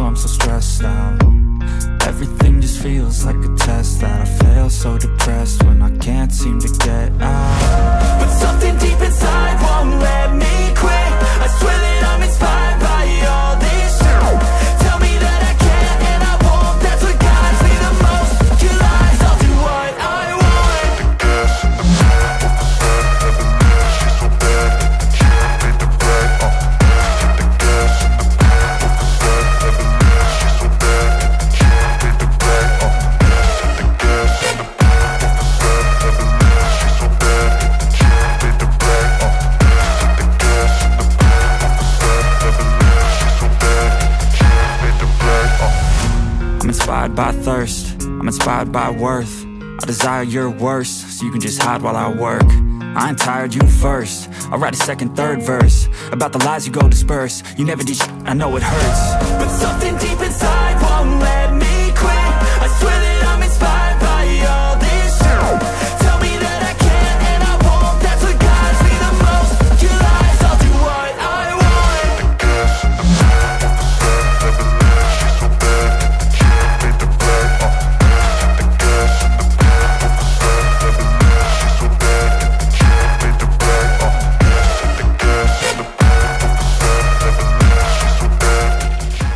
I'm so stressed out. Everything just feels like a test that I fail, so depressed when I can't seem to get out. But something deep inside won't let me quit. I swear that I'm inspired by all this shit. Tell me that I can't and I won't. That's what guides me the most. Your lies, I'll do what I want. Gas in the back of the sun, never leaves. She's so bad that the chick made the right. Hit the gas in the back of the sun, never leaves. She's so bad that the chick made the right. Hit the gas in the back of the sun, never leaves. She's so bad that the chick made the right. Hit the gas in the back of the sun, never leaves. She's so bad that the chick made the right. I'm inspired by thirst, I'm inspired by worth. I desire your worst, so you can just hide while I work. I ain't tired, you first. I'll write a second, third verse about the lies you go disperse. You never did shit, I know it hurts. But something deep inside won't let me quit. I swear that I'm inspired by all this shit. Tell me that I can't and I won't. That's what guides me the most. Your lies, I'll do what I want. The gas in the back of the sun, never leaves. She's so bad that the chick made the right. The gas in the back of the sun, never leaves. She's so bad that the chick made the right. The gas in the back of the sun, never leaves. She's so bad that the chick.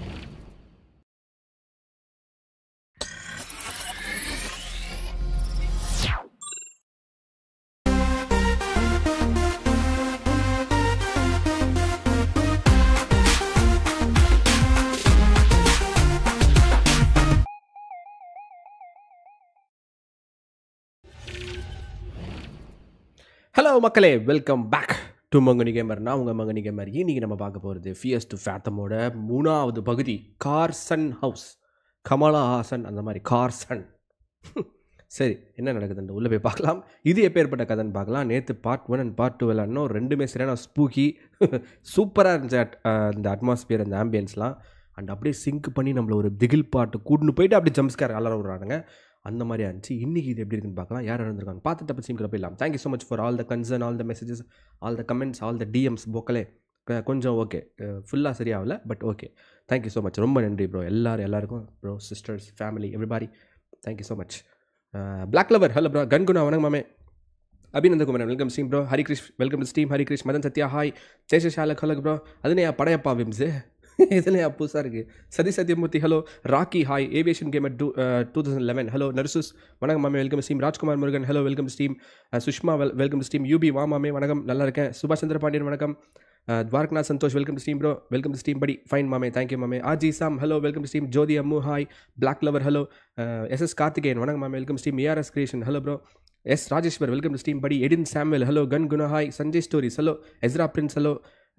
Hello மக்களே, welcome back to Mangani gamer. நான் உங்கள் மங்கனி gamer. இன்னைக்கு நம்ம பார்க்க போகிறது ஃபியர்ஸ் to ஃபேத்தமோட 3வது பகுதி, Carson house. Kamala Haasan அந்த மாதிரி கார்சன். சரி, என்ன நடக்குதுன்னு உள்ளே போய் பார்க்கலாம். இது எப்பேற்பட்ட கதைன்னு பார்க்கலாம். நேற்று பார்ட் 1 அண்ட் பார்ட் 2 விளாட்னோம். ரெண்டுமே சரியான ஸ்பூக்கி, சூப்பராக இருந்துச்சு. அந்த அட்மாஸ்பியர், அந்த ஆம்பியன்ஸ்லாம் அண்ட் அப்படியே சிங்க் பண்ணி நம்மளை ஒரு திகில் பாட்டு கூட்டுன்னு போயிட்டு அப்படி ஜம்ஸ்கேர் அலற விட்றானுங்க. அந்த மாதிரி இருந்துச்சு. இன்றைக்கி இது எப்படி இருக்குன்னு பார்க்கலாம். யார் இருந்திருக்காங்க பார்த்துட்டு அப்போ சீக்கிரம் போயிடலாம். Thank you so much for all the concern, all the messages, all the comments, all the DMs. போக்கலே கொஞ்சம் ஓகே, ஃபுல்லாக சரியாகல, but okay. Thank you so much, ரொம்ப நன்றி ப்ரோ. எல்லாருக்கும் bro, sisters, family, everybody, thank you so much. Black lover, hello bro. கன்குணா, வணக்கம் மாமே. Abhinandakumaran, welcome steam bro. Harikrish, welcome to steam. Harikrish, Madan Sathya, hi. சேஷாலக், ஹலோ ப்ரோ. அதுனே படையப்பா விம்ஸு, இதுலையா புதுசாக இருக்குது. Sathyamoorthy, hello. Rocky, hi. Aviation gamer 2011, hello. நர்சூஸ், வணக்கம் மாமே, welcome steam. Rajkumar Murugan, hello, welcome steam. Sushma, welcome steam. யூபி, வா மாமே, வணக்கம், நல்லா இருக்கேன். சுபாஷ் சந்திர பாண்டியன், வணக்கம். Dwarakanath Santhosh, welcome steam bro. Welcome steam buddy, fine மாமே, தேங்க்யூ மாமே. RG Sam, hello, welcome steam. Jothi Ammu, hi. Black lover, hello. SS Karthikeyan, வணக்கம் மாமே, welcome steam. ARS creation, hello bro. S Rajeshwar, welcome steam buddy. Eden Samuel, hello. கன் குணா, hi. Sanjay stories, hello. Ezra Prince, hello.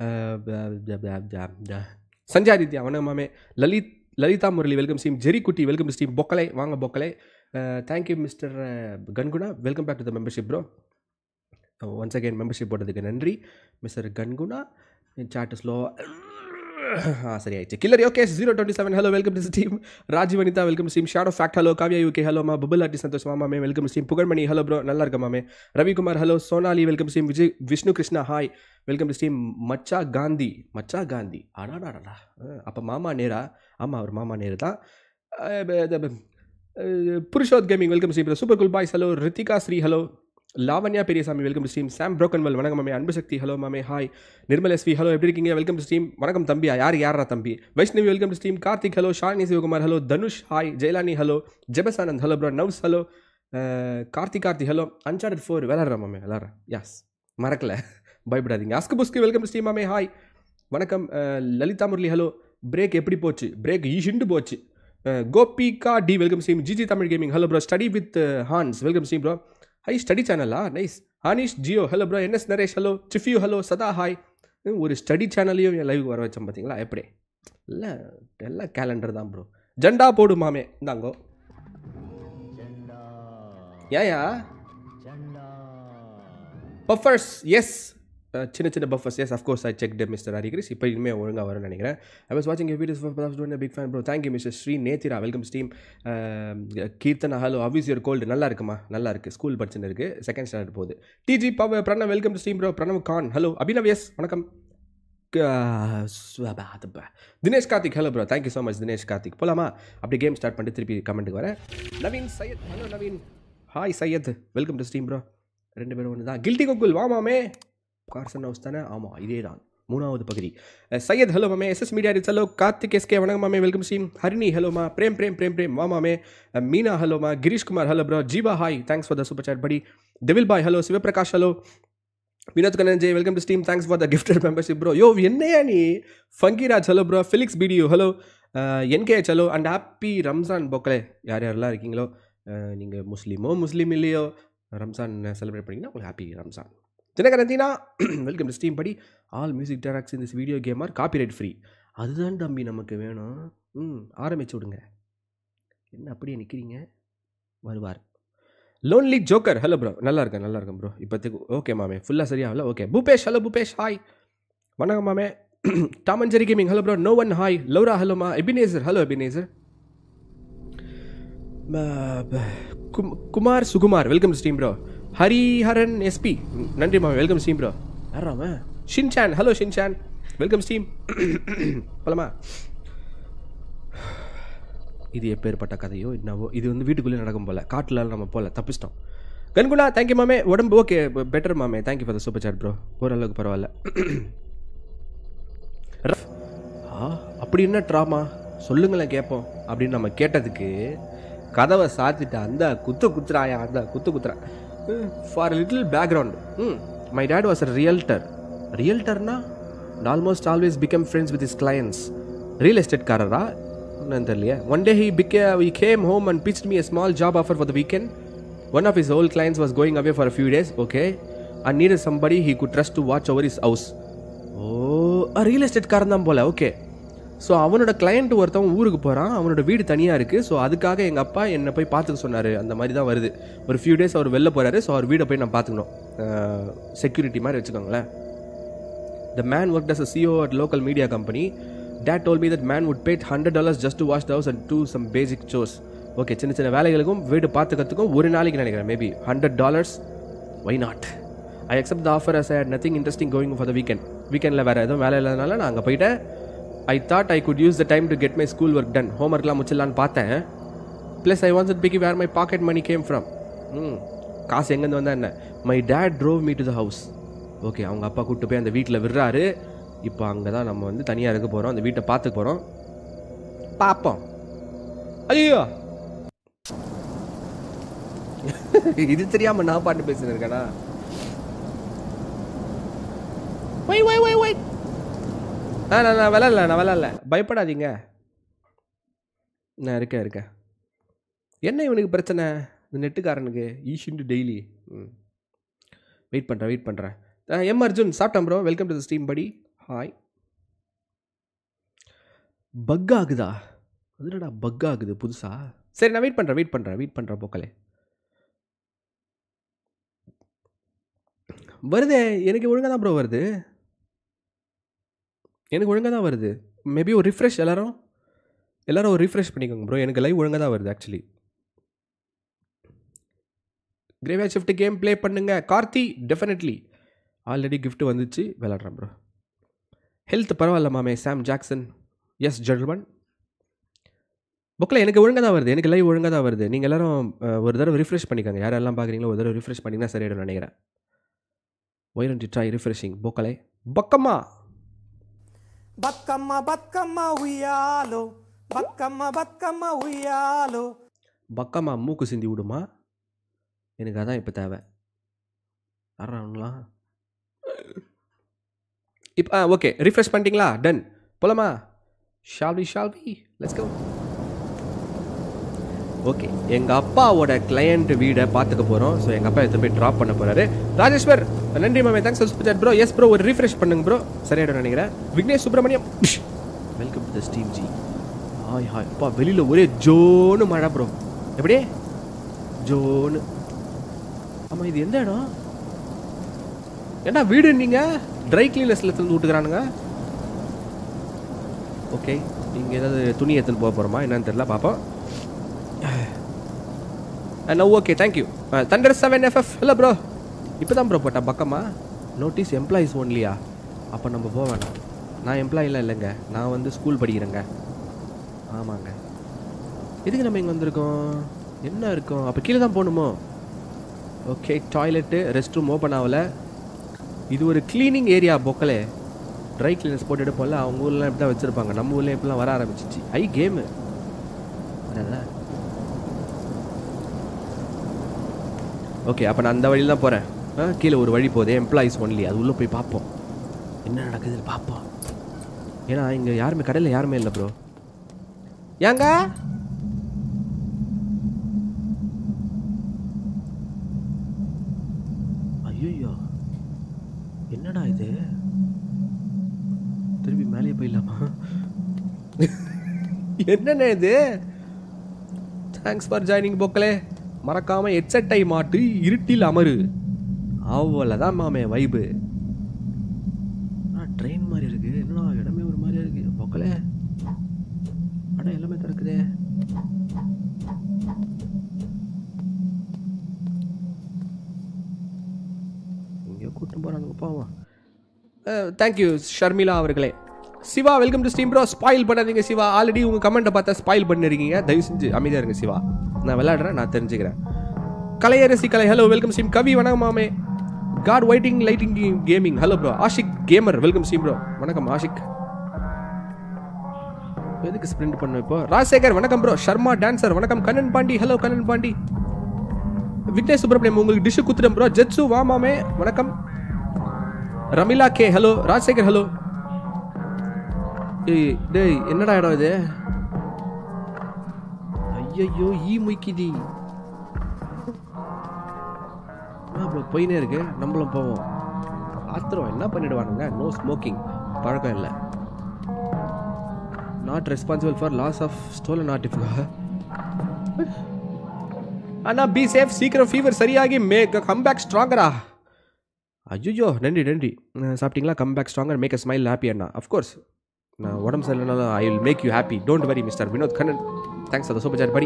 Sanjadithya, வணக்கம் மாமே. Lalitha Murali, welcome steam. Jerry Kutty, welcome steam. பொக்கலை, வாங்க பொக்கலை. Thank you mister கன்குணா, welcome back to the membership bro. Once again membership போட்டதுக்கு நன்றி மிஸ்டர் கன்குணா. சாட் ஸ்லோ சரி ஆயிடுச்சு. Killer okay 027, hello, welcome to steam. Raji Vanitha, welcome steam. Shadow fact, hello. Kavya UK, hello மா. பபுல் ஆர்டி சந்தோஷ், மாமே, welcome steam. Pugazhmani, hello bro, நல்லா இருக்க மாமே. Ravikumar, hello. Sonali, welcome steam. Vishnu Krishna, hi, welcome to steam. மச்சா காந்தி அடாடாடா, அப்போ மாமா நேரா? ஆமாம், அவர் மாமா நேரு தான். Purushoth gaming, welcome steam. Super cool boys, hello. Rithika Sri, hello. Lavanya Periyasamy, welcome to steam. Sam புரோக்கன்வெல், வணக்கம் மாமே. அன்பு சக்தி, ஹலோ மாமே, ஹாய். நிர்மல் எஸ்வி, ஹலோ, எப்படி இருக்கீங்க? Welcome to steam. வணக்கம் தம்பியா, யாரா தம்பி? Vaishnavi, welcome to steam. Karthik, hello. Shalini Sivakumar, hello. Dhanush, hi. Jeyalani, hello. Jebasanand, hello bro. நவ்ஸ், ஹலோ. கார்த்தி, ஹலோ. அன்சார்டட் 4 விளாட்றேன் மாமே, விளாட்றேன். யாஸ், மறக்கல, பயப்படாதீங்க. அஸ்கு புஸ்கு, வெல்கம் டு ஸ்டீம் மாமே, ஹாய், வணக்கம். லலிதா முரளி, ஹலோ. பிரேக் எப்படி போச்சு? பிரேக் ஈஷிண்டு போச்சு. Gopika D, welcome steam. GG Tamil gaming, hello bro. Study with ஹான்ஸ், welcome steam bro. Hi, study சேனலா? Nice. Hanish Jio, hello bro. NS Naresh, hello. சிஃப்யூ, ஹலோ. சதா, ஹாய். ஒரு ஸ்டடி சேனல்லையும் என் லைவ் வர வச்சோம் பார்த்தீங்களா? எப்படி இல்லை, எல்லாம் கேலண்டர் தான் ப்ரோ. ஜெண்டா போடு மாமே, இந்தாங்கோ. ஏயா பஃபர்ஸ்? எஸ், சின்ன buffers. Yes, of course I check mister Harikrish. இப்போ இனிமேல் ஒழுங்காக வரும்னு நினைக்கிறேன். ஐ வாஸ் வாட்சிங் videos for big fan bro. Thank you mister Sri Nethra, welcome steam. Keerthana, hello. அவ்யூஸ் யுவர் கோல்டு, நல்லா இருக்குமா? நல்லா இருக்குது, ஸ்கூல் படிச்சுன்னு இருக்குது, செகண்ட் ஸ்டாண்டர்ட் போகுது. டிஜி பவ Pranav, welcome to steam bro. Pranav Khan, hello. Abhinav, yes, வணக்கம். Dinesh Karthik hello bro, thank you so much Dinesh Karthik. போகலாமா? அப்படி கேம் ஸ்டார்ட் பண்ணிட்டு திருப்பி கமெண்ட்டுக்கு வரேன். Naveen Syed hello Naveen. Hi Syed, welcome to stream bro. 2 பேரும் ஒன்று தான். கில்ட்டி கோகுல் வா மாமே. கார்சன் ஹவுஸ் தானே? ஆமாம், இதே தான் 3வது பகுதி. சையத் ஹலோ மாமே. SS media Ritz hello. Karthik SK வணக்கம் மாமே, வெல்கம் ஸ்ட்ரீம். ஹரிணி ஹலோமா. பிரேம் பிரேம் பிரேம் பிரேம் வா மாமே. மீனா ஹலோமா. Gireeshkumar hello bro. Jeeva hi, thanks for the super chat buddy. Devil boy hello. Sivaprakash hello. Vinoth கண்ணன்ஜே welcome to stream, thanks for the gifted membership bro. Yo என்னையா நீ. ஃபங்கிராஜ் ஹலோ ப்ரோ. ஃபிலிக்ஸ் பிடியூ hello. NKH hello. And happy Ramzan போக்கலே. யார் யாரெல்லாம் இருக்கீங்களோ, நீங்கள் முஸ்லீம் இல்லையோ, ரம்ஜான் செலிப்ரேட் பண்ணிங்கன்னா உங்களுக்கு ஹாப்பி ரம்ஜான். தினகரந்தினா welcome to stream buddy. All music directs in this video game are copyright free. அதுதான் தம்பி நமக்கு வேணும். ஆரம்பிச்சு விடுங்க. என்ன அப்படியே நிற்கிறீங்க? வருவார். Lonely joker hello bro. நல்லா இருக்கேன் ப்ரோ இப்போத்துக்கு. ஓகே மாமே, ஃபுல்லாக சரியாகல. Okay Bhupesh hello. Bhupesh hi வணக்கம் மாமே. Tom and Jerry gaming hello bro. No one hi. Laura ஹலோமா. Ebenezer hello. Ebenezer. Kumar Sukumar welcome stream bro. Hariharan SP நன்றி மாமே, வெல்கம் ஸ்ட்ரீம் ப்ரோ. யாராம? Shinchan hello. Shinchan welcome stream. போலாமா? இது எப்பேற்பட்ட கதையோ என்னவோ. இது வந்து வீட்டுக்குள்ளே நடக்கும் போல், காட்டில் நம்ம போல தப்பிச்சிட்டோம். கன்குணா தேங்க்யூ மாமே. உடம்பு ஓகே பெட்டர் மாமே, thank you for the super chat bro. ஓரளவுக்கு பரவாயில்ல. அப்படி என்ன ட்ராமா சொல்லுங்களேன் கேட்போம் அப்படின்னு நம்ம கேட்டதுக்கு கதவை சாத்திட்டு அந்த குத்துறாயா, அந்த குத்துறா. For little background, my dad was a ரியல்டர்னா almost always become friends with his clients. Real estate காரரா என்னன்னு தெரியலையே. One day he came home and pitched me a small job offer for the weekend. One of his old clients was going away for a few days, okay, and needed somebody he could trust to watch over his house. Real estate காரன் தான் போல. Okay, so அவனோட client ஒருத்தவன் ஊருக்கு போகிறான், அவனோட வீடு தனியாக இருக்குது. ஸோ அதுக்காக எங்கள் அப்பா என்னை போய் பார்த்துக்க சொன்னார். அந்த மாதிரி தான் வருது. ஒரு ஃபியூ டேஸ் அவர் வெளில போகிறாரு. ஸோ அவர் வீடை போய் நான் பார்த்துக்கணும், செக்யூரிட்டி மாதிரி வச்சுக்கோங்களேன். The man worked as a CEO at local media company. Dad told me that man would pay $100 just to wash the house and do some basic chores. Okay, சின்ன வேலைகளுக்கும் வீடு பார்த்துக்கிறதுக்கும் ஒரு நாளைக்கு நினைக்கிறேன் maybe $100. Why not? I accept the offer as I had nothing interesting going for the weekend. வீக்கெண்டில் வேறு எதுவும் வேலை இல்லாதனால நான் அங்கே போயிட்டேன். I thought I could use the time to get my school work done. ஹோம்ஒர்க்லாம் முடிச்சிடலான்னு பார்த்தேன். Plus I wanted to pick where my pocket money came from. காசு எங்கேருந்து வந்தா என்ன? My dad drove me to the house. Okay, அவங்க அப்பா கூப்பிட்டு போய் அந்த வீட்டில் விடுறாரு. இப்போ அங்கே தான் நம்ம வந்து தனியாக இருக்க போகிறோம், அந்த வீட்டை பார்த்துக்க போகிறோம். பார்ப்போம். ஐயோ இது தெரியாமல் நான் பாட்டு பேசின்னு இருக்கேனா? நான் விளாட்ல, பயப்படாதீங்க, நான் இருக்கேன். என்ன இவனுக்கு பிரச்சனை? இந்த நெட்டுக்காரனுக்கு ஈஷின்ட்டு டெய்லி. வெயிட் பண்ணுறேன். எம் அர்ஜுன் சாப்பிட்டேன் bro, welcome to the stream buddy. Hi. Bug ஆகுதா? அதுடா பக் ஆகுது புதுசா. சரி, நான் வெயிட் பண்ணுறேன் போக்கலே. வருதே, எனக்கு ஒழுங்காக தான் ப்ரோ வருது. மேபி ஒரு ரிஃப்ரெஷ், எல்லாரும் ஒரு ரிஃப்ரெஷ் பண்ணிக்கோங்க ப்ரோ. எனக்கு லைவ் ஒழுங்காக தான் வருது actually. Graveyard shift game play பண்ணுங்க கார்த்தி. டெஃபினெட்லி ஆல்ரெடி கிஃப்ட் வந்துச்சு, விளாட்றேன் ப்ரோ. ஹெல்த் பரவாயில்ல மாமே. Sam Jackson yes gentleman. புக்கில் எனக்கு ஒழுங்காக தான் வருது, எனக்கு லைவ் ஒழுங்காக தான் வருது. நீங்கள் எல்லோரும் ஒரு தடவை ரிஃப்ரெஷ் பண்ணிக்கோங்க. யாரெல்லாம் பார்க்குறீங்களோ ஒரு தடவை ரிஃப்ரெஷ் பண்ணிங்கன்னா சரியாயிடும் நினைக்கிறேன். Why don't you try refreshing? போக்கலே பக்கம்மா உய்யாலோ. பக்கம்மா மூக்கு சிந்தி விடுமா? எனக்கு அதான் இப்போ தேவை. ஆறாங்களா இப்போ? ஓகே, ரிஃப்ரெஷ் பண்ணிட்டீங்களா? டன். போலாமா? Shall we let's go. Okay, எங்கள் அப்பாவோட கிளையண்ட் வீடை பார்த்துக்க போகிறோம். ஸோ எங்கள் அப்பா எடுத்து போய் ட்ராப் பண்ண போகிறாரு. ராஜேஸ்வர் நன்றி மாமே, thanks for super chat bro. Yes bro, ஒரு ரிஃப்ரெஷ் பண்ணுங்க ப்ரோ, சரியாயிடும் நினைக்கிறேன். Vignesh Subramaniam welcome to the stream ji. Hi அப்பா, வெளியில் ஒரே ஜோனு மழை ப்ரோ. எப்படி ஜோனு? ஆமாம், இது எந்த இடம்? ஏன்னா வீடு நீங்கள் ட்ரை கிளீனர்ஸில் எடுத்துன்னு விட்டுக்கிறானுங்க. ஓகே, நீங்கள் ஏதாவது துணி எடுத்துன்னு போக போகிறோமா என்னன்னு தெரியல, பார்ப்போம். Okay, thank you. Thunder 7FF hello bro. இப்போ தான் ப்ரோ போட்டா பக்கமா நோட்டீஸ் எம்ப்ளாயிஸ் ஒன்லியா? அப்போ நம்ம போக வேணாம். நான் எம்ப்ளாயிலாம் இல்லைங்க, நான் வந்து ஸ்கூல் படிக்கிறேங்க. ஆமாங்க. எதுக்கு நம்ம இங்கே வந்திருக்கோம்? என்ன இருக்கும்? அப்போ கீழே தான் போகணுமோ? Okay, toilet, rest room open ஆகலை. இது ஒரு க்ளீனிங் ஏரியா பொக்கலே. ட்ரை கிளீனர்ஸ் போட்டு எடுப்போம்ல, அவங்க ஊர்லாம் இப்படி தான் வச்சுருப்பாங்க. நம்ம ஊர்லேயும் இப்படிலாம் வர ஆரம்பிச்சிச்சு. கேமு அதான். ஓகே, அப்போ நான் அந்த வழியில் தான் போகிறேன். கீழே ஒரு வழி போகுது, எம்ப்ளாயிஸ் ஒன்லி. அது உள்ளே போய் பார்ப்போம் என்ன நடக்குதுன்னு பார்ப்போம். ஏன்னா இங்கே யாருமே கடையில் யாருமே இல்லை ப்ரோ. ஏங்க ஐயோ என்னடா இது? திருப்பி மேலே போயிடலாமா? என்னண்ணே இது? தேங்க்ஸ் ஃபார் ஜாயினிங் பொக்கலே. மறக்காமல் ஹெட்செட்டை மாட்டு, இருட்டில் அமரு. அவ்வளோதான் மாமே வைபு. ட்ரெயின் மாதிரி இருக்கு. என்னடா இடமே ஒரு மாதிரியா இருக்கு பொக்கலே. அட எல்லாமே திறக்குதே. இங்கே கூட்டம் போகிறானுங்க பாவம். தேங்க்யூ ஷர்மிளா அவர்களே. Siva welcome to stream bro. Spoil பண்ணாதீங்க சிவா. ஆல்ரெடி உங்கள் கமெண்ட்டை பார்த்தா ஸ்பாயில் பண்ணிருக்கீங்க. தயவு செஞ்சு அமைதியாக இருங்க சிவா. நான் விளையாடுறேன், நான் தெரிஞ்சுக்கிறேன். Kalaiyarasi Kalai hello welcome stream. Kavi வணக்கம் மாமே. God waiting lighting gaming hello bro. Ashik gamer welcome stream bro. வணக்கம் ஆஷிக். எதுக்கு ஸ்ப்ரிண்ட் பண்ண இப்போ? ராஜசேகர் வணக்கம் ப்ரோ. ஷர்மா டான்சர் வணக்கம். கண்ணன் பாண்டி ஹலோ கண்ணன் பாண்டி. விக்னேஷ் சுப்ரமணியம் உங்களுக்கு டிஷ்ஷு குத்துறேன் ப்ரோ. ஜெட்ஸு வா மாமே வணக்கம். Ramila K hello. Rajasekar hello. டேய் என்னடா இடம் இது? ஐயோ ஈ முய்க்கிதி. போயினே இருக்கு. நம்மளும் போவோம். ஆத்திரம் என்ன பண்ணிடுவானுங்க? நோ ஸ்மோக்கிங் பழக்கம் இல்லை. Not responsible for loss of stolen artificial. அண்ணா பி சேஃப். சீக்கிரம் ஃபீவர் சரியாகி மேக் கம் பேக் ஸ்ட்ராங்கரா. ஐயோ நன்றி நன்றி. சாப்பிட்டீங்களா? Come back stronger make a smile happy அண்ணா. அஃப்கோர்ஸ் நான் உடம்பு சரியில்லைனாலும் I will make you happy. Don't worry mister Vinoth Kannan. Thanks for the super chat buddy.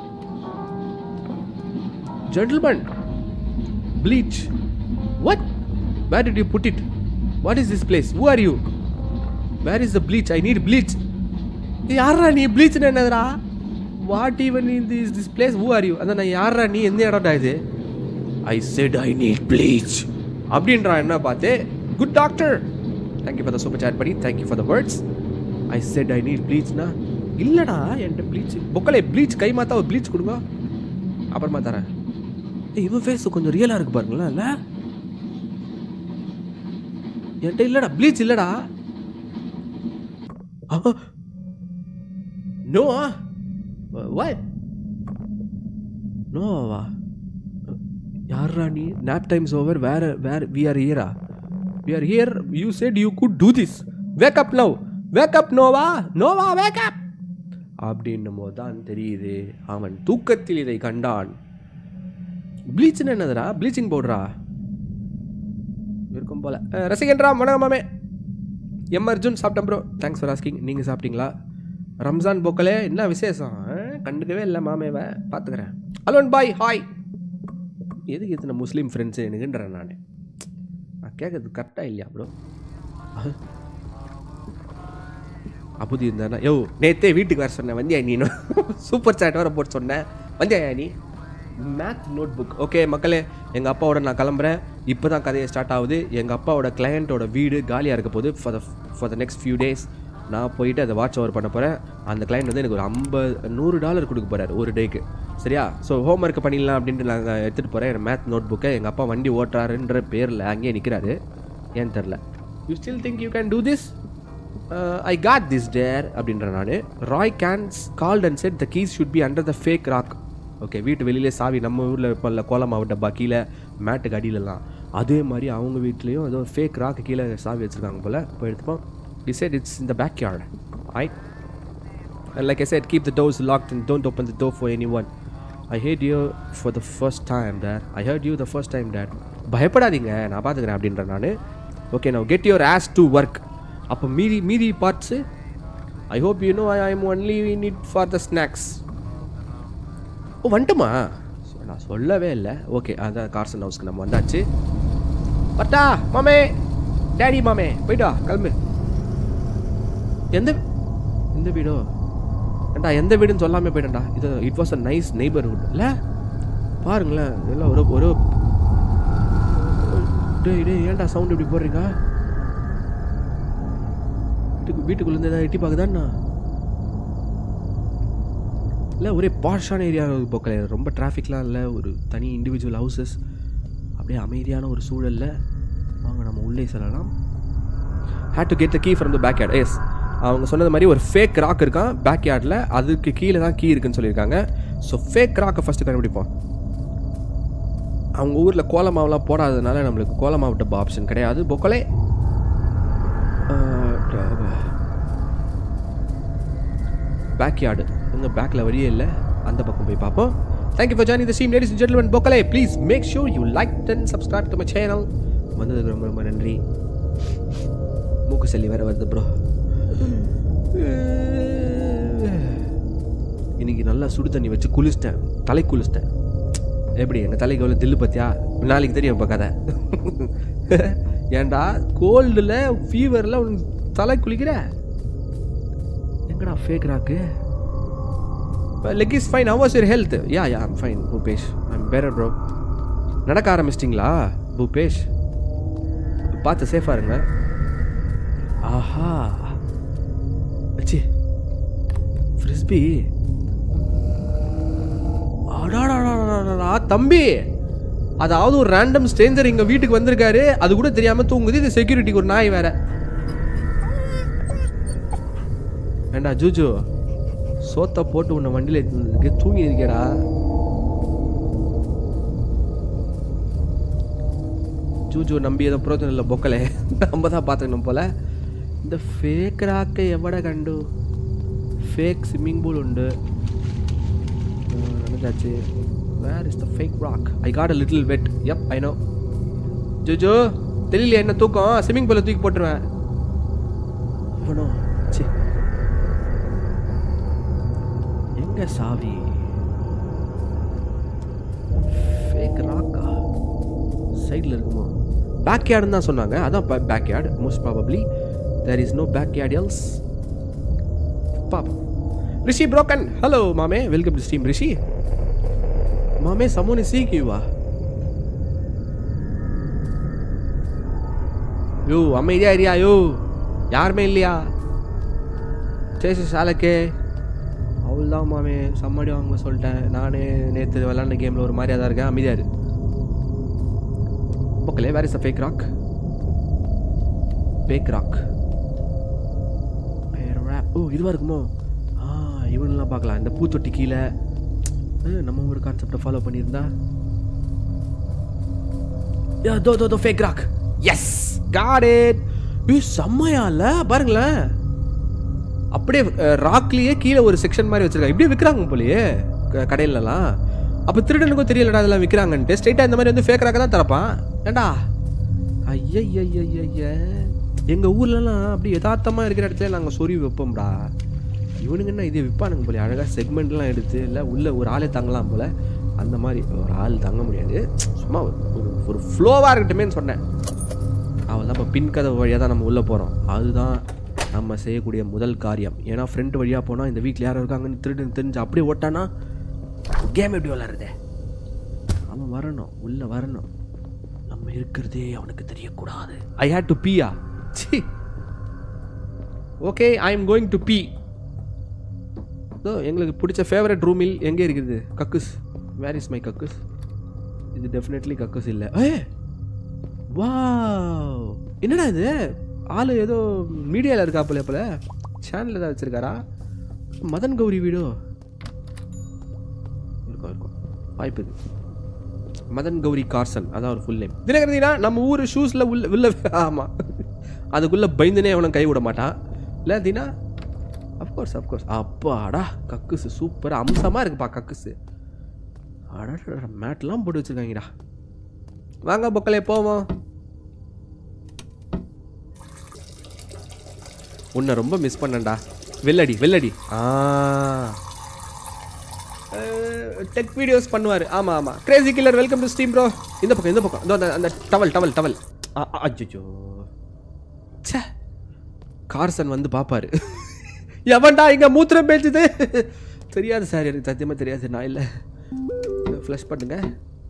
Gentleman bleach. What? Where did you put it? What is this place? Who are you? Where is the bleach? I need bleach. யாரா நீ? bleach என்னடா? What even is this place? Who are you? அதான் நான் யாரா நீ? எந்த இடம்டா இது? I said I need bleach. அப்படின்றா என்ன பார்த்து. Good doctor. Thank you for the super chat buddy. Thank you for the words. I said I need bleach na. இல்லடா என்கிட்ட bleach. பொக்கலே bleach கை மாத்தா ஒரு bleach கொடுங்க. அப்புறமா தரேன். இவன் ஃபேஸ் கொஞ்சம் ரியலாக இருக்கு பாருங்களேன். இல்லை என்கிட்ட இல்லைடா ப்ளீச் இல்லைடா. No what Noah? யாரா நீ? Nap time's over. Where we are ஹியரா? We are here. You said you good to this. Wake up now. Wake up Noah. Noah wake up அப்படின்னும் போது தான் தெரியுது அவன் தூக்கத்தில் இதை கண்டான். ப்ளீச்சுன்னு என்னதுடா? ப்ளீச்சிங் பவுடரா இருக்கும் போல. ரசிகன்றா வணக்கம் மாமே. எம் அர்ஜுன் சாப்பிட்டேன் ப்ரோ. Thanks for asking. நீங்கள் சாப்பிட்டீங்களா? ரம்ஜான் பொக்கலே என்ன விசேஷம்? கண்டுக்கவே இல்லை மாமேவை. பார்த்துக்கிறேன். Alone boy hi. எதுக்கு எத்தனை முஸ்லீம் ஃப்ரெண்ட்ஸு எனக்குன்றேன் நான் கேட்கறது கரெக்டாக இல்லையா ப்ரோ? அபுதி இருந்தானா? யோ நேற்றே வீட்டுக்கு வர சொன்னேன். வந்தியா நீ? சூப்பர் சாட் வர போட்டு சொன்னேன். வந்தியா நீ? Math note book. ஓகே மக்களே, எங்கள் அப்பாவோட நான் கிளம்புறேன். இப்போ தான் கதையை ஸ்டார்ட் ஆகுது. எங்கள் அப்பாவோட கிளையண்ட்டோட வீடு காலியாக இருக்க போகுது for the next few days. நான் போயிட்டு அதை வாட்ச் ஓவர் பண்ண போகிறேன். அந்த கிளைண்ட் வந்து எனக்கு ஒரு $100 கொடுக்க போகிறார் ஒரு டேக்கு. சரியா? ஸோ ஹோம் ஒர்க் பண்ணிடலாம் அப்படின்ட்டு நாங்கள் எடுத்துகிட்டு போகிறேன் என் மேத் நோட் புக்கை. எங்கள் அப்பா வண்டி ஓட்டுறாருன்ற பேரில் அங்கேயே நிற்கிறாரு. ஏன்னு தெரில. You still think you can do this? I got this dear அப்படின்ற நான். ராய் கேன்ஸ் called and said the keys should be under the fake rock. Okay, வீட்டு வெளியிலே சாவி நம்ம ஊரில் இப்போ இல்லை கோலம் மாவட்ட கீழே மேட்டுக்கு அடியிலலாம் அதே மாதிரி அவங்க வீட்லேயும் ஏதோ ஃபேக் ராக்கு கீழே சாவி வச்சுருக்காங்க போல். போய் எடுத்துப்போம். He said it's in the backyard. Right? And like I said, keep the doors locked and don't open the door for anyone. I heard you for the first time, Dad. I heard you the first time, Dad. பயப்படாதீங்க, நான் பார்த்துக்கிறேன் அப்படின்ற நான். Okay, now get your ass to work. அப்போ மீதி parts I hope you know I am only in it for the snacks. ஓ வந்துட்டுமா? நான் சொல்லவே இல்லை. ஓகே, அதான் கார்சன் ஹவுஸ்க்கு நம்ம வந்தாச்சு. பட்டா மாமே, டேடி மாமே, போய்ட்டா கிளம்பு. எந்த வீடோ ஏண்டா எந்த வீடுன்னு சொல்லாமல் போயிட்டேன்டா. இது it was a nice neighbourhood இல்லை? பாருங்களேன் எல்லாம் ஒரு டேய் ஏன்டா சவுண்ட் இப்படி போடுறீங்க? வீட்டுக்குள்ளேருந்து ஏதாவது எட்டி பார்க்குதாண்ணா? இல்லை ஒரே பாஷான ஏரியா போக்கல, ரொம்ப டிராஃபிக்லாம் இல்லை, ஒரு தனி இண்டிவிஜுவல் ஹவுசஸ், அப்படியே அமைதியான ஒரு சூழலில். வாங்க நம்ம உள்ளே செல்லலாம். Had to get the key from the backyard. Yes, அவங்க சொன்னது மாதிரி ஒரு ஃபேக் ராக் இருக்கான் பேக் யார்டில், அதுக்கு கீழே தான் கீ இருக்குன்னு சொல்லியிருக்காங்க. ஸோ ஃபேக் ராக்கை ஃபஸ்ட்டு கண்டுபிடிப்போம். அவங்க ஊரில் கோலமாவெலாம் போடாததுனால நம்மளுக்கு கோலமாவு டப்பா ஆப்ஷன் கிடையாது. பொக்கலே பேக் யார்டு எங்கள் பேக்கில் வழியே இல்லை, அந்த பக்கம் போய் பார்ப்போம். Thank you for joining the stream ladies and gentleman. பொக்கலே please make sure you like and subscribe to my channel. வந்ததுக்கு ரொம்ப ரொம்ப நன்றி. மூக்கு சளி வேறு வருது ப்ரோ. இன்னைக்கு நல்லா சுடு தண்ணி வச்சு குளிச்சிட்டேன், தலை குளிச்சிட்டேன். எப்படி எங்கள் தலைக்கு எவ்வளோ தில்லு பார்த்தியா? நாளைக்கு தெரியும் இப்போ கதை. ஏன்டா கோல்டில் ஃபீவரில் உன் தலை குளிக்கிற? எங்கடா fake rock? Leg is fine. How was your health? Yeah I'm fine Bhupesh, I'm better bro. நடக்க ஆரம்பிச்சிட்டிங்களா பூபேஷ்? பார்த்து சேஃபாக இருங்க. ஆஹா அச்சி ஃப்ரிஸ்பி. அடாடா தம்பி, அதாவது ஒரு ரேண்டம் ஸ்ட்ரேஞ்சர் எங்கள் வீட்டுக்கு வந்திருக்காரு, அது கூட தெரியாமல் தூங்குது. இது செக்யூரிட்டிக்கு ஒரு நாய் வேற. ஏண்டா ஜூஜு, சோத்தை போட்டு உன்னை வண்டியில் எடுத்துக்கு தூங்கி இருக்கேடா. ஜூஜு நம்பி எதுவும் புரோஜனம் இல்லை பொக்கலே, நம்ம தான் பார்த்துக்கணும் போல. இந்த ஃபேக் ராக்கை எவ்வளோ கண்டு ஃபேக் ஸ்விம்மிங் பூல் உண்டு நினைச்சாச்சு. Where is the fake rock? I got a little wet. Yep I know. ஜூஜு தெரியலையா என்ன தூக்கம்? ஸ்விம்மிங் பூலில் தூக்கி போட்டுருவேன். அவனோ சி எங்க சாவி? ஃபேக் ராக்கா சைடில் இருக்குமோ? பேக் யார்டுன்னு தான் சொன்னாங்க, அதான் back yard. Most probably there is no back yard else. பாப்பா ரிஷி broken. ஹலோ மாமே, வெல்கம் டு ஸ்ட்ரீம் ரிஷி. மாமே someone is seeking you. யோ அமைதியா இரியா. யோ யாருமே இல்லையா? சேசி சாலக்கே அவள் தான் மாமே சம்மடி வாங்க சொல்லிட்டேன். நானே நேற்று விளாண்ட கேமில் ஒரு மாதிரியாக தான் இருக்கேன். அமைதியாக இரு. Okay, where is the fake rock? Fake rock ஓ இதுவாக இருக்குமோ? இவனெலாம் பார்க்கலாம். இந்த பூத்தொட்டி கீழே நம்ம ஒரு கான்செப்டை ஃபாலோ பண்ணியிருந்தா. தோ fake rock. Yes got it. செம்மையா இல்லை பாருங்களேன். அப்படியே ராக்லேயே கீழே ஒரு செக்ஷன் மாதிரி வச்சுருக்காங்க. இப்படியே விற்கிறாங்க போலையே கடையிலலாம். அப்போ திருடனுக்கும் தெரியலடா அதெல்லாம் விற்கிறாங்கன்ட்டு. ஸ்ட்ரைட்டாக இந்த மாதிரி வந்து ஃபேக் ராக்கை தான் தரப்பான். ஏண்டா ஐய எங்கள் ஊர்லலாம் அப்படி யதார்த்தமாக இருக்கிற இடத்துல நாங்கள் சொருவி வைப்போம்டா. இவனுங்க என்ன இதே விற்பானுங்க போல அழகாக செக்மெண்ட்லாம் எடுத்து. இல்லை உள்ளே ஒரு ஆளே தங்கலாம் போல். அந்த மாதிரி ஒரு ஆள் தங்க முடியாது. சும்மா ஒரு ஃப்ளோவாக இருக்கட்டுமேன்னு சொன்னேன். அவள் தான் இப்போ பின் கதவு வழியாக தான் நம்ம உள்ளே போகிறோம். அதுதான் நம்ம செய்யக்கூடிய முதல் காரியம். ஏன்னா ஃப்ரெண்ட் வழியாக போனால் இந்த வீட்டில் யாரும் இருக்காங்கன்னு திருடுன்னு தெரிஞ்சு அப்படியே ஓட்டானா கேம் எப்படி விளாட்றதே? அவன் வரணும், உள்ளே வரணும். நம்ம இருக்கிறதே அவனுக்கு தெரியக்கூடாது. ஐ ஹேட் டு பீயா. சி okay, I am going to pee. So எங்களுக்கு பிடிச்ச ஃபேவரட் ரூமில் எங்கே இருக்குது? கக்குஸ். வேர் இஸ் மை கக்குஸ்? இது டெஃபினெட்லி கக்குஸ் இல்லை. வா என்னடா இது? ஆள் ஏதோ மீடியாவில் இருக்கா போல. போல சேனல் ஏதாவது வச்சுருக்காரா? மதன் கௌரி வீடோ இருக்கும் வாய்ப்பு இருக்குது. மதன் கௌரி கார்சன் அதான் ஒரு ஃபுல் நேம். தினகரதினா நம்ம ஊர் ஷூஸில் உள்ள ஆமாம், அதுக்குள்ளே பயந்துனே அவனும் கை விட மாட்டான் இல்லை தீனா? Of course of course. அப்பாடா கக்குஸு சூப்பர் அம்சமாக இருக்குப்பா கக்குஸு. அடா மேட்லாம் போட்டு வச்சுருக்காங்கடா. வாங்க பொக்கலே போவோம். உன்னை ரொம்ப மிஸ் பண்ணேன்டா. வெள்ளடி வெள்ளடி. டெக் வீடியோஸ் பண்ணுவார். ஆமாம் ஆமாம். Crazy killer welcome to stream bro. இந்த பக்கம் இந்த பக்கம் அந்த டவல் டவல் டவல். அச்சோ சே கார்சன் வந்து பார்ப்பாரு. எவன்டா இங்கே மூத்திரம் பேச்சுது? தெரியாது சார், எனக்கு சத்தியமாக தெரியாது, நான் இல்லை. ஃப்ளஷ் பண்ணுங்க.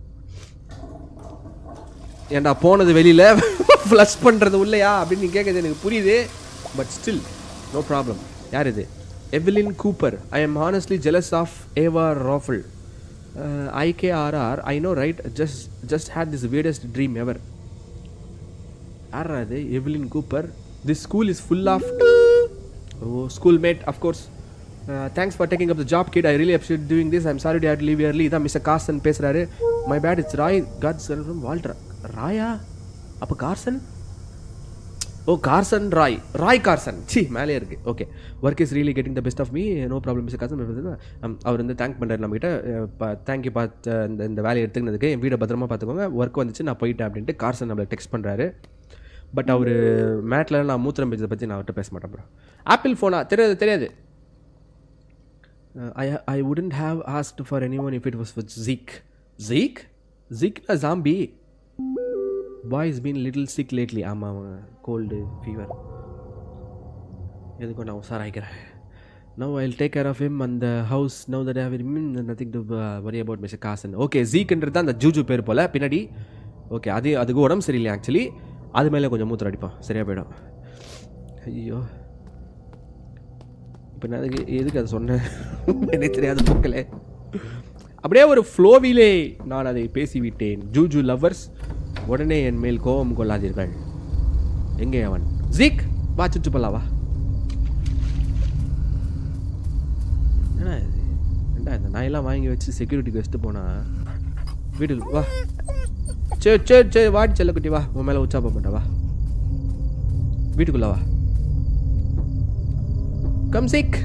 ஏன்டா போனது வெளியில் ஃப்ளஷ் பண்ணுறது இல்லையா அப்படின்னு நீ கேட்குறது எனக்கு புரியுது. But still no problem. யார் இது? Evelyn Cooper. I am honestly jealous of Ava ROFL. IKRR. I know right? Just had this weirdest dream ever. யாரா இது? Evelyn Cooper. This school is full of schoolmate, of course. Thanks for taking up the job, kid. I really appreciate doing this. I'm sorry to have to leave early. இதான் mister Carson பேசுகிறாரு. My bad, it's Roy. God sir from Walter. ராயா? அப்போ Carson? ஓ Carson Roy Carson. மேலே இருக்குது. Okay. Work is really getting the best of me. No problem mister Carson. அவர் வந்து thank பண்ணுறாரு நம்மகிட்ட. தேங்க்யூ பார்த்து இந்த வேலையை எடுத்துக்கினதுக்கு. என் வீடை பத்திரமா பார்த்துக்கோங்க. ஒர்க் வந்துச்சு, நான் போயிட்டேன் அப்படின்ட்டு கார்சன் நம்மளை டெக்ஸ்ட் பண்ணுறாரு. பட் அவர் மேட்டில் நான் மூத்திரம் பேச்சதை பற்றி நான் அவர்கிட்ட பேச மாட்டேன் ப்ரோ. ஆப்பிள் ஃபோனா? தெரியாது. I wouldn't have asked for anyone if it was for Zeke. Zeke a zombie. Boy's been little sick lately. ஆமாம், கோல்டு ஃபீவர். எதுக்கும் நான் உஷாராய்க்கிறேன். Now I'll take care of him and the house now that I have him. Nothing to worry about Mr. Carson. Okay, ஜீக்ன்றது தான் அந்த ஜூஜு பேர் போல் பின்னாடி. Okay, அதுக்கு உடம்பு சரியில்லை ஆக்சுவலி. அது மேலே கொஞ்சம் மூத்திரம் அடிப்பான், சரியாக போயிடும். ஐயோ, இப்போ நான் எதுக்கு அதை சொன்னேன் எனக்கு தெரியாது. போக்கலை, அப்படியே ஒரு ஃப்ளோவிலே நான் அதை பேசிவிட்டேன். ஜூஜு லவ்வர்ஸ், உடனே என் மேல் கோபம் கொள்ளாதீர்கள். எங்கே அவன்? ஜீக், வா சுற்று போலாம், வா. என்ன இது? ஏண்டா இந்த நாயெல்லாம் வாங்கி வச்சு செக்யூரிட்டிக்கு வச்சுட்டு போனா வீட்டில் வா. சரி வாடி செல்லக்குட்டி, வா. உன் மேலே உச்சா போக மாட்டா, வா. வீட்டுக்குள்ள வா. Come Zeke.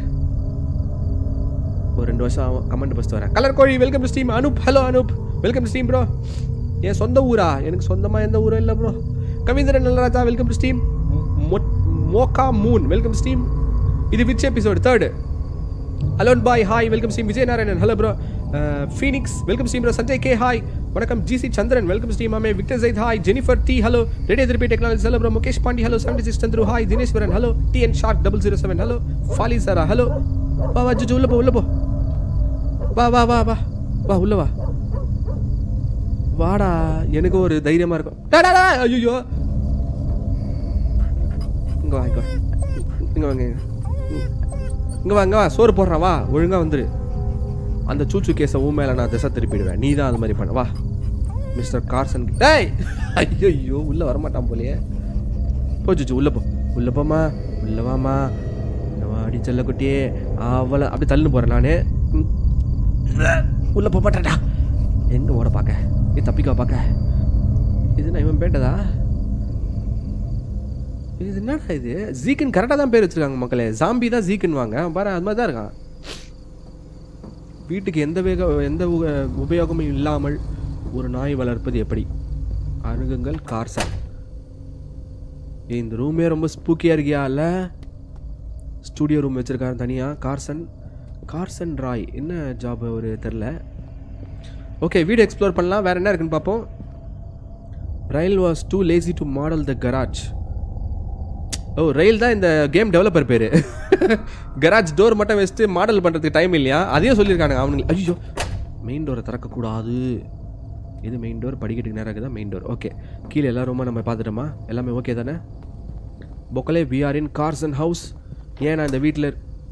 ஒரு 2 வருஷம் கமெண்ட் பஸ்ட் வரேன். கலர் கோழி welcome to stream. Anup, hello Anup, welcome to stream bro. என் சொந்த ஊரா? எனக்கு சொந்தமாக எந்த ஊரும் இல்லை bro. Kavindran Nallaraja welcome to stream. மோகா மூன் வெல்கம் டு ஸ்ட்ரீம். இது which episode? 3rd. Alone boy hi welcome stream. Vijay Narayanan hello bro. Phoenix welcome stream bro. Sanjay K hi வணக்கம். GC Chandran welcome stream. ஆமே Victor Zaid hi. Jennifer D hello. Radio திருப்பி technology hello bro. Mukesh Pandi hello. 76 Chandru hi. Dhineshwaran hello. TN shark 007 hello. ஃபாலி சாரா hello. வா வா ஜூஜு, உள்ள போ வா வா வா வா வா உள்ள வா. வாடா, எனக்கு ஒரு தைரியமாக இருக்கும். ஐயோ, இங்கே வா, இங்கே வா, சோறு போடுறான், வா. ஒழுங்காக வந்துரு. அந்த சூச்சு கேஸை உன் மேலே நான் திசை திருப்பிடுவேன். நீ தான் அது மாதிரி பண்ண, வா. Mister Carson. டேய், ஐயோ, உள்ளே வரமாட்டான் போலையே. போ சூச்சு, உள்ளே போமா, உள்ளே வாமா. அடி செல்ல குட்டியே, அவளை அப்படி தள்ளுன்னு போகிறேன் நான். உள்ளே போக மாட்டேன்டா. எங்கே ஓட பார்க்க? தப்பிக்கா பார்க்க. இது நான் இவன் பேண்டதா? இது என்னடா இது? ஜீக்குன்னு கரெக்டாக தான் பேர் வச்சுருக்காங்க மக்களே. ஜாம்பி தான் ஜீக்குன்னு வாங்க பாரு, அது மாதிரி தான் இருக்கான். வீட்டுக்கு எந்த உபயோகமும் இல்லாமல் ஒரு நாய் வளர்ப்பது எப்படி? அணுகுங்கள் கார்சன். இந்த ரூமே ரொம்ப ஸ்பூக்கியாக இருக்கியா? இல்லை, ஸ்டூடியோ ரூம் வச்சுருக்காரு தனியாக. கார்சன் ராய் என்ன ஜாப் ஒரு தெரில. ஓகே, வீடு எக்ஸ்ப்ளோர் பண்ணலாம். வேறு என்ன இருக்குன்னு பார்ப்போம். Rail was too lazy to model the garage. ஓ, ரயில் தான் இந்த கேம் டெவலப்பர் பேர். கராஜ் டோர் மட்டும் வச்சுட்டு மாடல் பண்ணுறதுக்கு டைம் இல்லையா? அதையும் சொல்லியிருக்காங்க அவனுங்க. ஐயோ, மெயின் டோரை திறக்கக்கூடாது. இது மெயின் டோர், படிக்கட்டுக்கு நேராக தான் மெயின் டோர். ஓகே, கீழே எல்லா ரூமாக நம்ம பார்த்துட்டோமா? எல்லாமே ஓகே தானே? பொக்கலே we are in Carson house. ஏன்னா இந்த வீட்டில்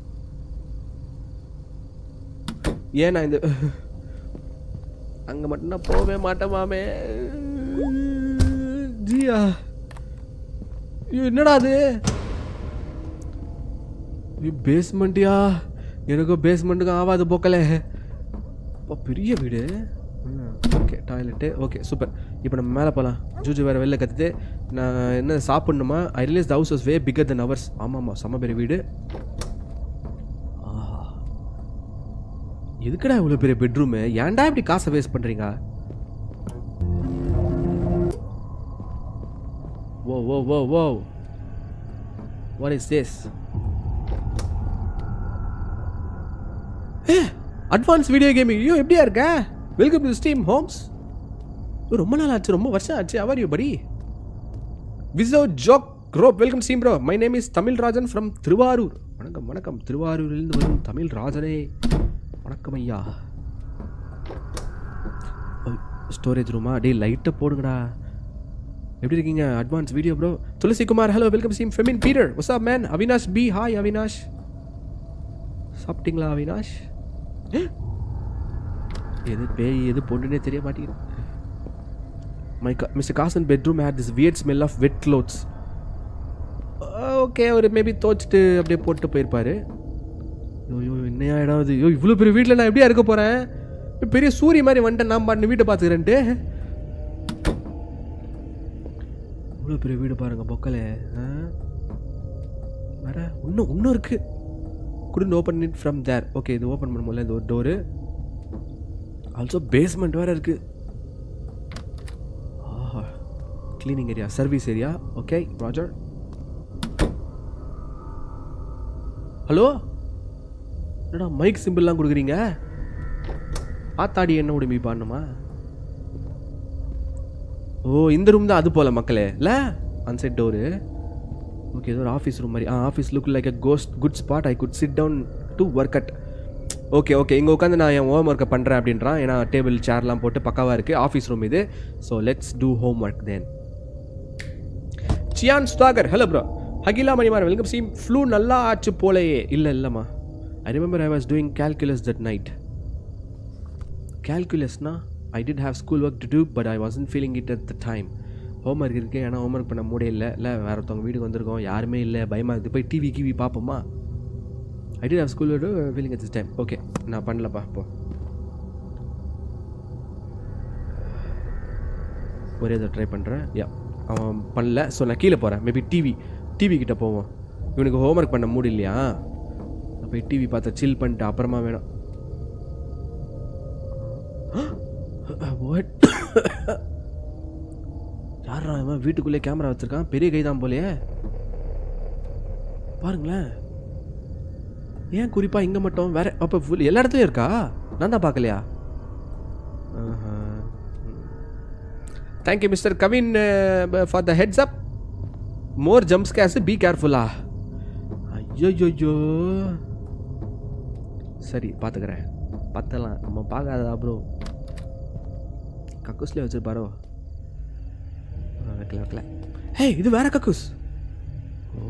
அங்கே மட்டும் நான் போகவே மாட்டேன் மாமே. ஜியா, என்னடா அது? பேஸ்மெண்ட்டியா? எனக்கும் பேஸ்மெண்ட்டுக்கும் ஆகாது பொக்கலே. பெரிய வீடு. Okay, toilet. Okay, super. இப்போ நம்ம மேலே போகலாம். ஜூஜு வேறு வெளில கற்றுட்டு நான் என்ன சாப்பிட்ணுமா? I realize the house was way bigger than ours. ஆமாம்மா, செம்ம பெரிய வீடு. எதுக்குடா இவ்வளோ பெரிய பெட்ரூமு? ஏன்டா இப்படி காசை வேஸ்ட் பண்ணுறீங்க? Whoa. What is this? Advance video gaming. ஐயோ, எப்படியா இருக்க? Welcome to stream homes. ரொம்ப நாள் ஆச்சு, ரொம்ப வருஷம் ஆச்சு. How are you buddy? விசோ bro welcome stream bro. My name is Tamil Rajan from Tiruvarur. வணக்கம் வணக்கம். திருவாரூரிலிருந்து வரும் தமிழ் ராஜனே. வணக்கம் ஐயா. ஸ்டோரேஜ் ரூமா? டே லைட்டை போடுங்கடா. எப்படி இருக்கீங்க? Advance video bro. Thulasi Kumar hello welcome stream. Femin Peter what's up man. Avinash B hi Avinash. சாப்பிட்டீங்களா அவினாஷ்? எது பேய் எது பொண்ணுன்னே தெரிய மாட்டேங்குது. Mister Carson bedroom had this weird smell of wet clothes. Okay அவர் மேபி தோச்சிட்டு அப்படியே போட்டு போயிருப்பார். ஐயோ என்னையா இடம் அது? ஐயோ இவ்வளோ பெரிய வீட்டில் நான் எப்படியா இருக்க போகிறேன்? பெரிய சூரிய மாதிரி வந்துட்டேன் நான் பாட்டு வீட்டை பார்த்துக்கிறேன்ட்டு. இவ்வளோ பெரிய வீடு பாருங்க பொக்கலே. வேற இன்னும் இருக்குது. couldn't open it from there. Okay இது ஓப்பன் பண்ண முடியல. இந்த ஒரு டோரு. ஆல்சோ பேஸ்மெண்ட் வேறு இருக்குது. Cleaning area service area. Okay roger. Hello என்னடா மைக் சிம்பிள்லாம் கொடுக்குறீங்க? ஆத்தாடி என்ன உடம்பி பாடணுமா? ஓ இந்த ரூம் தான் அது போல் மக்களே இல்லை அன்சைட் டோரு. ஓகே இது ஒரு ஆஃபீஸ் ரூம் மாதிரி. Office look like a good spot. I could sit down to work at. Okay okay இங்கே உட்காந்து நான் என் ஹோம் ஒர்க்கை பண்ணுறேன் அப்படின்றான். ஏன்னா டேபிள் சேர்லாம் போட்டு பக்காவாக இருக்குது. ஆஃபீஸ் ரூம் இது. So let's do homework then. சியான் Sudhakar hello bro. Akila Manimar welcome stream. Flu நல்லா ஆச்சு போலையே. இல்லைம்மா I remember I was doing calculus that night. கேல்குலஸ்னா I did have school work to do but I wasn't feeling it at the time. Homework இருக்குது ஏன்னா home work பண்ண முடியல. இல்லை வேறு ஒருத்தவங்க வீட்டுக்கு வந்திருக்கோம் யாருமே இல்லை பயமாக இருக்குது. போய் டிவி பார்ப்போமா? I did have school to feeling at this time. Okay நான் பண்ணலப்பா. இப்போ ஒரே இதை ட்ரை பண்ணுறேன். யா அவன் பண்ணல. ஸோ நான் கீழே போகிறேன். மேபி டிவி கிட்டே போவோம். இவனுக்கு ஹோம் ஒர்க் பண்ண மூடு இல்லையா? நான் போய் டிவி பார்த்து சில் பண்ணிட்டு அப்புறமா வேணும். யாரா இவன் வீட்டுக்குள்ளே கேமரா வச்சுருக்கான்? பெரிய கை தான் போலையே. பாருங்களேன். ஏன் குறிப்பாக இங்கே மட்டும் வேற? அப்போ ஃபுல் எல்லா இடத்துலையும் இருக்கா? நான் தான் பார்க்கலையா? Thank you mister Kavin for the heads up. More jump scares be கேர்ஃபுல்லா. ஐயோ சரி பார்த்துக்கிறேன். பத்தலாம் நம்ம பார்க்காதா ப்ரோ? கக்கூஸ்லேயே வச்சுருப்பாரோ? வைக்கல. ஹே இது வேற கக்கூஸ். ஓ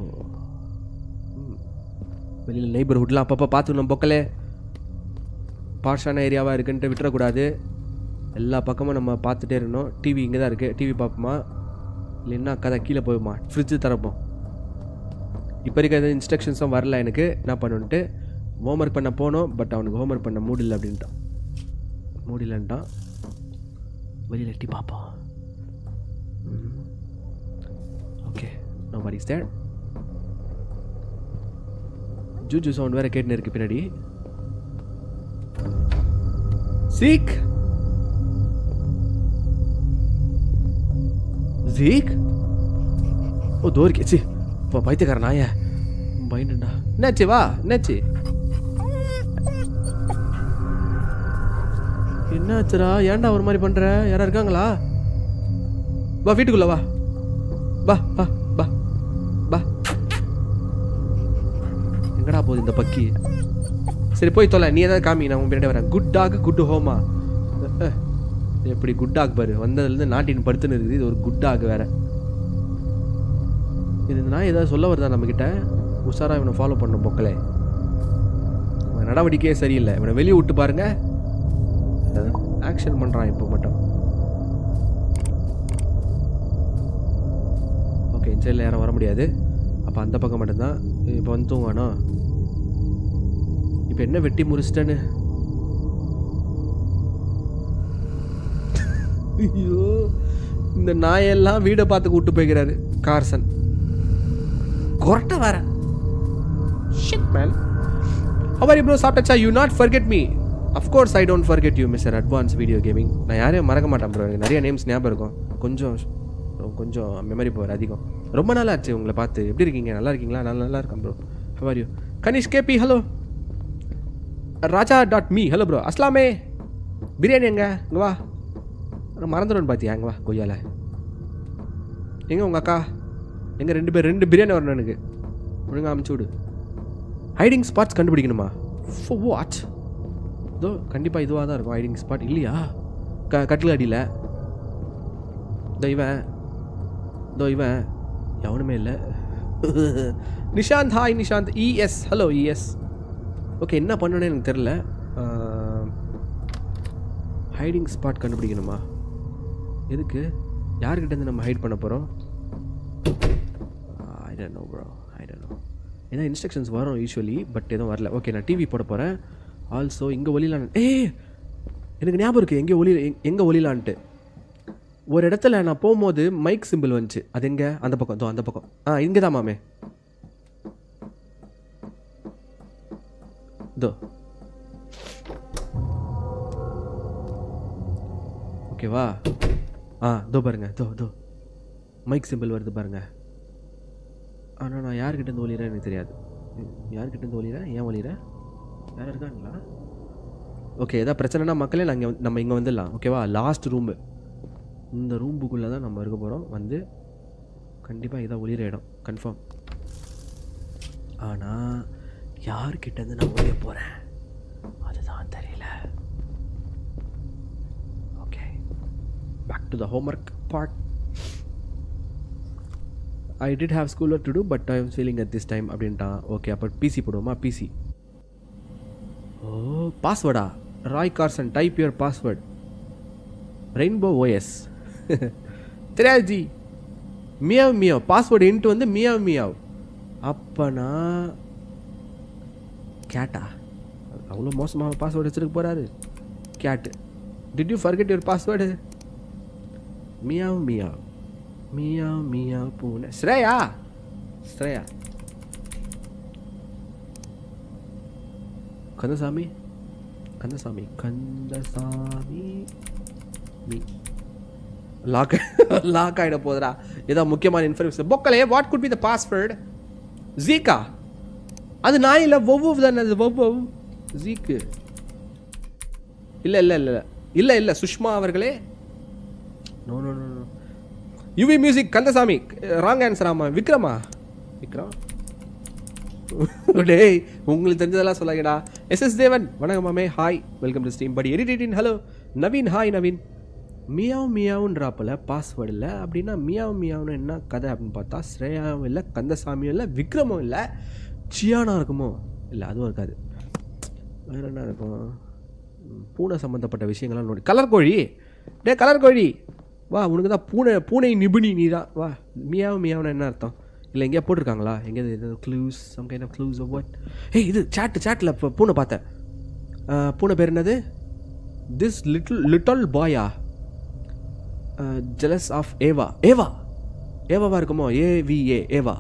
வெளியில் நெய்பர்ஹுட்லாம் அப்பப்போ பார்த்துக்கணும் பொக்கலே. பாஷான ஏரியாவாக இருக்குன்ட்டு விட்டுறக்கூடாது. எல்லா பக்கமும் நம்ம பார்த்துட்டே இருக்கணும். டிவி இங்கே தான் இருக்குது. டிவி பார்ப்போமா இல்லைன்னா கதை கீழே போயுமா? ஃப்ரிட்ஜு தரப்போம். இப்போ இருக்க எதுவும் இன்ஸ்ட்ரக்ஷன்ஸும் வரல எனக்கு என்ன பண்ணுன்ட்டு. ஹோம் ஒர்க் பண்ண போனோம் பட் அவனுக்கு ஹோம் ஒர்க் பண்ண மூடில்லை அப்படின்ட்டான். மூடில்லைன்ட்டான். வெளியில் எட்டி பார்ப்போம். Okay nobody is there. Juju sound வேறு கேட்டுன்னு இருக்கு பின்னாடி. Zeke Zeke. ஓ தோரிக்கே சி இப்போ பைத்தியக்காரன் நாய பயந்துடா. என்னாச்சு வா என்னாச்சு? என்னாச்சுரா? ஏன்டா ஒரு மாதிரி பண்ணுற? யாரா இருக்காங்களா? வா வீட்டுக்குள்ள வா. வா வா வா வா. எங்கடா போகுது இந்த பக்கி? சரி போய் தொலை. நீ ஏதாவது காமி நான் உன் பின்னாடி வரேன். குட் டாக் குட் ஹோமா. எப்படி குட் டாக் பாரு. வந்ததுலேருந்து நாட்டின் படுத்துன்னு இருக்குது. இது ஒரு குட் டாக் வேற. இது நான் ஏதாவது சொல்ல வருதா நம்மக்கிட்ட? உஷாராக இவனை ஃபாலோ பண்ண பொக்கலே. இவன் நடவடிக்கையே சரியில்லை. இவனை வெளியே விட்டு பாருங்க. ஆக்ஷன் பண்ணுறான் இப்போ மட்டும். ஓகே இந்த சைடில் யாரும் வர முடியாது. அப்போ அந்த பக்கம் மட்டும்தான். இப்போ வந்து தூங்கணும். இப்போ என்ன வெட்டி முறிச்சிட்டேன்னு. ஐயோ இந்த நாயெல்லாம் வீடை பார்த்து கூப்பிட்டு போய்க்கிறாரு கார்சன். கொரட்டை வேற. Shit man. How are you bro? சாப்பிட்டாச்சா? You not forget me. Of course I don't forget you mister advance video gaming. நான் யாரையும் மறக்க மாட்டேன் ப்ரோ. எனக்கு நிறைய நேம்ஸ் ஞாபகம் இருக்கும். கொஞ்சம் மெமரி பவர் அதிகம். ரொம்ப நாள் ஆச்சு உங்களை பார்த்து. எப்படி இருக்கீங்க? நல்லா இருக்கீங்களா? நல்லா இருக்கேன் bro. How are you? Kanish KB hello. ராஜா.me ஹலோ ப்ரோ. அஸ்லாமே பிரியாணி எங்க? இங்கே வா. மறந்துடுன்னு பார்த்தியா? எங்கே வா கொய்யால. எங்கே உங்கள் அக்கா? எங்கே 2 பிரியாணி வரணும் எனக்கு. ஒழுங்காக அமுச்சு விடு. Hiding spots கண்டுபிடிக்கணுமா? வாட்ச் இதோ கண்டிப்பாக இதுவாக தான் இருக்கும். ஹைடிங் ஸ்பாட் இல்லையா? கட்டில் அடியில் இதோ இவன் எவனுமே இல்லை. Nishanth, hi Nishanth. ES, hello ES. Okay, என்ன பண்ணணுன்னு எனக்கு தெரில. ஹைடிங் ஸ்பாட் கண்டுபிடிக்கணுமா? எதுக்கு? யார்கிட்டேருந்து நம்ம ஹைட் பண்ண போகிறோம்? I don't know bro, I don't know. ஏன்னா இன்ஸ்ட்ரக்ஷன்ஸ் வரும் யூஸ்வலி, பட் எதுவும் வரல. ஓகே, நான் டிவி போட போகிறேன். ஆல்சோ இங்கே ஒலிலான். எனக்கு ஞாபகம் இருக்குது எங்கே ஒலிலான்ட்டு. ஒரு இடத்துல நான் போகும்போது மைக் சிம்பிள் வந்துச்சு. அது எங்கே? அந்த பக்கம், அந்த பக்கம். இங்கே தான் மாமே. இதோ ஓகேவா? இதோ பாருங்க, இதோ மைக் சிம்பிள் வருது பாருங்க. ஆனால் நான் யார்கிட்டேருந்து ஒலிகிறேன் எனக்கு தெரியாது. யார்கிட்டேருந்து ஒலிகிறேன்? ஏன் ஒலிகிறேன்? யாரும் இருக்காங்களா? ஓகே, எதாவது பிரச்சனைனா மக்களே நம்ம இங்கே வந்துடலாம். ஓகேவா? லாஸ்ட் ரூமு, இந்த ரூமுக்குள்ளே தான் நம்ம இருக்க போகிறோம். வந்து கண்டிப்பாக இதான் ஒலிகிற இடம் கன்ஃபார்ம். ஆனால் யார்கிட்டேருந்து நான் ஒலிய போகிறேன் அதுதான் தெரியல. Okay, back to the homework part. I did have schoolwork to do, but I am feeling at this time அப்படின்ட்டான். ஓகே, அப்போ பிசி போடுவோமா? பிசி. பாஸ்வேர்டா? Roy Carson, type your password. Rainbow OS தெரியாது ஜி. மியாவ் பாஸ்வேர்டு இன்ட்டு வந்து meow. அப்பனா கேட்டா? அவ்வளோ மோசமாக பாஸ்வேர்டு வச்சுருக்க போகிறாரு கேட்டு. Did you forget your password? Meow பூனை. ஸ்ரேயா கந்தசாமி லாக் ஆகிட போதுடா. ஏதோ முக்கியமான இன்ஃபர்மேஷன். பொக்கலே, what could be the password? ஜீக்கா? அது நான் இல்லை, ஒவ்வொரு தானே அது. ஒவ்வொரு ஜீக்கு இல்லை சுஷ்மா அவர்களே. No UV music Kandasamy. Wrong answer. ஆமாம், விக்ரம் டேய், உங்களுக்கு தெரிஞ்சதெல்லாம் சொல்லாங்கடா. எஸ்எஸ் தேவன், வணக்கம் மாமே. Hi, welcome to stream. But editing. Hello Naveen, hi Naveen. மியாவுன்றாப்பில் பாஸ்வேர்டு இல்லை அப்படின்னா மியாவுன்னு என்ன கதை அப்படின்னு பார்த்தா ஸ்ரேயாவும் இல்லை, கந்தசாமியும் இல்லை, விக்ரமும் இல்லை, சியானா இருக்குமோ? இல்லை, அதுவும் இருக்காது. வேறு என்ன இருக்கும்? பூனை சம்மந்தப்பட்ட விஷயங்கள்லாம் நோடி. கலர்கோழி. கலர் கோழி வா, உனக்கு தான் பூனை நிபுணி நீ தான். வா, மியாவுன்னு என்ன அர்த்தம்? இல்லை எங்கேயா போட்டிருக்காங்களா? எங்கேயாவது clues, some kind of clues of what? இது சேட்டில் இப்போ பூனை பார்த்தேன். பூனை பேர் என்னது? திஸ் லிட்டில் பாயா ஜெலஸ் ஆஃப் ஏவாவா இருக்குமோ? ஏவிஏ ஏவா.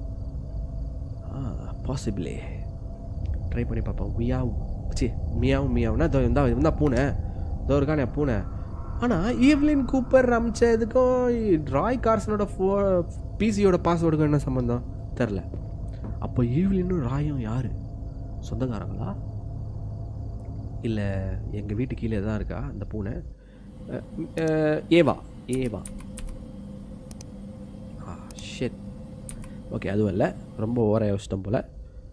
பாசிபிளே. ட்ரை பண்ணி பார்ப்போம். மியாவுனா இதோ பூனை. இதோ இருக்கானே பூனை. ஆனால் ஈவ்லின் கூப்பர் அமிச்சதுக்கும் ராய் கார்சனோட பிசியோட பாஸ்வேர்டுக்கும் என்ன சம்மந்தம் தெரில. அப்போ ஈவ்லினும் ராயும் யார்? சொந்தக்காரங்களா? இல்லை எங்கள் வீட்டு கீழே தான் இருக்கா அந்த பூனை? ஏவா. ஷிட். ஓகே, அதுவும் இல்லை, ரொம்ப ஓவராக யோசிச்சிட்டோம் போல்.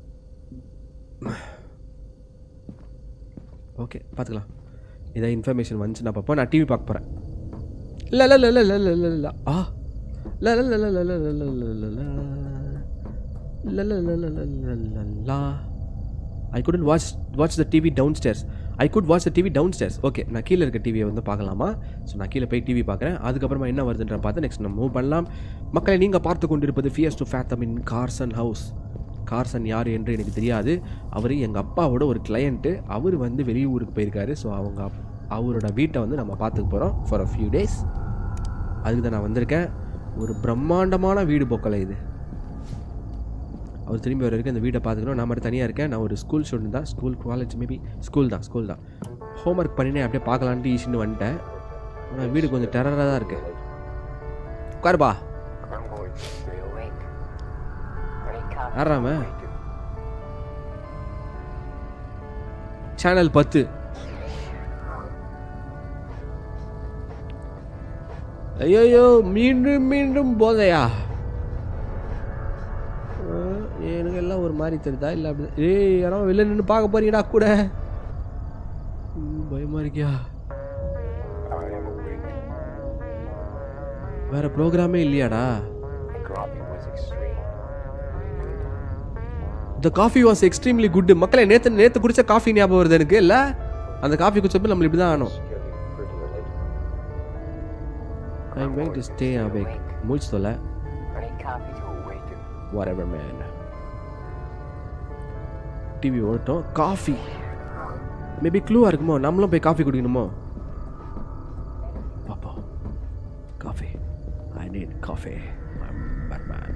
ஓகே, பார்த்துக்கலாம். ஏதாவது இன்ஃபர்மேஷன் வந்துச்சு நான் பார்ப்போம். நான் டிவி பார்க்க போகிறேன். I couldn't watch the TV downstairs. I could watch the TV downstairs. ஓகே, நான் கீழே இருக்க டிவியை வந்து பார்க்கலாமா? ஸோ நான் கீழே போய் டிவி பார்க்குறேன். அதுக்கப்புறமா என்ன வருதுன்ற பார்த்து நெக்ஸ்ட் நம்ம மூவ் பண்ணலாம். மக்களை, நீங்கள் பார்த்து கொண்டிருப்பது fears to fathom in Carson house. Carson யார் என்று எனக்கு தெரியாது. அவர் எங்கள் அப்பாவோட ஒரு கிளையண்ட்டு. அவர் வந்து வெளியூருக்கு போயிருக்காரு. ஸோ அவரோட வீட்டை வந்து நம்ம பார்த்துக்க போகிறோம் ஃபார் அ ஃபியூ டேஸ். அதுக்கு தான் நான் வந்திருக்கேன். ஒரு பிரம்மாண்டமான வீடு போக்கலை இது. அவர் திரும்பி வரைக்கும் அந்த வீட்டை பார்த்துக்கணும். நான் மட்டும் தனியாக இருக்கேன். நான் ஒரு ஸ்கூல் ஸ்டூடெண்ட் தான். ஸ்கூல் காலேஜ் மேபி ஸ்கூல் தான். ஹோம்ஒர்க் பண்ணினே அப்படியே பார்க்கலான்ட்டு ஈஸின்னு வந்துட்டேன். ஆனால் வீடு கொஞ்சம் டெரராக தான் இருக்குது. உட்காருப்பா. ஆறாம சேனல் 10. ஐயோ, மீண்டும் போதையா? மாதிரி தெரியுதா இல்லை அப்படி? ஏய் யாரோ வெளில நின்று பார்க்க போறீங்கடா கூட. பயமா இருக்கியா? வேற ப்ரோக்ராமே இல்லையாடா? The coffee was extremely good. மக்களே நேத்து குடிச்ச காஃபி ஞாபகம் வருது எனக்கு இல்ல? அந்த காஃபி குடிச்சப்ப நம்ம இப்படி தான் ஆனோம். I'm going to stay awake. மூச்சு தொல்ல. Whatever man. டிவி ஓட்டோம். காஃபி மேபி க்ளூவா இருக்குமோ? நம்மளும் போய் காஃபி குடிக்கணுமோ? பாப்பா coffee. I need coffee. I'm Batman.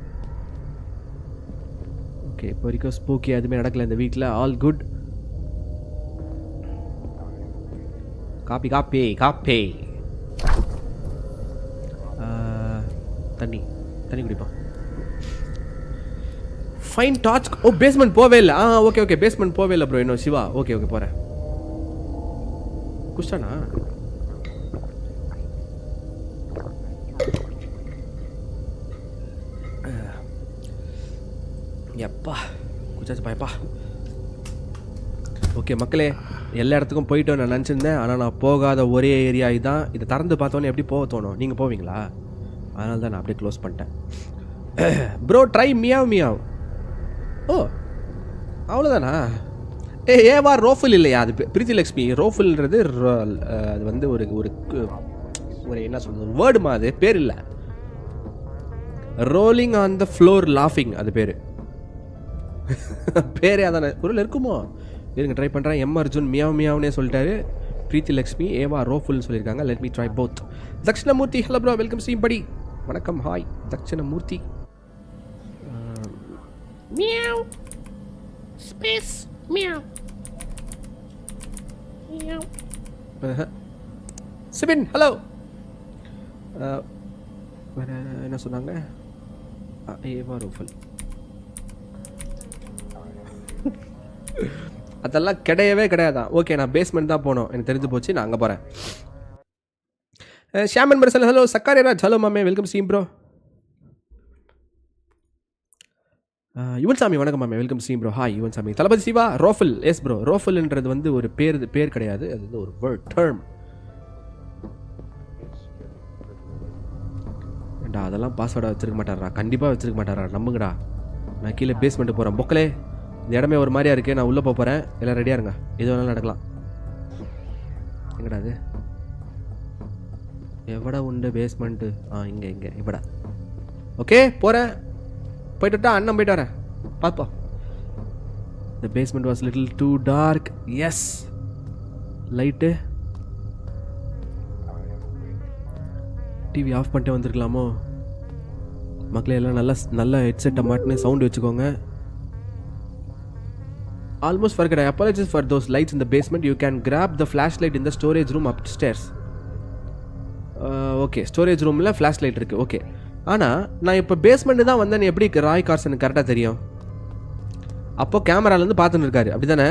ஓகே இப்போ வரைக்கும் ஸ்பூக்கி எதுவுமே நடக்கல இந்த வீட்டில். All good. காப்பி காப்பி காப்பி. தண்ணி தண்ணி குடிப்பான். Find torch. ஓ பேஸ்மெண்ட் போவே இல்லை. ஓகே ஓகே பேஸ்மெண்ட் போவே இல்லை ப்ரோ இன்னும். சிவா ஓகே ஓகே போகிறேன். குஷ்டானா? எப்பா குச்சாச்சு பாயப்பா. ஓகே மக்களே எல்லா இடத்துக்கும் போயிட்டு நான் நினச்சிருந்தேன். ஆனால் நான் போகாத ஒரே ஏரியா இதுதான். இதை திறந்து பார்த்தோன்னே எப்படி போக தோணும்? நீங்கள் போவீங்களா? அதனால தான் நான் அப்படியே க்ளோஸ் பண்ணிட்டேன். Bro try meow meow. ஓ அவ்வளோதானா? ஏவா ரோஃபில் இல்லையா? அது பிரீத்திலக்ஷ்மி. ரோஃபில்ன்றது அது வந்து ஒரு ஒரு ஒரு என்ன சொல்கிறது வேர்டு மாதிரி பேர் இல்லை. ரோலிங் ஆன் த ஃப்ளோர் லாஃபிங் அது பேர். பேரே அதானே பொருள் இருக்குமோ? இருங்க ட்ரை பண்ணுறேன். எம் அர்ஜுன் மியாவ் மியாவ்னே சொல்லிட்டாரு. பிரீத்திலக்ஷ்மி ஏவா ரோஃபுல்னு சொல்லியிருக்காங்க. Let me try both. Dakshinamurthy hello bro welcome stream buddy. வணக்கம் hi Dakshinamurthy. Meow space meow meow. Sibin hello. வேற என்ன சொன்னாங்க? ஏவா ரோஃபுல் அதெல்லாம் கிடையவே கிடையாதான். ஓகே நான் பேஸ்மெண்ட் தான் போனோம் எனக்கு தெரிஞ்சு போச்சு. நான் அங்கே போகிறேன். ஷியாமன் மரசல் ஹலோ. சக்காரியராஜ் ஹலோ மாமே welcome stream bro. Yuvan Sami வணக்கம் மாமே welcome stream bro. Hi Yuvan Sami. Thalapathy Siva ROFL. Yes bro ரோஃபில்ன்றது வந்து ஒரு பேர் கிடையாது. அது வந்து ஒரு வேர்ட் டேர்ம். ஏண்டா அதெல்லாம் பாஸ்வேர்டாக வச்சிருக்க மாட்டாரா? கண்டிப்பாக வச்சிருக்க மாட்டாரா? நம்புங்கடா. நான் கீழே பேஸ்மெண்ட்டு போகிறேன். பொக்கலே இந்த இடமே ஒரு மாதிரியா இருக்குது. நான் உள்ளே போகிறேன். எல்லாம் ரெடியாக இருங்க. எது வேணாலும் நடக்கலாம். எங்கடா அது? எவடா உண்டு பேஸ்மெண்ட்டு? இங்கே எவடா? ஓகே போகிறேன். போய்ட்டுட்டா அண்ணன் போய்ட்டு வரேன். பார்ப்போம். The basement was little too dark. Yes light. TV off பண்ணிட்டு வந்திருக்கலாமோ? மக்களே எல்லாம் நல்ல ஹெட்செட்டை மாட்டினு சவுண்டு வச்சுக்கோங்க. Almost forgot. I apologize for those lights in the basement. You can grab the flashlight in the storage room upstairs. Okay, storage roomல flashlight இருக்கு. ஓகே ஆனால் நான் இப்போ பேஸ்மெண்ட்டு தான் வந்தேன். எப்படி ராய் கார்சனுக்கு கரெக்டாக தெரியும்? அப்போ கேமராலேருந்து பார்த்துன்னு இருக்காரு அப்படி தானே?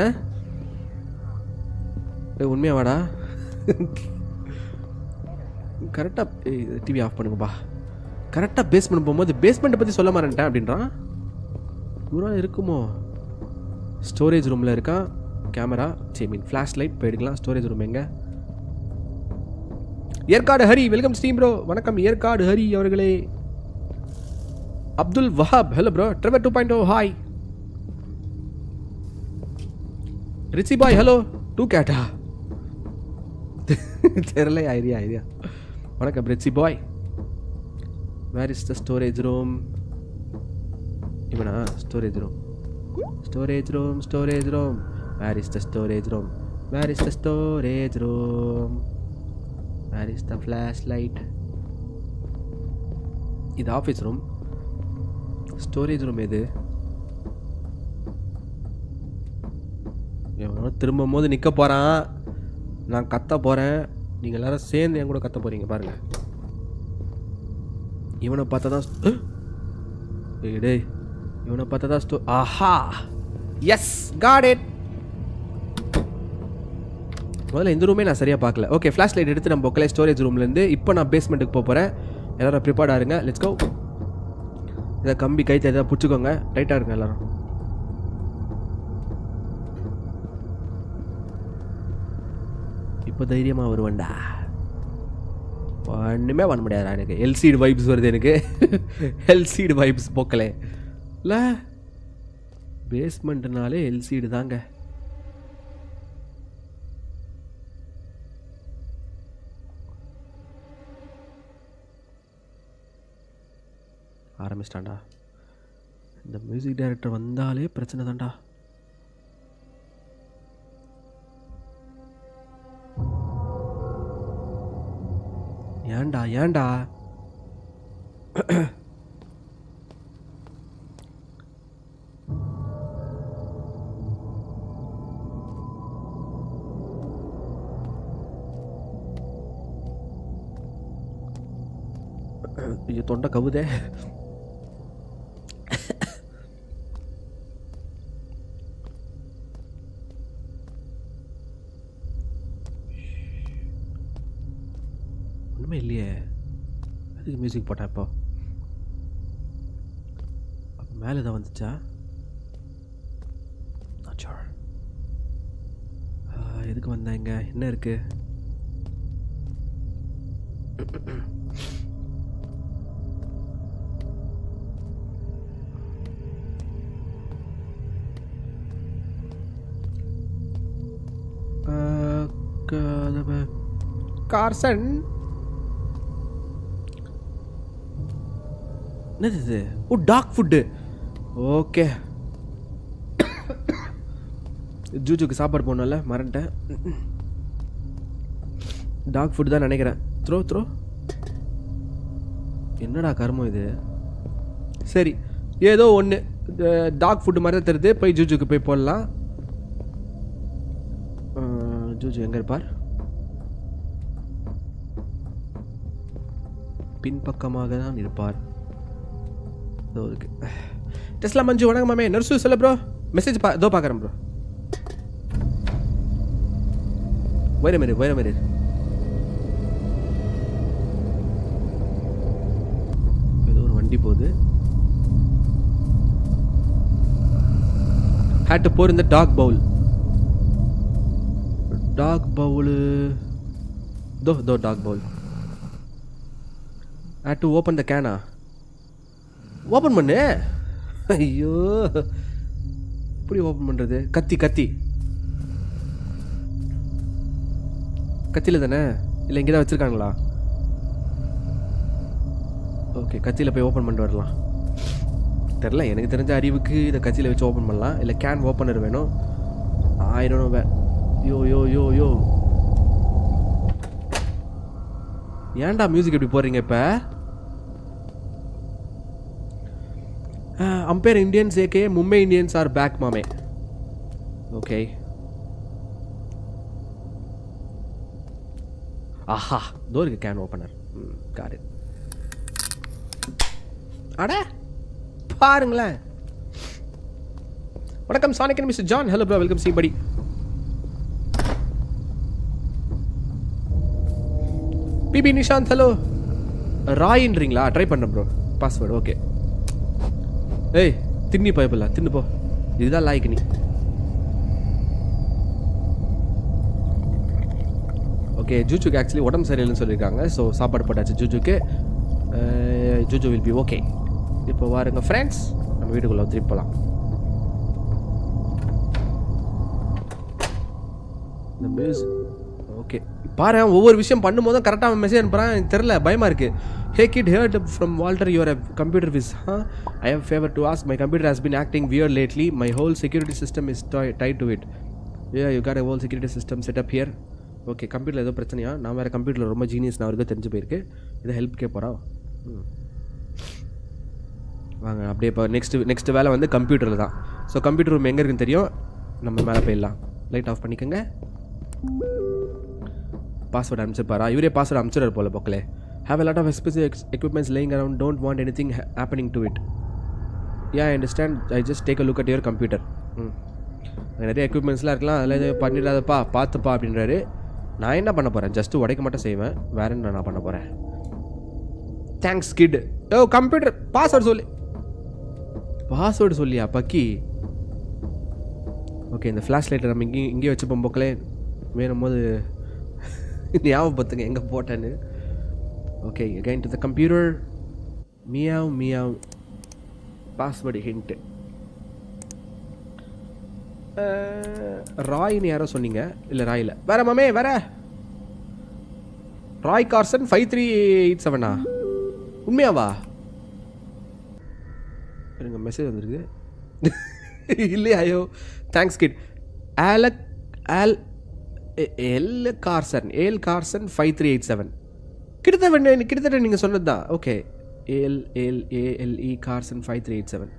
உண்மையா வாடா? கரெக்டாக டிவி ஆஃப் பண்ணுங்கப்பா. கரெக்டாக பேஸ்மெண்ட் போகும்போது பேஸ்மெண்ட்டை பற்றி சொல்ல மாட்டேன்ட்டேன் அப்படின்றான். தூரம் இருக்குமோ? ஸ்டோரேஜ் ரூமில் இருக்கா கேமரா. ஃப்ளாஷ் லைட் போயிடுக்கலாம். ஸ்டோரேஜ் ரூம் எங்கே? Yercaud Hari welcome stream bro. வணக்கம் ஏற்காடு ஹரி அவர்களே. Abdul Wahab hello bro. Trevor 2.0 hi. Richie boy hello. 2 கேட்டா தெரியல. ஐடியா வணக்கம் Richie boy. Where is the storage room? இவனா storage room. Storage room. Where is the storage room? Where is the storage room? Where is the flashlight? இது office room. Storage room எது? எவனோ திரும்பும் போது நிற்க போகிறான். நான் கத்த போகிறேன். நீங்கள் எல்லாரும் சேர்ந்து என் கூட கத்த போகிறீங்க பாருங்கள். இவனை பார்த்தா தான் டேய் இவனை பார்த்தா தான் ஆஹா எஸ் காட் இட். முதல்ல இந்த ரூமே நான் சரியாக பார்க்கல. ஓகே ஃப்ளாஷ் லைட் எடுத்து நம்ம உட்கலே ஸ்டோரேஜ் ரூம்லேருந்து இப்போ நான் பேஸ்மெண்ட்டுக்கு போக போகிறேன். எல்லோரும் ப்ரிப்பேர்டாக இருங்க. Let's go. இதை கம்பி கைத்து எதாவது பிடிச்சிக்கோங்க. டைட்டாக இருங்க எல்லோரும். இப்போ தைரியமாக வருவேன்டா. ஒன்றுமே பண்ண முடியாதுடா எனக்கு. எல்சிடி வைப்ஸ் வருது எனக்கு. எல்சிடி வைப்ஸ் போக்கலே இல்லை. பேஸ்மெண்ட்னாலே எல்சிடி தாங்க. ஆரம்பிச்சிட்டான்டா. இந்த மியூசிக் டைரக்டர் வந்தாலே பிரச்சனை தான்டா. ஏன்டா ஏன்டா ஐயோ தொண்டை கவுதே. ஒன்றுமே இல்லையே. அதுக்கு மியூசிக் போட்டா இப்போ அப்போ மேலே தான் வந்துச்சா? எதுக்கு வந்தாங்க? என்ன இருக்கு? கார்சன் என்னது இது? ஓ டாக் ஃபுட்டு. ஓகே ஜூஜுக்கு சாப்பாடு போடணும்ல, மறந்துட்டேன். டாக் ஃபுட்டு தான் நினைக்கிறேன். த்ரோ என்னடா கர்மம் இது? சரி ஏதோ ஒன்று டாக் ஃபுட்டு மாதிரி தான் தெரியுது. போய் ஜூஜுக்கு போய் போடலாம். ஜூஜு எங்கே இருப்பார்? பின்பக்கமாக தான் இருப்பார். இருக்கு. டெஸ்லா மஞ்சு வணக்கம் மாமே. நர்சு சொல்ல ப்ரோ. மெசேஜ் இதோ பார்க்குறேன் ப்ரோ. wait a minute. ஏதோ ஒரு வண்டி போகுது. had to pour in the dog bowl. dog bowl do dog bowl. had to open the can. Open பண்ணு. ஐயோ எப்படி ஓப்பன் பண்ணுறது? கத்தியில் தானே? இல்லை இங்கே தான் வச்சுருக்காங்களா? ஓகே கத்தியில் போய் ஓப்பன் பண்ணிட்டு வரலாம். தெரில, எனக்கு தெரிஞ்ச அறிவுக்கு இதை கத்தியில் வச்சு ஓப்பன் பண்ணலாம். இல்லை கேன் ஓப்பனர் வேணும். ஆயிரம் யோ ஏன்டா மியூசிக் எப்படி போடுறீங்க இப்போ? Umpire Indians aka Mumbai Indians are back mame. Okay. Aha, door can opener. Got it. Ada? பாருங்களே. வணக்கம் Sonic and Mr. John. Hello bro, welcome see buddy. PB Nishant hello. ராயின்றீங்களா? Try பண்ண ப்ரோ. Password okay. ஏய் தின்னி போயப்பில்ல, தின்னு போ. இதுதான் லாய்க்கு நீ. ஓகே ஜூஜுக்கு ஆக்சுவலி உடம்பு சரியில்லைன்னு சொல்லியிருக்காங்க. ஸோ சாப்பாடு போட்டாச்சு ஜூஜுக்கு. Juju will be okay. இப்போ வாருங்க ஃப்ரெண்ட்ஸ், நம்ம வீட்டுக்குள்ளே திருப்பி போகலாம். இந்த மியூசிக் ஓகே பாரு. ஒவ்வொரு விஷயம் பண்ணும்போதும் கரெக்டாக மெசேஜ் அனுப்புகிறான். எனக்கு தெரில, பயமாக இருக்குது. Hey kid, heard from Walter you are a computer whiz, huh? I have a favor to ask. My computer has been acting weird lately. My whole security system is tied to it. Yeah, you got a whole security system set up here. Okay, கம்ப்யூட்டரில் ஏதோ பிரச்சனையா? நான் வேறு கம்ப்யூட்டரில் ரொம்ப genius, நான் அவருக்கு தெரிஞ்சு போயிருக்கு. இதை ஹெல்ப் கேட்போறா? வாங்க அப்படியே இப்போ நெக்ஸ்ட் வேலை வந்து கம்ப்யூட்டரில் தான். ஸோ கம்ப்யூட்டர் ரூம் எங்கே இருக்குன்னு தெரியும். நம்ம மேலே போயிடலாம். லைட் ஆஃப் பண்ணிக்கோங்க. பாஸ்வேர்டு அனுப்பிச்சிருப்பாரா? இவரே பாஸ்வேர்டு அனுப்பிச்சிடார் போல போக்கலே. Have a lot of expensive equipments laying around. Don't want anything happening to it. Yeah, I understand. I just take a look at your computer. நிறைய எக்யூப்மெண்ட்ஸ்லாம் இருக்கலாம். அதில் இது பண்ணிடாதப்பா, பார்த்துப்பா அப்படின்றாரு. நான் என்ன பண்ண போகிறேன்? ஜஸ்ட்டு உடைக்க மட்டும் செய்வேன். வேற என்ன நான் பண்ண போகிறேன்? Thanks kid. Oh computer password சொல்லியா பக்கி? ஓகே இந்த ஃப்ளாஷ் லைட்டை நம்ம இங்கேயே வச்சுப்போம் போக்கலே. வேணும் போது ஞாபகத்துங்க எங்கே போட்டேன்னு. Okay, again to the computer. Meow meow password hint. ராய்னு யாரோ சொன்னீங்க. இல்லை ராயில் வேற மாமே வேற. ராய் கார்சன் 5387 உண்மையாவா? இருங்க, மெசேஜ் வந்துருக்கு. இல்லையா? ஐயோ தேங்க்ஸ் கிட். எல் கார்சன் 5387 கிட்டத்தட்ட நீங்கள் சொன்னது தான். Okay, ALE Carson 5387.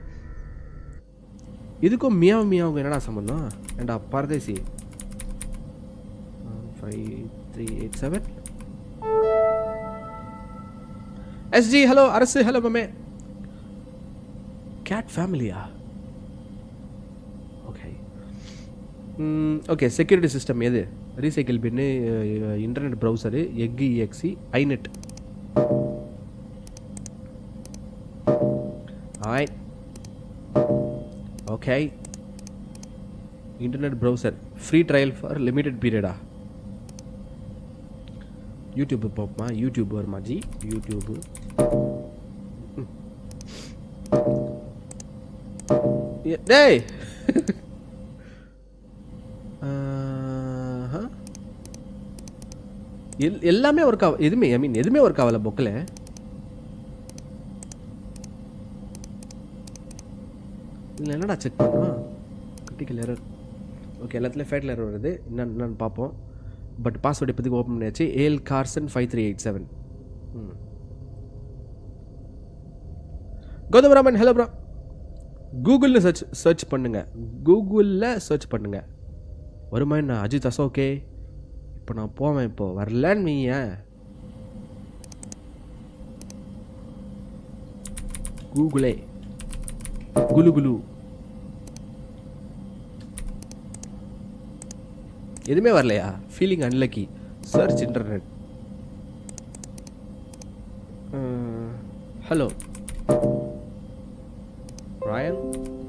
இதுக்கும் மியாவ் மியாவுக்கு என்னடா சம்பந்தம்? ஏண்டா பரதேசி. 5387 SG ஹலோ. அரசு ஹலோ மாமே. கேட் ஃபேமிலியா? ஓகே, செக்யூரிட்டி சிஸ்டம் எது? Recycle bin, internet browser, ex EXE, ஐநெட். ஆய் okay, internet browser free trial for limited பீரியடா? யூடியூப் போப்போமா? யூடியூப் வருமா ஜி? யூடியூபு டேய் எல்லாமே ஒர்க் ஆகும். எதுவுமே ஒர்க் ஆகல புக்கில். இல்லை என்னடா செக் பண்ணோம்? Critical error. ஓகே, எல்லாத்துலேயும் ஃபேட்டல் எரர் வருது. என்னன்னு பார்ப்போம். பட் பாஸ்வேர்டு இப்போதைக்கு ஓப்பன் பண்ணியாச்சு. AL Carson 5387. Gauthamaraman hello bro. கூகுளில் சர்ச் பண்ணுங்க. கூகுளில் சர்ச் பண்ணுங்க. வருமா என்ன? அஜித் அசோகே. இப்போ நான் போவேன். இப்போ வரலன்னு நீங்க கூகுளே குலு குலு எதுவுமே வரலையா? Feeling unlucky. Search internet. Hello Rayan.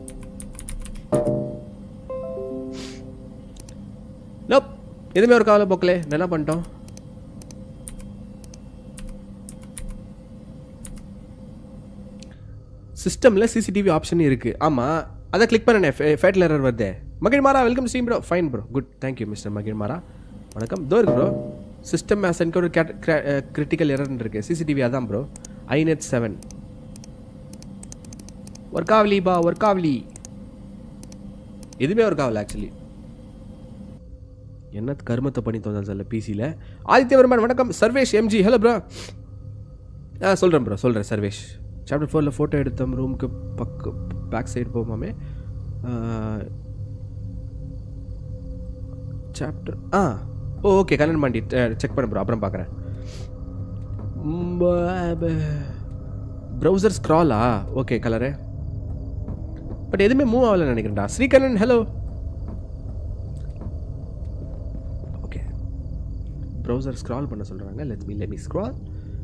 Nope, எதுவுமே ஒரு காவலை போக்கலே. என்ன பண்ணிட்டோம்? சிஸ்டமில் CCTV ஆப்ஷன் இருக்குது. ஆமாம், அதை கிளிக் பண்ணனே. ஃபேட்டல் எரர் வருதே. மகிழ் Mara welcome stream bro. Fine bro, good, thank you mister மகிழ் மாரா. வணக்கம். தோ இருக்கு bro. System has encountered critical எரர்னு இருக்குது. CCTV அதான் ப்ரோ. ஐநெட் 7 ஒர்க் ஆகலி பா, ஒர்க் ஆகலி. எதுவுமே ஒர்க் ஆகல ஆக்சுவலி. என்ன கருமத்தை பண்ணி தோந்தா சொல்ல பிசியில். ஆதித்யவர்மன் வணக்கம். Sarvesh MG hello bro. சொல்கிறேன் ப்ரோ, சொல்கிறேன். சர்வேஷ் சாப்டர் 4 ஃபோட்டோ எடுத்தோம். ரூமுக்கு பேக் சைடு போமாமே. சாப்டர் ஓகே, கண்ணன் மாண்டி செக் பண்ண ப்ரோ, அப்புறம் பார்க்குறேன். ப்ரௌசர் ஸ்க்ராலா? ஓகே, கலரு பட் எதுவுமே மூவ் ஆகலன்னு நினைக்கிறேன்டா. Srikannan hello. Okay, browser scroll பண்ண சொல்கிறாங்க. Let me scroll.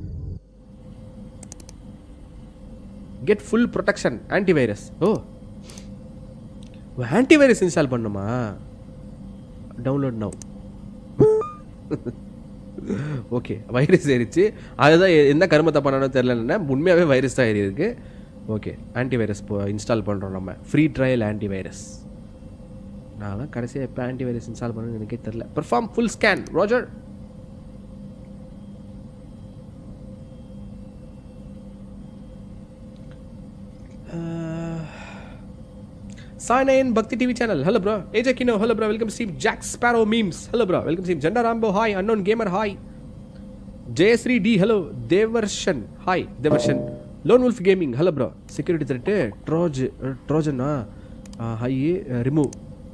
Get full protection antivirus. Oh, antivirus install பண்ணுமா? Download now. ஓகே, வைரஸ் ஏறிச்சு. அதுதான் எந்த கருமத்தை பண்ணணும்னு தெரிலன்னா உண்மையாகவே வைரஸ் தான் ஏறி இருக்கு. ஓகே, ஆன்டிவைரஸ் இன்ஸ்டால் பண்ணுறோம் நம்ம. Free trial antivirus. நான் கடைசியாக எப்போ ஆன்டிவைரஸ் இன்ஸ்டால் பண்ணணும்னு எனக்கே தெரில. Perform full scan roger. Sign Bhakti TV channel. Hello bro. AJ Kino. Hello bro. Welcome Steve. Jack Sparrow memes. Hello bro. Welcome Steve. Janda Rambo. Hi. Unknown Gamer. Hi. JS3 D. Hello. Devarshan. Hi. Devarshan. Lone Wolf Gaming. Hello bro. Security threat. Trojan. Hi. Remove.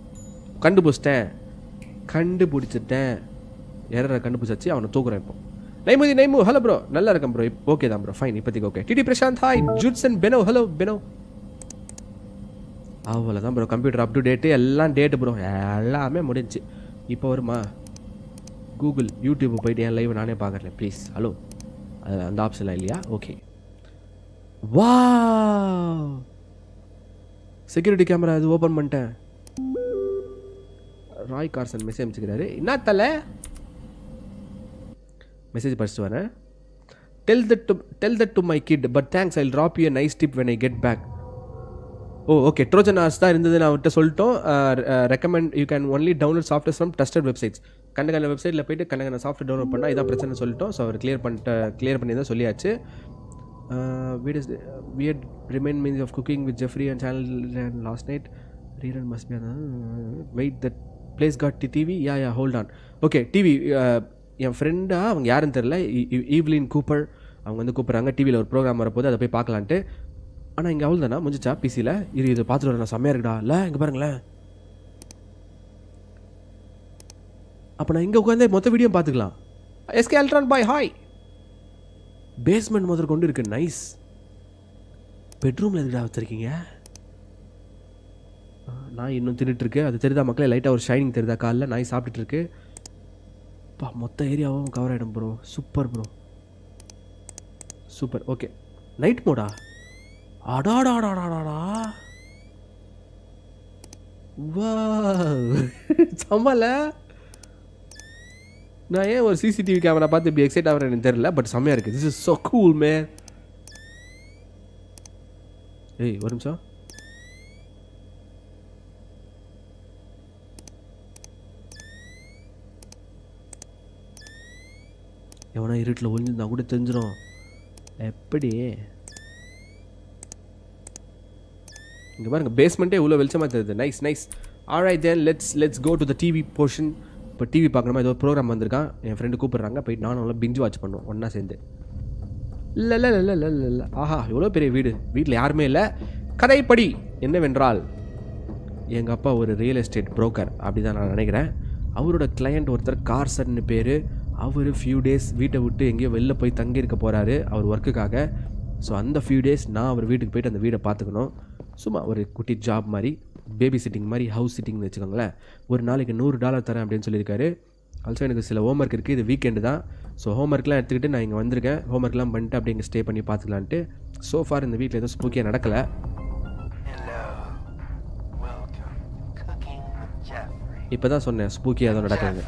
கண்டுபிடிச்சிட்டேன். எரரை கண்டுபிடிச்சாச்சு. அவனை தூக்குறேன் இப்போ. நைமு. Hello bro. நல்லா இருக்கேன் bro. Okay தான் bro. Fine, இப்போதைக்கு okay. DD Prashanth. Hi. Judson Beno. Hello Beno. அவ்வளோதான் bro. Computer up to date, எல்லாம் டேட்டு ப்ரோ. எல்லாமே முடிஞ்சு. இப்போ வருமா? கூகுள் யூடியூப் போயிட்டு என் லைவ் நானே பார்க்குறேன் ப்ளீஸ். ஹலோ, அது அந்த ஆப்ஷன்லாம் இல்லையா? ஓகே. வா, செக்யூரிட்டி கேமரா இது ஓப்பன் பண்ணிட்டேன். ராய் கார்சன் மெசேஜ் அமைச்சுக்கிறாரு. என்ன தலை மெசேஜ் படிச்சுட்டு வரேன். Tell that to my kid, but thanks, I'll drop you a nice tip when I get back. Okay, trojan horse தான் இருந்தது நான் அவர்கிட்ட சொல்லிட்டோம். Recommend you can only download software from trusted websites. கண்ட வெப்சைட்டில் போய்ட்டு கண்ட சாஃப்ட்வேர் டவுன்லோட் பண்ணால் இதான் பிரச்சனை சொல்லிட்டோம். ஸோ அவர் கிளியர் பண்ணி தான் சொல்லியாச்சு. Weird remain means of cooking with Jeffrey and channel last night rerun must be wait that place got TV. Yeah hold on. Okay, TV என் ஃப்ரெண்டாக அவங்க யாருன்னு தெரில, ஈவ்லின் கூப்பர் அவங்க வந்து கூப்பிட்றாங்க. டிவியில் ஒரு ப்ரோக்ராம் வரப்போது அதை போய் பார்க்கலான்ட்டு. ஆனால் இங்கே அவ்வளோ தானே முடிஞ்சிச்சா பிசியில்? இது பார்த்துட்டு வரேன், செம்மையாக இருக்குடா. இல்லை இங்கே பாருங்களேன். அப்போ நான் இங்கே உட்காந்து மொத்த வீடியோ பார்த்துக்கலாம். SK Ultron boy hi. Basement முதல் கொண்டு இருக்கு. நைஸ். பெட்ரூமில் எதுடா வச்சுருக்கீங்க? நான் இன்னும் தின்னுட்டுருக்கு. அது தெரியுதா மக்களே? லைட்டாக ஒரு ஷைனிங் தெரியுதா காலில்? நாய் சாப்பிட்டுருக்கு. மொத்த ஏரியாவும் கவர் ஆகிடும் bro. Super bro, super. Okay, night மோடா? அடாடாடாடாடா, வா சம்மல. நான் ஏன் ஒரு சிசிடிவி கேமரா பார்த்து இப்படி எக்ஸைட் ஆகிறேன் எனக்கு தெரியல, பட் செம்மையாக இருக்குது. This is so cool man. ஏய் ஒரு நிமிஷம். எவனா இருட்டில் ஒழிஞ்சிருந்தா கூட தெரிஞ்சிடும். எப்படி இங்கே பாருங்க, பேஸ்மெண்ட்டே இவ்வளோ வெளிச்சமாக தெரியுது. Nice nice. Alright then let's go to the TV portion. இப்போ டிவி பார்க்கணுமா? ஏதோ ப்ரோக்ராம் வந்திருக்கான். என் ஃப்ரெண்டு கூப்பிட்றாங்க. போயிட்டு நானும் நல்லா பிஞ்சு வாட்ச் பண்ணுவோம் ஒன்றா சேர்ந்து. இல்லை. ஆஹா, எவ்வளோ பெரிய வீடு. வீட்டில் யாருமே இல்லை. கதைப்படி என்னவென்றால், எங்கள் அப்பா ஒரு ரியல் எஸ்டேட் புரோக்கர் அப்படி தான் நான் நினைக்கிறேன். அவரோட கிளையண்ட் ஒருத்தர் கார்சன்னு பேர். அவர் ஃபியூ டேஸ் வீட்டை விட்டு எங்கேயோ வெளில போய் தங்கியிருக்க போகிறாரு அவர் ஒர்க்குக்காக. ஸோ அந்த ஃபியூ டேஸ் நான் அவர் வீட்டுக்கு போய்ட்டு அந்த வீடை பார்த்துக்கணும். சும்மா ஒரு குட்டி ஜாப் மாதிரி, பேபி சிட்டிங் மாதிரி, ஹவுஸ் சிட்டிங்னு வச்சுக்கோங்களேன். ஒரு நாளைக்கு $100 தரேன் அப்படின்னு சொல்லியிருக்காரு. ஆல்சோ எனக்கு சில ஹோம்ஒர்க் இருக்குது. இது வீக்கெண்டு தான். ஸோ ஹோம்ஒர்க்லாம் எடுத்துக்கிட்டு நான் இங்கே வந்திருக்கேன். ஹோம்ஒர்க்லாம் பண்ணிட்டு அப்படியே இங்கே ஸ்டே பண்ணி பார்த்துக்கலான்ட்டு. ஸோ ஃபார் இந்த வீட்டில் எதுவும் ஸ்பூக்கியாக நடக்கலை. இப்போ தான் சொன்னேன் ஸ்பூக்கியாக எதுவும் நடக்குதுங்க.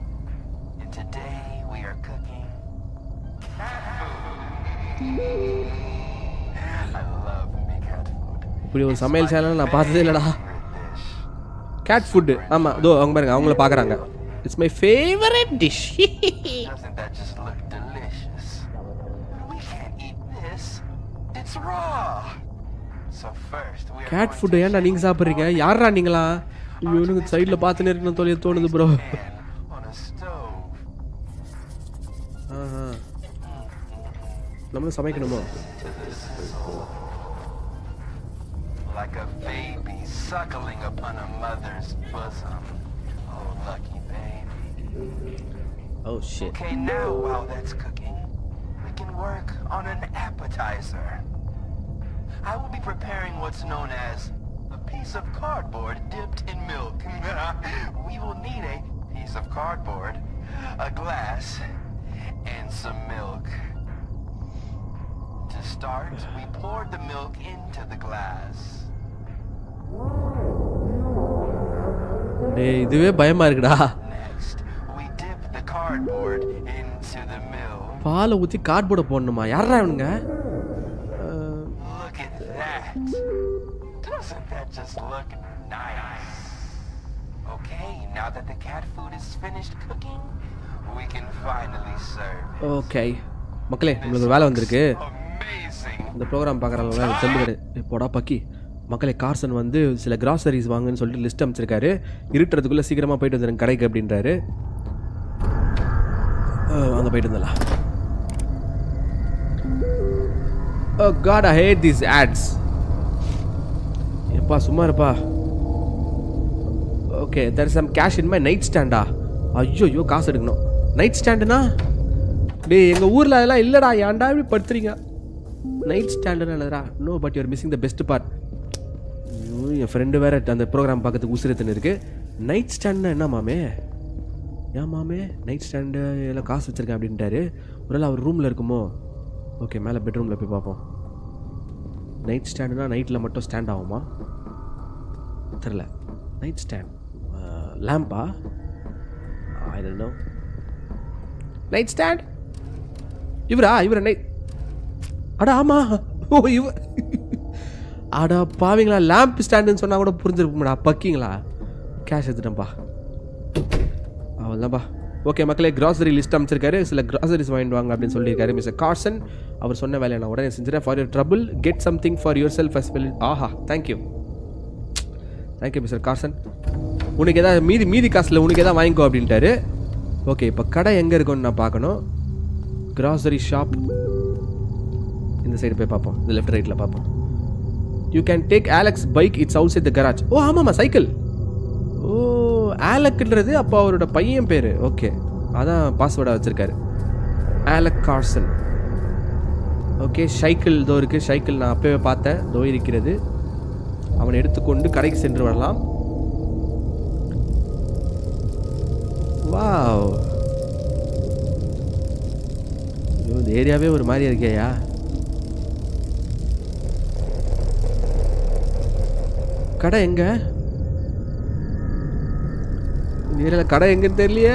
இப்படி ஒரு சமையல் சேனல் நான் பார்த்ததே இல்லைடா. Cat food. ஆமாம், இதோ அவங்க பாருங்க, அவங்கள பார்க்குறாங்க. It's my favourite dish. Cat food ஏன்டா நீங்கள் சாப்பிட்றீங்க? யாரா நீங்களா? இவனுக்கு சைடில் பார்த்துன்னு இருக்கணும் தொழில் தோணுது ப்ரோ. நம்மளும் சமைக்கணுமோ? Like a baby suckling upon a mother's bosom. Oh, lucky baby. Oh shit. Okay, now while that's cooking, we can work on an appetizer. I will be preparing what's known as a piece of cardboard dipped in milk. We will need a piece of cardboard, a glass, and some milk. To start, we poured the milk into the glass. டேய் இதுவே பயமா இருக்குடா. Next, we dip the cardboard into the milk. பாலை ஊத்தி கார்ட்போர்ட போடணுமா? யாரா இவனுங்க? Look at that. Doesn't that just look nice? Okay, now that the cat food is finished cooking, we can finally serve it. Okay. மக்களே, உங்களுக்கு ஒரு வேலை வந்திருக்கு. Amazing. இந்த ப்ரோக்ராம் பார்க்குறவங்க எனக்கு தெம்பு கிடையாது. போடா பக்கி. மக்களே, கார்சன் வந்து சில கிராசரிஸ் வாங்குன்னு சொல்லிட்டு லிஸ்ட் அமைச்சிருக்காரு. இருட்டுறதுக்குள்ளே சீக்கிரமாக போயிட்டு வந்துடுங்க கடைக்கு அப்படின்றாரு. அங்கே போயிட்டு வந்துடலாம். Oh God, I hate these ads. எப்பா சும்மா இருப்பா. Okay, there is some cash in my night stand. ஐயோ காசு எடுக்கணும். நைட் ஸ்டாண்டுனா டேய் எங்கள் ஊரில் அதெல்லாம் இல்லைடா. ஏன்டா இப்படி படுத்துறீங்க? நைட் ஸ்டாண்டுன்னு இல்லைடா. No, but you're missing the best part. என் ஃப்ரெண்டு வேறு அந்த ப்ரோக்ராம் பார்க்கறதுக்கு உசிரத்துன்னு இருக்குது. நைட் ஸ்டாண்டுனா என்ன மாமே? ஏன் மாமே நைட் ஸ்டாண்டு எல்லாம் காசு வச்சுருக்கேன் அப்படின்ட்டாரு. ஒருவேளை அவர் ரூமில் இருக்குமோ? ஓகே, மேலே பெட்ரூமில் போய் பார்ப்போம். நைட் ஸ்டாண்டுனா நைட்டில் மட்டும் ஸ்டாண்ட் ஆகுமா? தெரில. நைட் ஸ்டாண்ட் லேம்பா? I don't know. Night stand இவர் என்ன அடா ஆமா ஓ அடா பாவீங்களா லேம்ப் ஸ்டாண்டுன்னு சொன்னால் கூட புரிஞ்சிருக்குமாடா பக்கிங்களா கேஷ் எடுத்துட்டேன்ப்பா அவ்வளோதான்ப்பா ஓகே மக்களே கிராசரி லிஸ்ட் அமைச்சிருக்காரு சில கிராசரிஸ் வாங்கிட்டு வாங்க அப்படின்னு சொல்லியிருக்காரு மிஸ்டர் கார்சன் அவர் சொன்ன வேலையை நான் உடனே செஞ்சுறேன் for your trouble get something for yourself as well aha thank you mister Carson உனக்கு எதாவது மீதி காசில் உனக்கு எதாவது வாங்கிக்கோ அப்படின்ட்டாரு ஓகே இப்போ கடை எங்கே இருக்குன்னு நான் பார்க்கணும் கிராசரி ஷாப் இந்த சைடு போய் பார்ப்போம் இந்த லெஃப்ட் ரைட்டில் பார்ப்போம் you can take Alex bike it's outside the garage oh ஆமாம்மா சைக்கிள் ஓ ஆலெக்ன்றது அப்போ அவரோட பையன் பேர் ஓகே அதான் பாஸ்வேர்டாக வச்சுருக்காரு ஆலெக் கார்சன் ஓகே சைக்கிள் இதோ இருக்குது சைக்கிள் நான் அப்போவே பார்த்தேன் இதோ இருக்கிறது அவனை எடுத்துக்கொண்டு கடைக்கு சென்று வரலாம் வாவ் இந்த ஏரியாவே ஒரு மாதிரி இருக்கேயா கடை எங்க இந்த ஏரியாவில் கடை எங்கன்னு தெரியலையே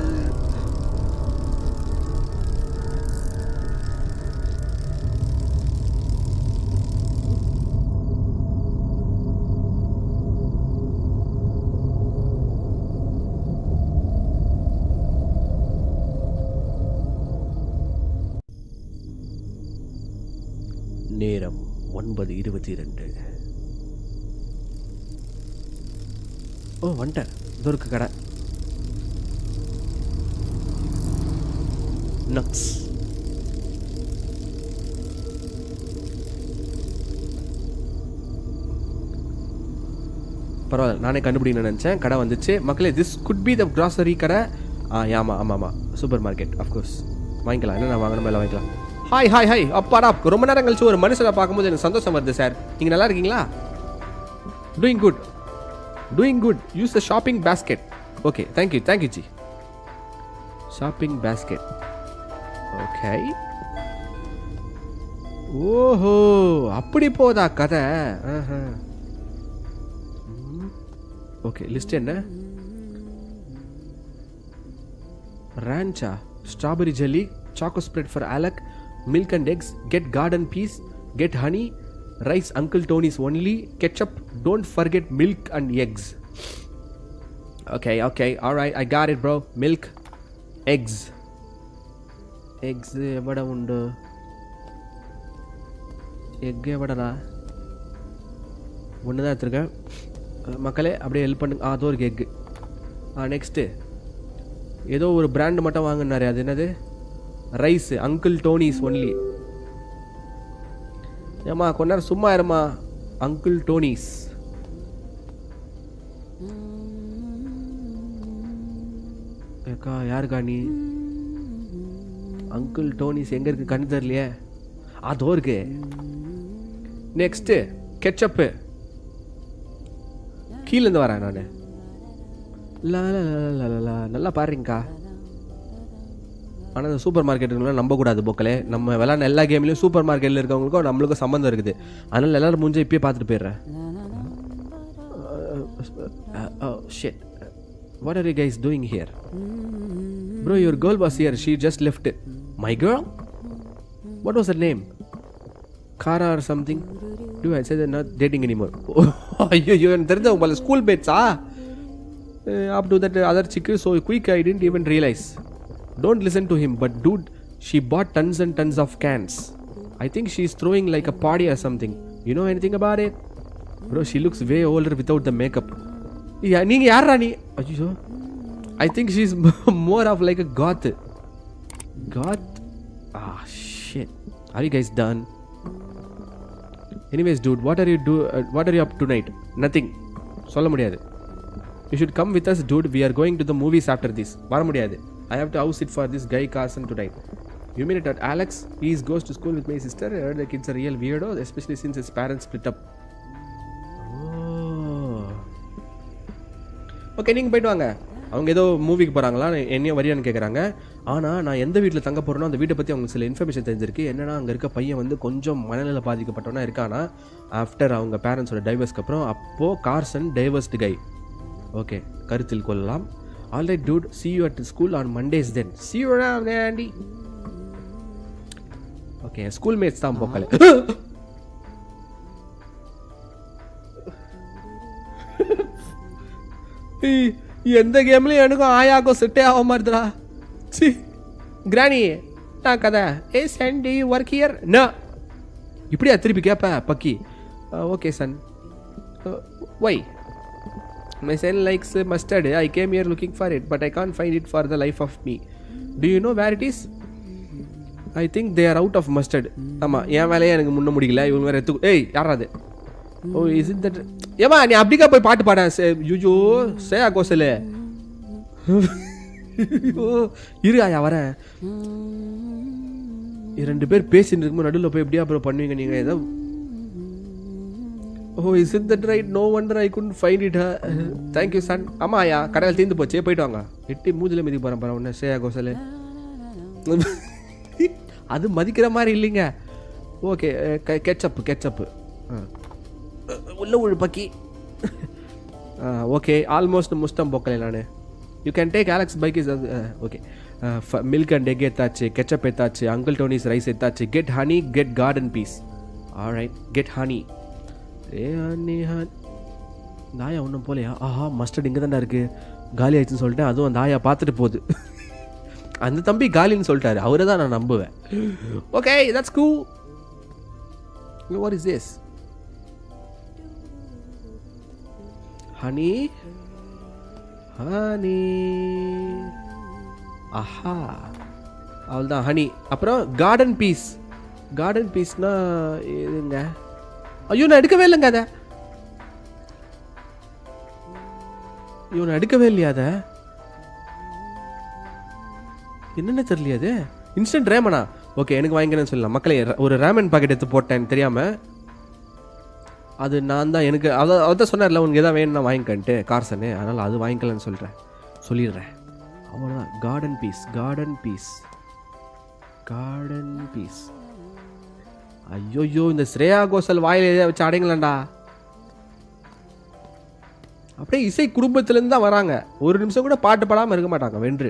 நேரம் 9:22 ஓ வந்துட்டேன் இதோ இருக்கு கடை நட்ஸ் பரவாயில்ல நானே கண்டுபிடிக்கணும்னு நினச்சேன் கடை வந்துச்சு மக்களே this could be the grocery கடை ஆமாம் சூப்பர் மார்க்கெட் அஃப்கோர்ஸ் வாங்கிக்கலாம் என்ன நான் வாங்கணும் மேலே வாங்கிக்கலாம் ஹாய் அப்பாடா ரொம்ப நேரம் கழிச்சு ஒரு மனுஷனை பார்க்கும்போது எனக்கு சந்தோஷம் வருது சார் நீங்கள் நல்லா இருக்கீங்களா doing good use the shopping basket okay thank you ji shopping basket okay ஓஹோ அப்படி போதா கதை ஓகே லிஸ்ட் என்ன rancha strawberry jelly choco spread for Alec milk and eggs get garden peas get honey rice Uncle Tony's only ketchup don't forget milk and eggs okay all right I got it bro milk eggs evada undu egg evada ஒன்று தான் எடுத்துருக்கேன் மக்களே அப்படியே help பண்ணுங்க அதோ இருக்கு egg next ஏதோ ஒரு பிராண்ட் மட்டும் வாங்கினாரு அது என்னது ரைஸ் அங்கிள் டோனிஸ் ஒன்லி ஏம்மா கொஞ்ச நேரம் சும்மா இருமா அங்கிள் டோனிஸ் ஏக்கா யாருக்கா நீ அங்கிள் டோனிஸ் எங்கே இருக்கு கண்ணு தெரியலையே அதோ இருக்கு நெக்ஸ்ட்டு கெச்சப்பு கீழேருந்து வரேன் நான் நல்லா பாருங்கக்கா ஆனால் இந்த சூப்பர் மார்க்கெட்டுங்களாம் நம்பக்கூடாது போக்கலே நம்ம விளாட்ன எல்லா கேம்லேயும் சூப்பர் மார்க்கெட்டில் இருக்கவங்களுக்கும் நம்மளுக்கும் சம்மந்தம் இருக்குது அதனால் எல்லோரும் முடிஞ்ச இப்பயே பார்த்துட்டு போயிடுறேன் shit what are you guys doing here bro your girl was here she just left my girl what was her name Kara or something? Do I say they're not dating anymore? You and there school mates up to that other chick so quick I didn't even realize. Don't listen to him, but dude, she bought tons and tons of cans. I think she's throwing like a party or something. You know anything about it? Bro, she looks way older without the makeup. Yeah, நீங்க யாரா நீ? ஐயோ. I think she's more of like a goth. Goth? Ah, shit. Are you guys done? Anyways, dude, what are you up tonight? Nothing. சொல்ல முடியாது. You should come with us, dude. We are going to the movies after this. வர முடியாது. I have to house it for this guy Carson tonight. You mean it at Alex? He goes to school with my sister. I heard the kid's a real weirdo, especially since his parents split up. Oh. Okay, நீங்க போயிட்டு வாங்க. அவங்க ஏதோ மூவிக்கு போகிறாங்களா என்னையும் வரியான்னு கேட்குறாங்க. ஆனால் நான் எந்த வீட்டில் தங்க போகிறேனோ அந்த வீட்டை பற்றி அவங்களுக்கு சில இன்ஃபர்மேஷன் தெரிஞ்சிருக்கு. என்னென்னா அங்கே இருக்க பையன் வந்து கொஞ்சம் மனநிலை பாதிக்கப்பட்டவனா இருக்கானா ஆஃப்டர் அவங்க பேரண்ட்ஸோட டைவர்ஸ்க்கு அப்புறம். அப்போது கார்சன் டைவர்ஸ்டு கை. ஓகே, கருத்தில் கொள்ளலாம். Alright dude, see you at school on Mondays then. See you around, Andy. என் ஸ்கூல் மேட்ஸ் தான் போக்கல. எந்த கேம்லையும் எனக்கும் ஆயாக்கும் செட்டே ஆக மாட்டேதுடா. சி கிராணி நான் கதை hey son do you work here no இப்படியா திருப்பி கேட்ப பக்கி. Okay son why my son likes mustard I came here looking for it but I can't find it for the life of me. Do you know where it is? I think they are out of mustard. ஆமாம் என் வேலையே எனக்கு முன்ன முடியல இவங்க வேறு எடுத்து. ஏய் யாராது? Oh is it that? ஏமா நீ அப்படிக்கா போய் பாட்டு பாட. யூஜோ சேயா கோசலு இரு ஆயா வரேன். 2 பேர் பேசிட்டு இருக்கும்போது நடுவில் போய் எப்படியா அப்புறம் பண்ணுவீங்க நீங்கள் ஏதோ? Oh is it that right? No wonder I couldn't find it. Thank you son. ஆமாம் ஆயா கடையில் தீர்ந்து போச்சு போயிட்டு வாங்க. எட்டி மூஞ்சில் மிதிக்க போகிறேன் பாரு ஒன்று சேயா கோசலு. அது மதிக்கிற மாதிரி இல்லைங்க. ஓகே கெச்சப்பு உள்ள ஒரு பக்கி. ஓகே ஆல்மோஸ்ட் முஸ்டம் போக்கலை நான். You can take Alex bike is okay. Milk and egg எத்தாச்சு, கெச்சப் எத்தாச்சு, அங்கிள் டோனிஸ் ரைஸ் எத்தாச்சு. Get honey get garden peas. Alright get honey. ஏ ஹனி தாயா ஒன்றும் போலையா? ஆஹா மஸ்டர்ட் இங்கே தானே இருக்குது. காலி ஆயிடுச்சுன்னு சொல்லிட்டேன். அதுவும் அந்த ஆயா பார்த்துட்டு போகுது. அந்த தம்பி காலின்னு சொல்லிட்டாரு. அவரை தான் நான் நம்புவேன். Okay that's cool. What is this? Honey honey. Aha அவள்தான் ஹனி. அப்புறம் கார்டன் பீஸ். கார்டன் பீஸ்னா எதுங்க? ஐயோ நான் எடுக்கவே இல்லைங்க அதை. ஐயோ நான் எடுக்கவே இல்லையா அதை? என்னென்ன தெரியலையா அது? இன்ஸ்டன்ட் ரேமனா? ஓகே எனக்கு வாங்கிக்கிறேன்னு சொல்லலாம். மக்களே ஒரு ரேமன் பாக்கெட் எடுத்து போட்டேன் தெரியாமல். அது நான் தான் எனக்கு அதான் சொன்னார்ல உனக்கு எதாவது வேணும்னா வாங்கிக்கன்ட்டு கார்சனு. அதனால் அது வாங்கிக்கலன்னு சொல்லிடுறேன். அவ்வளோதான். Garden peas. ஐயோயோ இந்த ஸ்ரேயா கோஷல் வாயில் எதாவது வச்சு அடைங்களாண்டா. அப்படியே இசை குடும்பத்திலேருந்து தான் வராங்க. ஒரு நிமிஷம் கூட பாட்டு பாடாமல் இருக்க மாட்டாங்க வென்று.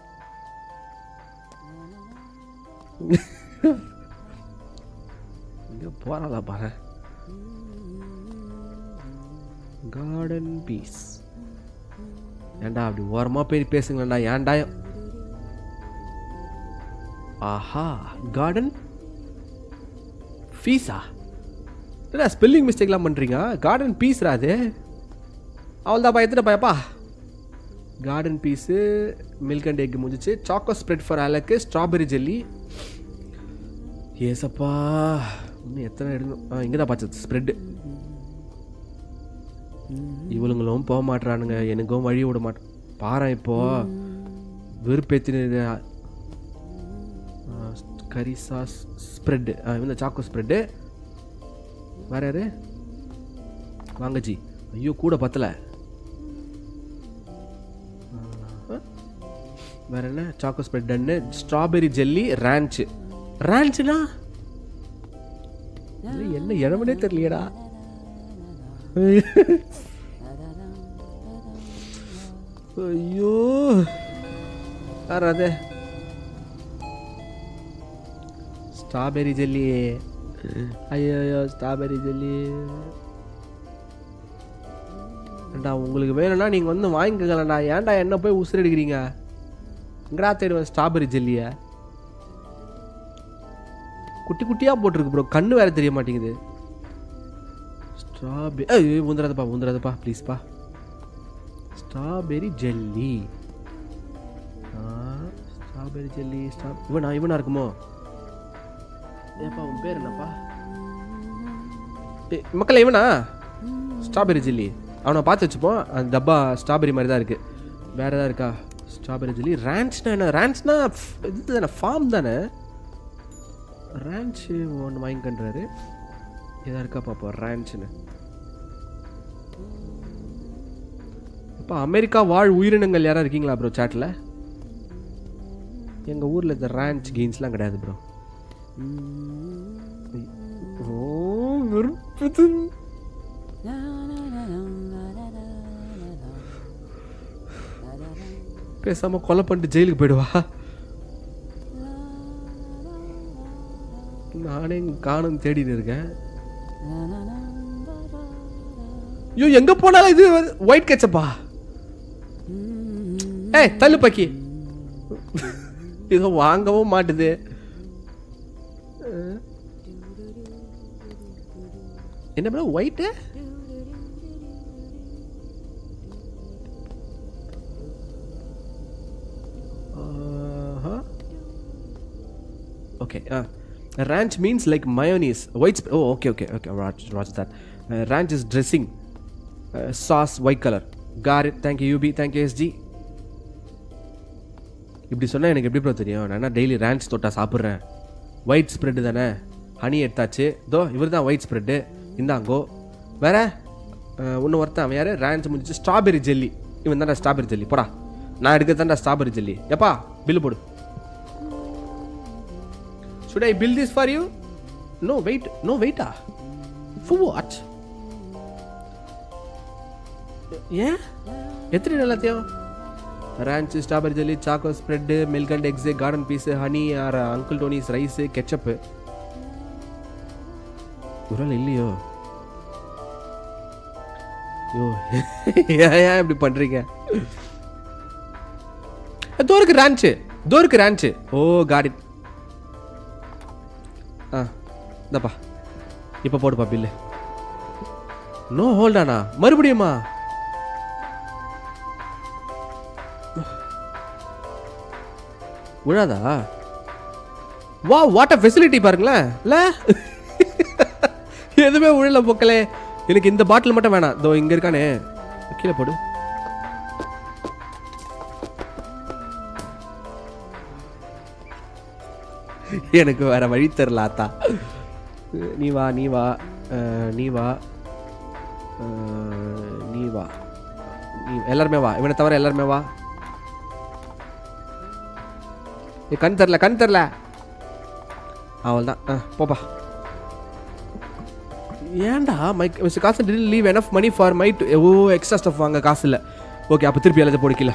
இங்கே போகிறாளா பாரு. Garden peas. ஏண்டா அப்படி ஓரமாக போய் பேசுங்களேண்டா. ஏன்டா? ஆஹா கார்டன் பீஸா? என்ன ஸ்பெல்லிங் மிஸ்டேக்லாம் பண்ணுறீங்க? கார்டன் பீஸ்ரா அது. அவள் தான் எடுத்துகிட்டு பாயப்பா. Garden peas milk and egg முடிஞ்சிச்சு. சாக்கோ ஸ்ப்ரெட் ஃபார் அலக்கு. Strawberry jelly. ஏசப்பா இன்னும் எத்தனை எடுக்கணும்? இங்கே தான் பார்த்தது ஸ்ப்ரெட்டு. இவளுங்களும் போக மாட்டுறானுங்க. எனக்கும் வழி விட மாட்டேன் பாரு. இப்போ வெறுப்பேத்தின கறி சாஸ் ஸ்ப்ரெட்டு. இந்த சாக்கோ ஸ்ப்ரெட்டு. வேற யாரு? வாங்கஜி. ஐயோ கூட பத்தலை. வேற என்ன? சாக்கோ ஸ்ப்ரெட் டன்னு. ஸ்ட்ராபெரி ஜெல்லி ரேன்ச்சுனா என்ன இடமனே தெரியலையடா. ஐயோ யாராது? Strawberry jelly. ஐயோ ஸ்ட்ராபெரி ஜெல்லி. ஏண்டா உங்களுக்கு வேணும்னா நீங்கள் வந்து வாங்கிக்கலாம்டா. ஏன்டா என்ன போய் உசுறு எடுக்கிறீங்க? எங்கடா தேடுவேன் ஸ்ட்ராபெரி ஜெல்லியை? குட்டி குட்டியாக போட்டிருக்கு ப்ரோ. கண்ணு வேறு தெரிய மாட்டேங்குது. ஸ்ட்ராபெரி ஊந்துறாதப்பா ப்ளீஸ்ப்பா. Strawberry jelly. Strawberry jelly. இவனா இருக்குமோ? ஏப்பா உன் பேர் என்னப்பா? மக்கள் இவனா? Strawberry jelly. அவனை பார்த்து வச்சுப்போம். அந்த டப்பா ஸ்ட்ராபெரி மாதிரி தான் இருக்குது. வேறு எதாவது இருக்கா? Strawberry jelly. ரேன்ச்னா என்ன? ரேன்ச்னா இது தானே, ஃபார்ம் தானே. ரேன்ச்சு ஒன்று வாங்கிக்கன்றாரு. எதாக இருக்கா பார்ப்போம் ரேன்ச்சுன்னு. இப்போ அமெரிக்கா வாழ் உயிரினங்கள் யாராவது இருக்கீங்களா ப்ரோ சேட்டில்? எங்கள் ஊரில் இந்த ரேன்ச் கெயின்ஸ்லாம் கிடையாது ப்ரோ. ஓ விருப்பது. பேசாமல் கொலை பண்ணிட்டு ஜெயிலுக்கு போயிடுவா. நானே காணும் தேடிட்டு இருக்கேன். ஐயோ எங்க போனாலும் இது ஒயிட் கெச்சப்பா. ஏய் தள்ளு பக்கி. இதோ வாங்கவும் மாட்டுது. என்ன bro white? Okay. Ranch means like mayonnaise. White. Oh, okay. Roger that. Ranch is dressing. Sauce white color. Got it. Thank you UB. Thank you SG. இப்படி சொன்னா எனக்கு எப்படி ப்ரோ தெரியும்? நான் டெய்லி ranch தொட்டா சாப்பிட்றேன். ஒயிட் ஸ்ப்ரெட் தானே. Honey எடுத்தாச்சு. தோ இவர் தான் ஒயிட் ஸ்ப்ரெட்டு. இந்தாங்கோ. வேற ஒன்று ஒருத்தன் அவன் யார்? ranch முடிச்சு ஸ்ட்ராபெரி ஜெல்லி. இவன் தான்டா ஸ்ட்ராபெரி ஜெல்லி. போடா, நான் எடுக்கிறதாண்டா ஸ்ட்ராபெரி ஜெல்லி. எப்பா பில்லு போடு. Should I bill this for you? No wait. For what? Yeah? எத்தனை எல்லாத்தையும்? ranch, strawberry jelly, choco spread, milk and eggs, garden piece, honey or Uncle Tony's rice, ketchup. உரல் இல்லையோ? யோ ஏன் இப்படி பண்றீங்க? தோருக்கு ranch. O got it. இந்தப்பா இப்போ போடுப்பா பில்லு. நோ ஹோல்டானா மறுபடியுமா? விழாதா? வா வாட் அ ஃபெசிலிட்டி பாருங்களேன். இல்லை எதுவுமே உழல போக்கலே. எனக்கு இந்த பாட்டில் மட்டும் வேணாம். இதோ இங்கே இருக்கானே, கீழே போடு. எனக்கு வேற வழி தெரில ஆத்தா. நீ வா எல்லாருமே வா. இவனை தவிர எல்லாருமே வா. கண் தெரில அவள் தான். போப்பா. ஏன்டா மிஸ்டர் காசு didn't leave enough money for my extra stuff வாங்க காசு இல்லை. ஓகே அப்போ திருப்பி எல்லாத்தையும் போடுக்கல.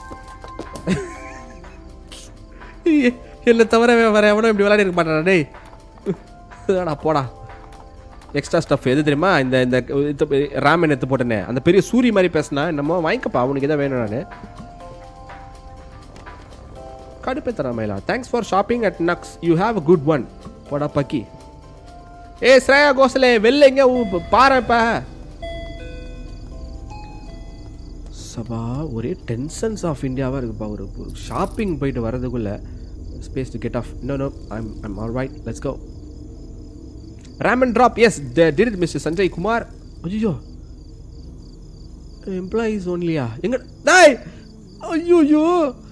என்ன தவிர வேற எவனும் இப்படி விளையாடி இருக்க மாட்டானா? டேய் போடா. எக்ஸ்ட்ரா ஸ்டஃப் எது தெரியுமா? இந்த ராமன் எடுத்து போட்டேனே, அந்த பெரிய சூரி மாதிரி பேசினா என்னமோ வாங்கிக்கப்பா, அவனுக்கு எதாவது வேணும். நான் கடுப்பே தராமையிலா. தேங்க்ஸ் ஃபார் ஷாப்பிங் அட் நக்ஸ். You have a good one. போடா பக்கி. ஏ ஸ்ரேயா கோசலே வெளில எங்க பாருப்ப. சபா ஒரே டென்ஷன்ஸ் ஆஃப் இந்தியாவாக இருக்குப்பா. ஒரு ஷாப்பிங் போயிட்டு வரதுக்குள்ள space to get off. No, I'm all right. Let's go. Ramen drop. Yes, they did it, Mr. Sanjay Kumar. Ayyo. Employees only. Enga dai. Ayyo.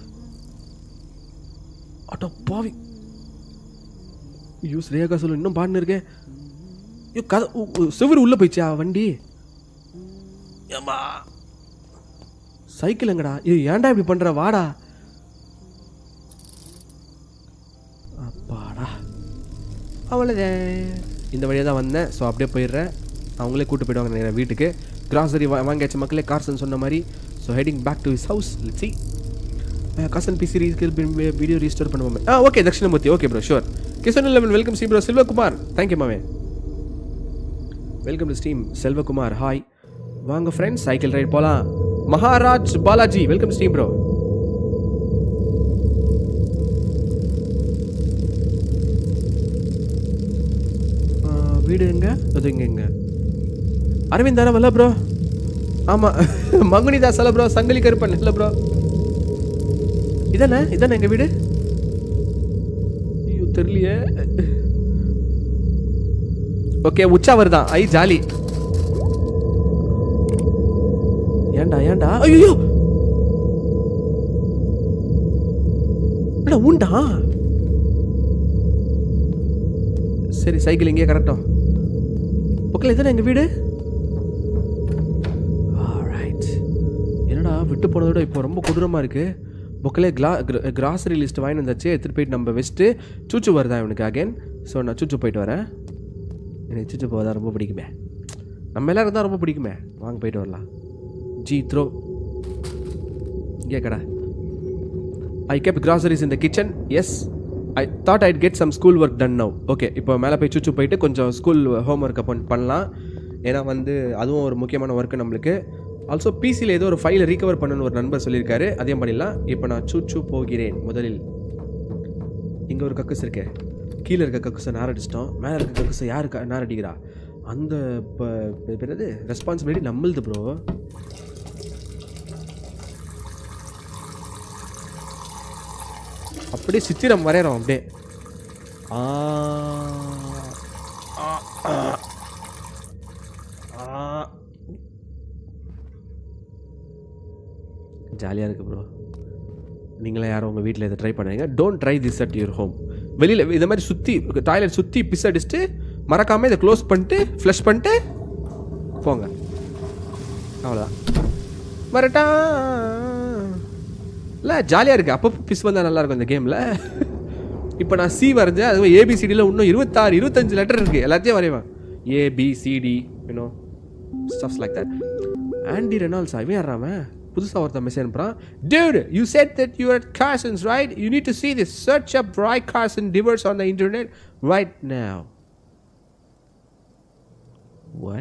Ato pavi. Use Rekha சொல்லு. இன்னும் பாடுன்னு இருக்கேன். ஐயோ கதை சிவரு உள்ளே போயிடுச்சா வண்டி? ஏம்மா சைக்கிள் எங்கடா? இது ஏன்டா இப்படி பண்ணுற? வாடா. அப்பாடா அவ்வளோதே. இந்த வழியாக தான் வந்தேன். ஸோ அப்படியே போயிடுறேன். அவங்களே கூப்பிட்டு போயிடுவாங்க நினைக்கிறேன் வீட்டுக்கு. கிராசரி வாங்கியாச்சு மக்களே, கார்சன் சொன்ன மாதிரி. So heading back to his house. Let's see. கசன் பிசி வீடியோ ரீஸ்டோர் பண்ணுவோமே. Okay Dakshinamoorthy. Okay bro sure. Kishan 11 welcome C bro. Selvakumar thank you மாமே. Welcome to stream Selvakumar. Hi வாங்க ஃப்ரெண்ட்ஸ், சைக்கிள் ரைட் போகலாம். Maharaj Balaji welcome stream bro. வீடு எங்க? அது எங்க? அரவிந்த் தானே வரல ப்ரோ? ஆமாம் மங்குனி தாஸ் அல்ல ப்ரோ. சங்கிலி கருப்பன் இல்லை ப்ரோ. இதானே எங்கள் வீடு? ஐயோ தெரியலையே. ஓகே உச்சா வருதான். ஐ ஜாலி. ஏண்டா ஐயோ உண்டா? சரி சைக்கிள் இங்கே கரெக்டும். ஓகே இதுதான் எங்கள் வீடு. என்னடா விட்டு போனதோட இப்போ ரொம்ப கொடூரமாக இருக்குது. புக்கில் கிராசரி லிஸ்ட் வாங்கி வந்தாச்சு. எடுத்துகிட்டு போயிட்டு நம்ம வச்சுட்டு சூச்சு வருதா இவனுக்கு அகைன். ஸோ நான் சூச்சு போயிட்டு வரேன். எனக்கு சூச்சு போவதா ரொம்ப பிடிக்குமே. நம்ம எல்லோரும் தான் ரொம்ப பிடிக்குமே. வாங்க போயிட்டு வரலாம். ஜி த்ரோ இங்கே கடை. I kept groceries in the kitchen. Yes I thought I'd get some school work done now. Okay, இப்போ மேலே போய் சுச்சு போயிட்டு கொஞ்சம் ஸ்கூல் ஹோம் ஒர்க்கை பண்ணலாம். ஏன்னா வந்து அதுவும் ஒரு முக்கியமான ஒர்க்கு நம்மளுக்கு. ஆல்சோ பிசியில் ஏதோ ஒரு ஃபைலை ரீகவர் பண்ணணும்னு ஒரு நண்பர் சொல்லியிருக்காரு, அதையும் பண்ணிடலாம். இப்போ நான் சுச்சு போகிறேன். முதலில் இங்கே ஒரு கக்குஸ் இருக்கு, கீழே இருக்க கக்குஸை நேர அடிச்சிட்டோம். மேலே இருக்க கக்குஸை யாருக்கு நேர அடிக்கிறா? அந்த பேர் ரெஸ்பான்சிபிலிட்டி நம்மளுது ப்ரோ. அப்படியே சித்திரம் வரைகிறோம் அப்படியே. ஜாலியாக இருக்குது ப்ரோ. நீங்களே யாரும் உங்கள் வீட்டில் இதை ட்ரை பண்ணுறீங்க, don't try this at your home. வெளியில் இந்த மாதிரி சுற்றி டாய்லெட் சுற்றி பிஸ் அடிச்சுட்டு மறக்காமல் இதை க்ளோஸ் பண்ணிட்டு ஃப்ளஷ் பண்ணிட்டு போங்க. அவ்வளோதான். வரட்டா இல்லை, ஜாலியாக இருக்குது. அப்பப்போ பிஸ் வந்தால் நல்லாயிருக்கும் இந்த கேமில். இப்போ நான் சி வரைஞ்சேன், அதுவும் ஏபிசிடியில் இன்னும் 26-25 லெட்டர் இருக்குது. எல்லாத்தையும் வரைவேன். A B C D you know stuffs like that. Andy ரெனால்ட்ஸா இவன் யாராமன்? புதுசாக ஒருத்தன் மெசேஜ் அனுப்புகிறான். Dude, you said that you are at Carson's, right? You need to see this. Search up Roy Carson divorce on the internet right now. What?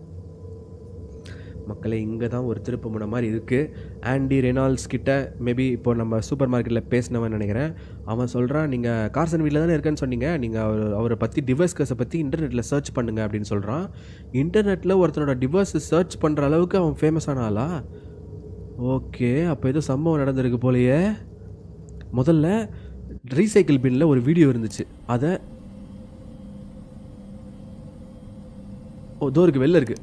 மக்களே, இங்கே தான் ஒரு திருப்பு முனை மாதிரி இருக்குது. ஆண்டி ரெனால்ட்ஸ் கிட்ட மேபி இப்போ நம்ம சூப்பர் மார்க்கெட்டில் பேசினவன் நினைக்கிறேன். அவன் சொல்கிறான், நீங்கள் கார்சன் வீட்டில் தானே இருக்கேன்னு சொன்னீங்க, நீங்கள் அவரை பற்றி டிவோர்ஸ் கேஸை பற்றி இன்டர்நெட்டில் சர்ச் பண்ணுங்கள் அப்படின்னு சொல்கிறான். இன்டர்நெட்டில் ஒருத்தனோட டிவோர்ஸ் சர்ச் பண்ணுற அளவுக்கு அவன் ஃபேமஸான ஆளா? ஓகே, அப்போ ஏதோ சம்பவம் நடந்திருக்கு போலையே. முதல்ல ரீசைக்கிள் பின்னில் ஒரு வீடியோ இருந்துச்சு, அதை டோருக்கு வெளில இருக்குது.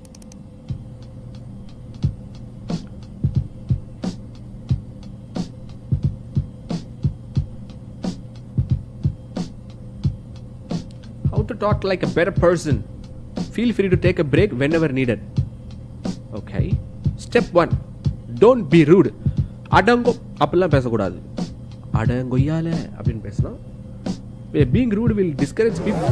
How to talk like a better person. Feel free to take a break whenever needed. Okay. Step 1. Don't be rude. அடங்கோ அப்படிலாம் பேசக்கூடாது. அடங்கொய்யால அப்படின்னு பேசணும். Being rude will discourage people.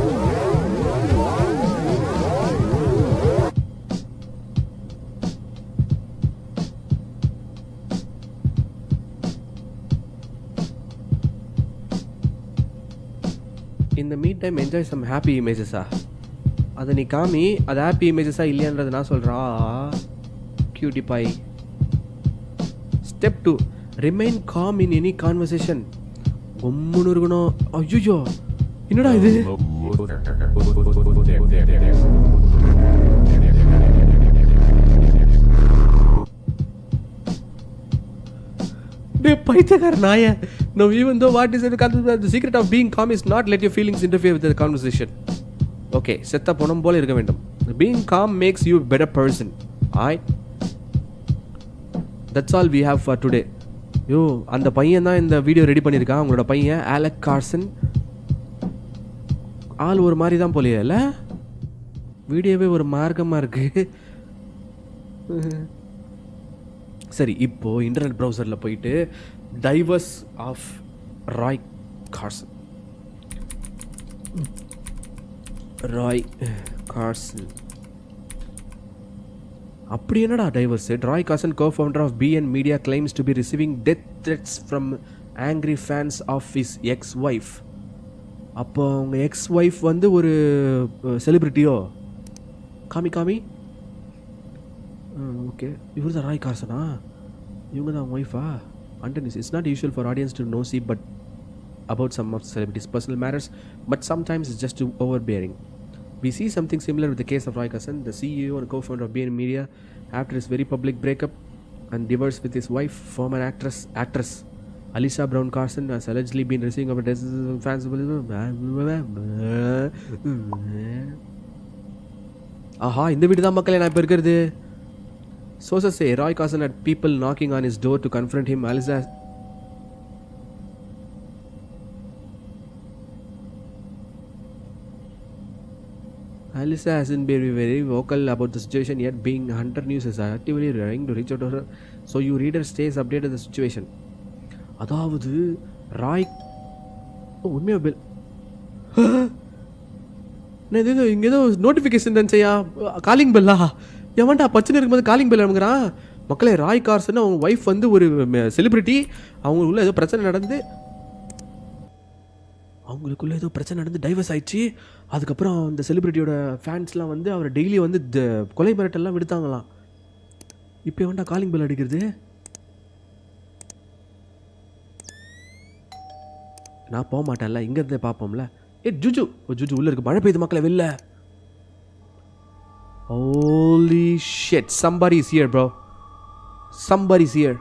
In the meantime, enjoy some happy images. அதை நீ காமி, அது happy இமேஜஸாக இல்லையான்றது நான் சொல்கிறா. Cutie boy. Step 2. Remain calm in any conversation. ஒம்முன்னு இருக்கணும். ஐயோ, என்னடா இது? பைத்தியக்கார நாய. Now even though what is the secret of being calm is not let your feelings interfere with the conversation. Okay, செத்த பொணம் போல இருக்க வேண்டும். Being calm makes you a better person. Alright? That's all we have for today. யோ, அந்த பையன் தான் இந்த video ready பண்ணியிருக்கான். அவங்களோட பையன் ஆலெக் கார்சன். ஆள் ஒரு மாதிரி தான் போலையே இல்லை? வீடியோவே ஒரு மார்க்கமாக இருக்கு. சரி, இப்போது இன்டர்நெட் ப்ரௌசரில் போயிட்டு divorce of Roy Carson. Roy Carson அப்படி என்னடா divorce? Roy Carson co-founder of BN Media claims to be receiving death threats from angry fans of his ex-wife. அப்போ அவங்க எக்ஸ்-ஒய்ஃப் வந்து ஒரு செலிப்ரிட்டியோ? காமி. ஓகே, இவர் தான் ராய் கார்சனா? இவங்க தான் அவங்க ஒய்ஃபா? Underneath, it's not usual for audience to know see but about some of celebrities' personal matters, but sometimes it's just too overbearing. We see something similar with the case of Roy Carson, the CEO and co-founder of BN Media, after his very public breakup and divorce with his wife, former actress Alicia Brown Carson, has allegedly been receiving over dozens of fans. ஆஹா, இந்த வீடு தான் மக்களே நான் இப்போ இருக்கிறது. Sources say Roy Carson had people knocking on his door to confront him. Alyssa hasn't been very vocal about the situation yet, being Hunter News is actively trying to reach out to her, so you reader stays updated the situation. அதாவது ராய் உண்மையாக bill நான் ஏதோ இங்கே ஏதோ notification இருந்துச்சையா, calling Bella? எவன்டா பச்சனை இருக்கும்போது calling bell அனுப்புகிறான்? மக்களே, ராய் கார்சன் அவங்க ஒய்ஃப் வந்து ஒரு செலிப்ரிட்டி. அவங்க உள்ள ஏதோ பிரச்சனை நடந்து அவங்களுக்குள்ளே ஏதோ பிரச்சனை நடந்து டைவர்ஸ் ஆயிடுச்சு. அதுக்கப்புறம் அந்த செலிப்ரிட்டியோட ஃபேன்ஸ்லாம் வந்து அவரை டெய்லி வந்து கொலை மிரட்டெல்லாம் விடுத்தாங்களாம். இப்போ வேண்டா காலிங் பெல் அடிக்கிறது. நான் போக மாட்டேன்ல, இங்கேருந்தே பார்ப்போம்ல. ஜுஜு ஜுஜு உள்ளே இருக்கு. மழை பெய்யுது மக்களை வெளில. Holy shit, somebody's here bro, somebody's here.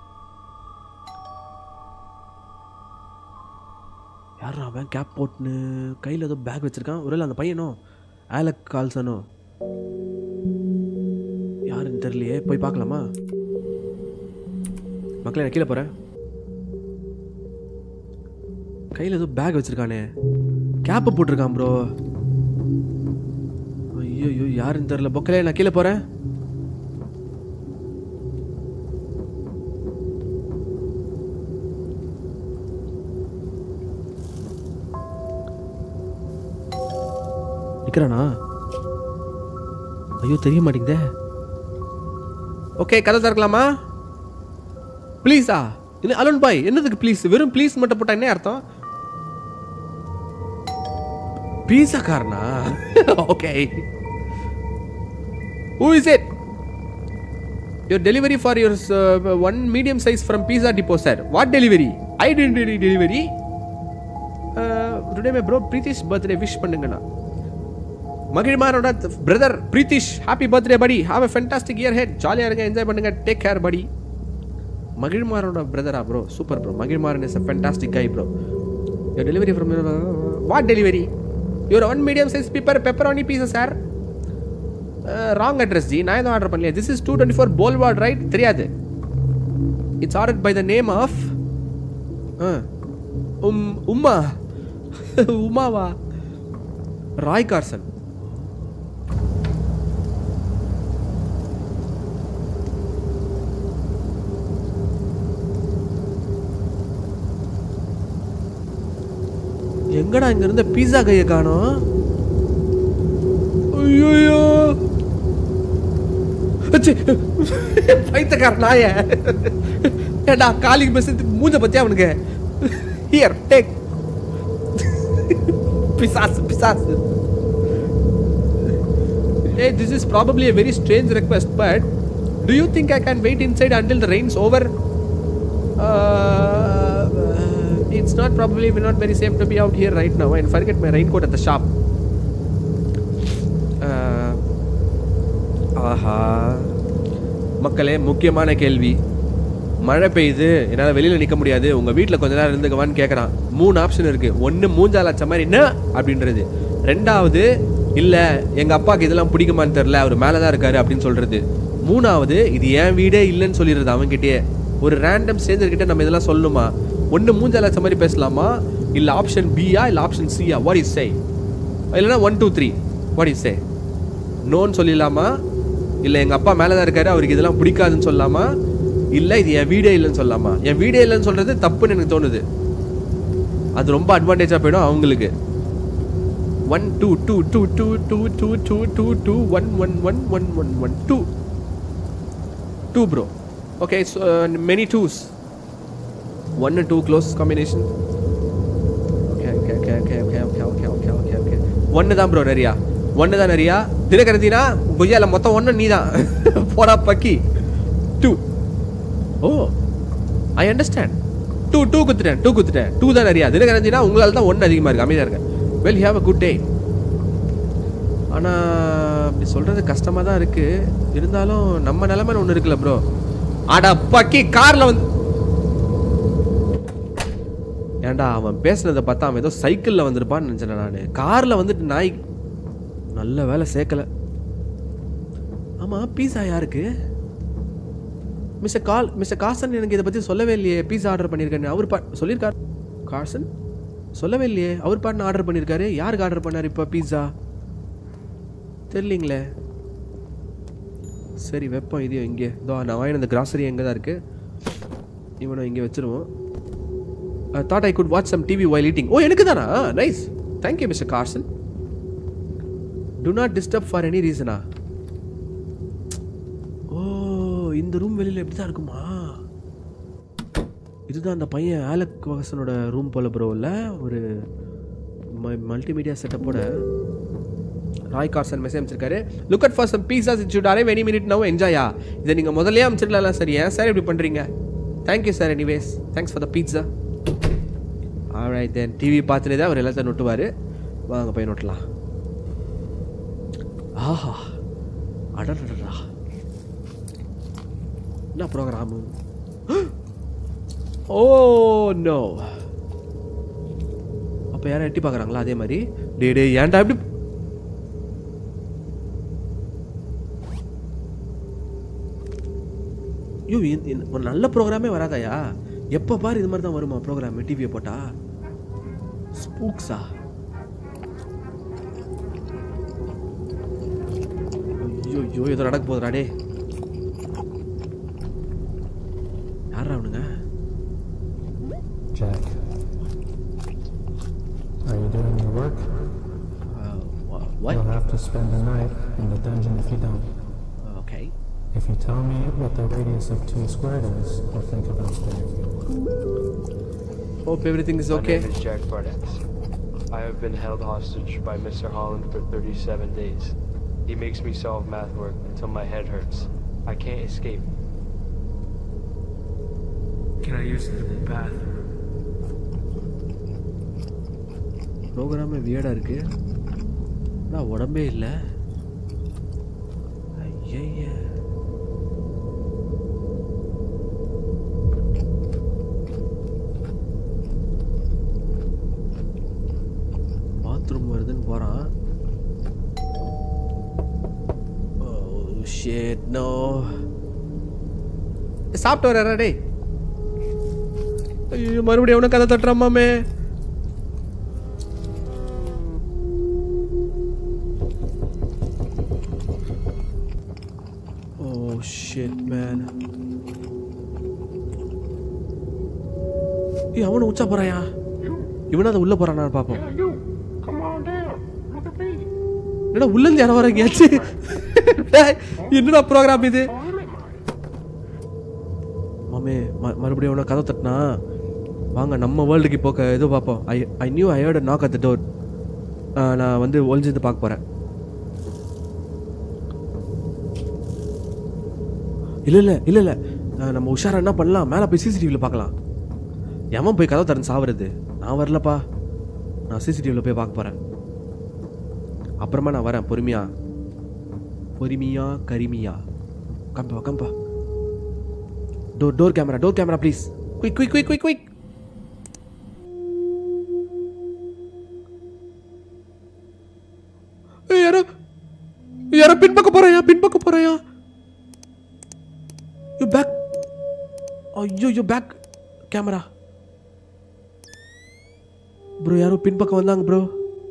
யாரா அவன்? கேப் போட்டுன்னு கையில் ஏதோ பேக் வச்சிருக்கான். ஒருவேளை அந்த பையனோ ஆலக் கால்சனோ யாருன்னு தெரியலையே. போய் பார்க்கலாமா? மக்களை நான் கீழே போகிறேன். கையில் ஏதோ பேக் வச்சிருக்கானே, கேப்பை போட்டிருக்கான் ப்ரோ. ஐயோ யாருன்னு தெரியல. பொக்கலே நான் கீழே போகிறேன். நிற்கிறானா? ஐயோ தெரிய மாட்டேங்குதே. ஓகே கதை திறக்கலாமா? ப்ளீஸா? இல்லை அலோன் பாய் என்னதுக்கு ப்ளீஸ்? வெறும் ப்ளீஸ் மட்டும் போட்டா என்ன அர்த்தம்? பீஸா காரனா? ஓகே. Who is it? Your delivery for your one medium size from Pizza Depot sir. What delivery? I didn't do delivery. Today my bro Pritish birthday wish பண்ணுங்கண்ணா. மகிழ்மாரோட brother Pritish happy birthday buddy. Have a fantastic year ahead. ஜாலியா இருங்க, enjoy பண்ணுங்க. Take care buddy. மகிழ்மாரோட பிரதரா bro? Super bro. Magizhmaran is a fantastic guy bro. Your delivery from what delivery? Your one medium size pepperoni pizza sir. Wrong address ji. நான் எதுவும் order பண்ணலையே. This is 224 Boulevard right? தெரியாது. It's ordered by the name of உம்மா. உமாவா? Roy Carson. எங்கடா இங்க இருந்த பீஸா கையை காணோம்? ஐயோ பைத்தக்கார நாய. ஏடா காலிங் மெசேஜ் மூஞ்ச பத்தியா அவனுக்கு? Here take. பிசாஸ் பிசாஸ். Hey, this is probably a very strange request, but do you think I can wait inside until the rain's over? It's not probably not very safe to be out here right now and forget my raincoat at the shop. ஆஹா மக்களே, முக்கியமான கேள்வி. மழை பெய்யுது, என்னால் வெளியில் நிற்க முடியாது, உங்கள் வீட்டில் கொஞ்ச நேரம் இருந்துக்குவான்னு கேட்குறான். 3 ஆப்ஷன் இருக்குது. ஒன்று மூஞ்சால் அச்ச மாதிரி என்ன அப்படின்றது. ரெண்டாவது இல்லை எங்கள் அப்பாவுக்கு இதெல்லாம் பிடிக்குமான்னு தெரில, அவர் மேலே தான் இருக்காரு அப்படின்னு சொல்கிறது. மூணாவது இது என் வீடே இல்லைன்னு சொல்லிடுறது அவங்ககிட்டயே. ஒரு ரேண்டம் ஸ்ட்ரேஞ்சர்கிட்ட நம்ம இதெல்லாம் சொல்லணுமா? ஒன்று மூஞ்சால் அச்ச மாதிரி பேசலாமா, இல்லை ஆப்ஷன் பியா இல்லை ஆப்ஷன் சியா? What is say? இல்லைனா 1 2 3 வாட் இஸ் சே? நோன்னு சொல்லிடலாமா, இல்லை எங்கள் அப்பா மேலே தான் இருக்காரு அவருக்கு இதெல்லாம் பிடிக்காதுன்னு சொல்லலாமா, இல்லை இது என் வீடே இல்லைன்னு சொல்லலாமா? என் வீடே இல்லைன்னு சொல்கிறது தப்புன்னு எனக்கு தோணுது. அது ரொம்ப அட்வான்டேஜாக போயிடும் அவங்களுக்கு. 1 2 2 2 2 2 2 2 2 2 1 1 1 1 1 1 2 2 bro. Okay, so many twos. 1 and 2 close combination. Okay. 1 தான் bro நிறையா. 1 தான் நிறையா. தினகரதினா கொய்யால மொத்தம் 1 நீ தான். போடா பக்கி. 2. Oh, I understand. 2 குத்துட்டேன். 2 தான் நிறையா. தினகரதினா உங்களால தான் 1 அதிகமாக இருக்கு. அமைதியாக இருக்கேன். Well, you have a good day. ஆனால் அப்படி சொல்கிறது கஷ்டமாக தான் இருக்குது. இருந்தாலும் நம்ம நிலைமைன்னு ஒன்று இருக்குல்ல ப்ரோ. அடா பக்கி காரில் வந்து ஏன்டா அவன் பேசுனதை பார்த்தா அவன் ஏதோ சைக்கிளில் வந்திருப்பான்னு நினச்சேன். நான் காரில் வந்துட்டு நாய் நல்ல வேலை சேர்க்கலை. ஆமாம், பீஸா யாருக்கு? மிஸ்டர் கார்சன் எனக்கு இதை பற்றி சொல்லவே இல்லையே. பீஸா ஆர்டர் பண்ணியிருக்கேன்னு அவர் சொல்லியிருக்கார். கார்சன் சொல்லவே இல்லையே. அவர் பாட்டு ஆர்டர் பண்ணியிருக்காரு. யாருக்கு ஆர்டர் பண்ணார் இப்போ பீஸா? தெரியலீங்களே. சரி வைப்போம் இதையும் இங்கே. இதோ நான் வாங்கின அந்த கிராசரி எங்கே தான் இருக்குது. இவனை இங்கே வச்சுருவோம். That I could watch some TV while eating. ஓ எனக்கு தானா? Nice, thank you mister Carson. Do not disturb for any ரீசனா? ஓ இந்த ரூம் வெளியில் எப்படி தான் இருக்குமா? இதுதான் அந்த பையன் ஆலக் வாசனோட ரூம் போல ப்ரோ. இல்லை ஒரு மல்டிமீடியா செட்டப்போட ராய் கார்சன் மெசேஜ் அமைச்சிருக்காரு. Look at for some pizzas it should arrive any minute now என்ஜாயா. இதை நீங்கள் முதல்ல அமைச்சிடலாம் சார். ஏன் சார் இப்படி பண்ணுறீங்க? Thank you sir. Anyways thanks for the pizza. Alright then. TV பார்த்துட்டு தான் அவர் எல்லாத்தையும் நொட்டுவார். வாங்க போய் நோட்டலாம். ஆஹா அடடா என்ன ப்ரோக்ராமு? Oh no. அப்போ யாரும் எட்டி பார்க்குறாங்களா அதே மாதிரி? டே ஏன்டா எப்படி? ஐயோ ஒரு நல்ல ப்ரோக்ராமே வராதாயா? எப்போ பாரு இது மாதிரி தான் வருமா ப்ரோக்ராம் டிவியை போட்டா? ஸ்பூக்ஸா? ஐயோ ஏதோ நடக்க போதுடா. டே யாரா அவனுங்க? Jack, are you doing your work? What? You'll have to spend the night in the dungeon if you don't. Okay. If you tell me what the radius of 2 squared is, I'll think about sparing you. Hope everything is okay. My name is Jack Barnett. I have been held hostage by Mr. Holland for 37 days. He makes me solve math work until my head hurts. I can't escape. Can I use the bathroom? ப்ரோக்ராமே வியர்டாக இருக்கு. நான் உடம்பே இல்லை. ஐய bathroom வருதுன்னு போகிறான். Oh shit no. சாப்பிட்டு வர்றா டே. ஐயோ மறுபடியும் எவனை கதை தட்டுறாமாமே. Shit man. ஏய் அவன உச்சா போறாயா? இவனா அத உள்ள போறானா பாப்போம். என்னடா உள்ள இருந்து யாரோ வராங்க? என்னடா ப்ரோகிராம் இது? மாமே மறுபடியும் அவன கதை தட்டினா வாங்க நம்ம வேர்ல்டுக்கு போக ஏதோ பார்ப்போம். I knew I heard a knock at the door. நான் வந்து ஒளிஞ்சிருந்து பார்க்க போறேன். இல்லை நம்ம உஷாரா என்ன பண்ணலாம்? மேலே போய் சிசிடிவியில் பார்க்கலாம். எவன் போய் கதவை திறந்து சாவுறது? நான் வரலப்பா. நான் சிசிடிவியில் போய் பார்க்க போகிறேன். அப்புறமா நான் வரேன். பொறுமையா கரிமியா. கம்பா டோர் கேமரா ப்ளீஸ். குயிக். யாரோ பின்பக்கம் போறாயா? You back. ஐயோ பேக் கேமரா. ப்ரோ யாரோ பின்பக்கம் வந்தாங்க ப்ரோ.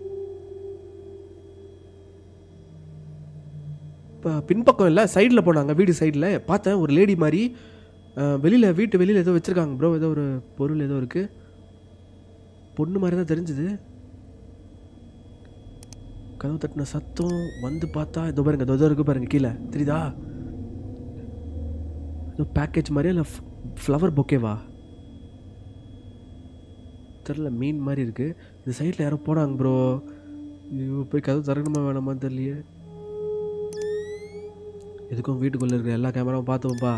பின்பக்கம் இல்லை சைடில் போனாங்க. வீடு சைடில் பார்த்தேன் ஒரு லேடி மாதிரி வீட்டு வெளியில் ஏதோ வச்சுருக்காங்க ப்ரோ. ஏதோ ஒரு பொருள் ஏதோ இருக்குது. பொண்ணு மாதிரி தான் தெரிஞ்சுது. கதவு தட்டின சத்தம் வந்து பார்த்தா இதோ பாருங்க. இதோ இருக்குது பாருங்க கீழே தெரியுதா? ஏதோ பேக்கேஜ் மாதிரியா இல்லை ஃப்ளவர் பொக்கேவா தெரில. மீன் மாதிரி இருக்குது. இந்த சைடில் யாரோ போனாங்க ப்ரோ. ஐயோ போய் கதவு திறக்கணுமா வேணாமா தெரியலையே. எதுக்கும் வீட்டுக்குள்ளே இருக்கிற எல்லா கேமராவும் பார்த்துவோம்ப்பா.